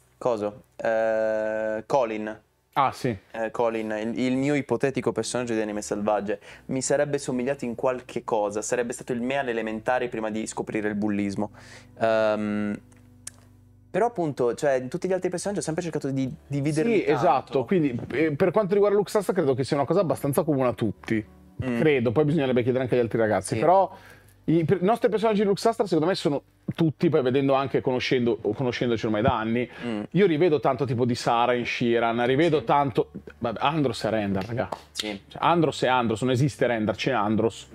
Colin. Ah sì. Colin, il mio ipotetico personaggio di Anime Selvagge, mi sarebbe somigliato in qualche cosa, sarebbe stato il me alle elementari prima di scoprire il bullismo. Però appunto, cioè, in tutti gli altri personaggi ho sempre cercato di dividerli. Sì, esatto, quindi per quanto riguarda Luxastra credo che sia una cosa abbastanza comune a tutti. Credo, poi bisognerebbe chiedere anche agli altri ragazzi, Sì. Però i nostri personaggi di Luxastra secondo me sono tutti, poi vedendo anche, conoscendoci ormai da anni, io rivedo tanto tipo di Sara in Shiran, rivedo tanto... Vabbè, Andros e Rendar, raga. Sì. Cioè, Andros e Andros, non esiste Rendar, c'è Andros.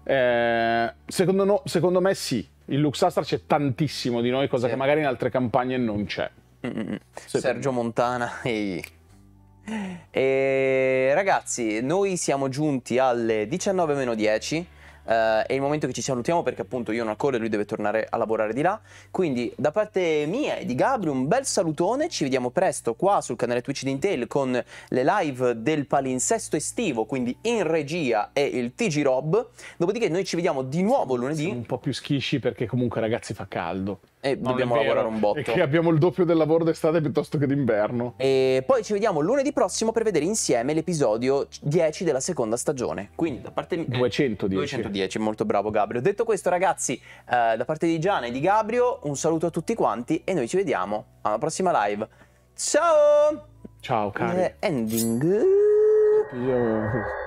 Secondo me sì, in Luxastra c'è tantissimo di noi, cosa che magari in altre campagne non c'è. Sergio Montana e Ragazzi, noi siamo giunti alle 19:10. È il momento che ci salutiamo perché appunto io ho una call e lui deve tornare a lavorare di là. Quindi da parte mia e di Gabri un bel salutone, ci vediamo presto qua sul canale Twitch di Intel con le live del palinsesto estivo, quindi in regia e il TG Rob. Dopodiché noi ci vediamo di nuovo lunedì. Siamo un po' più schisci perché comunque ragazzi fa caldo. E dobbiamo lavorare un botto. E che abbiamo il doppio del lavoro d'estate piuttosto che d'inverno. E poi ci vediamo lunedì prossimo per vedere insieme l'episodio 10 della seconda stagione. Quindi da parte mia 210, molto bravo Gabrio. Detto questo ragazzi, da parte di Gianna e di Gabrio un saluto a tutti quanti e noi ci vediamo alla prossima live. Ciao! Ciao cari. Ending. Io...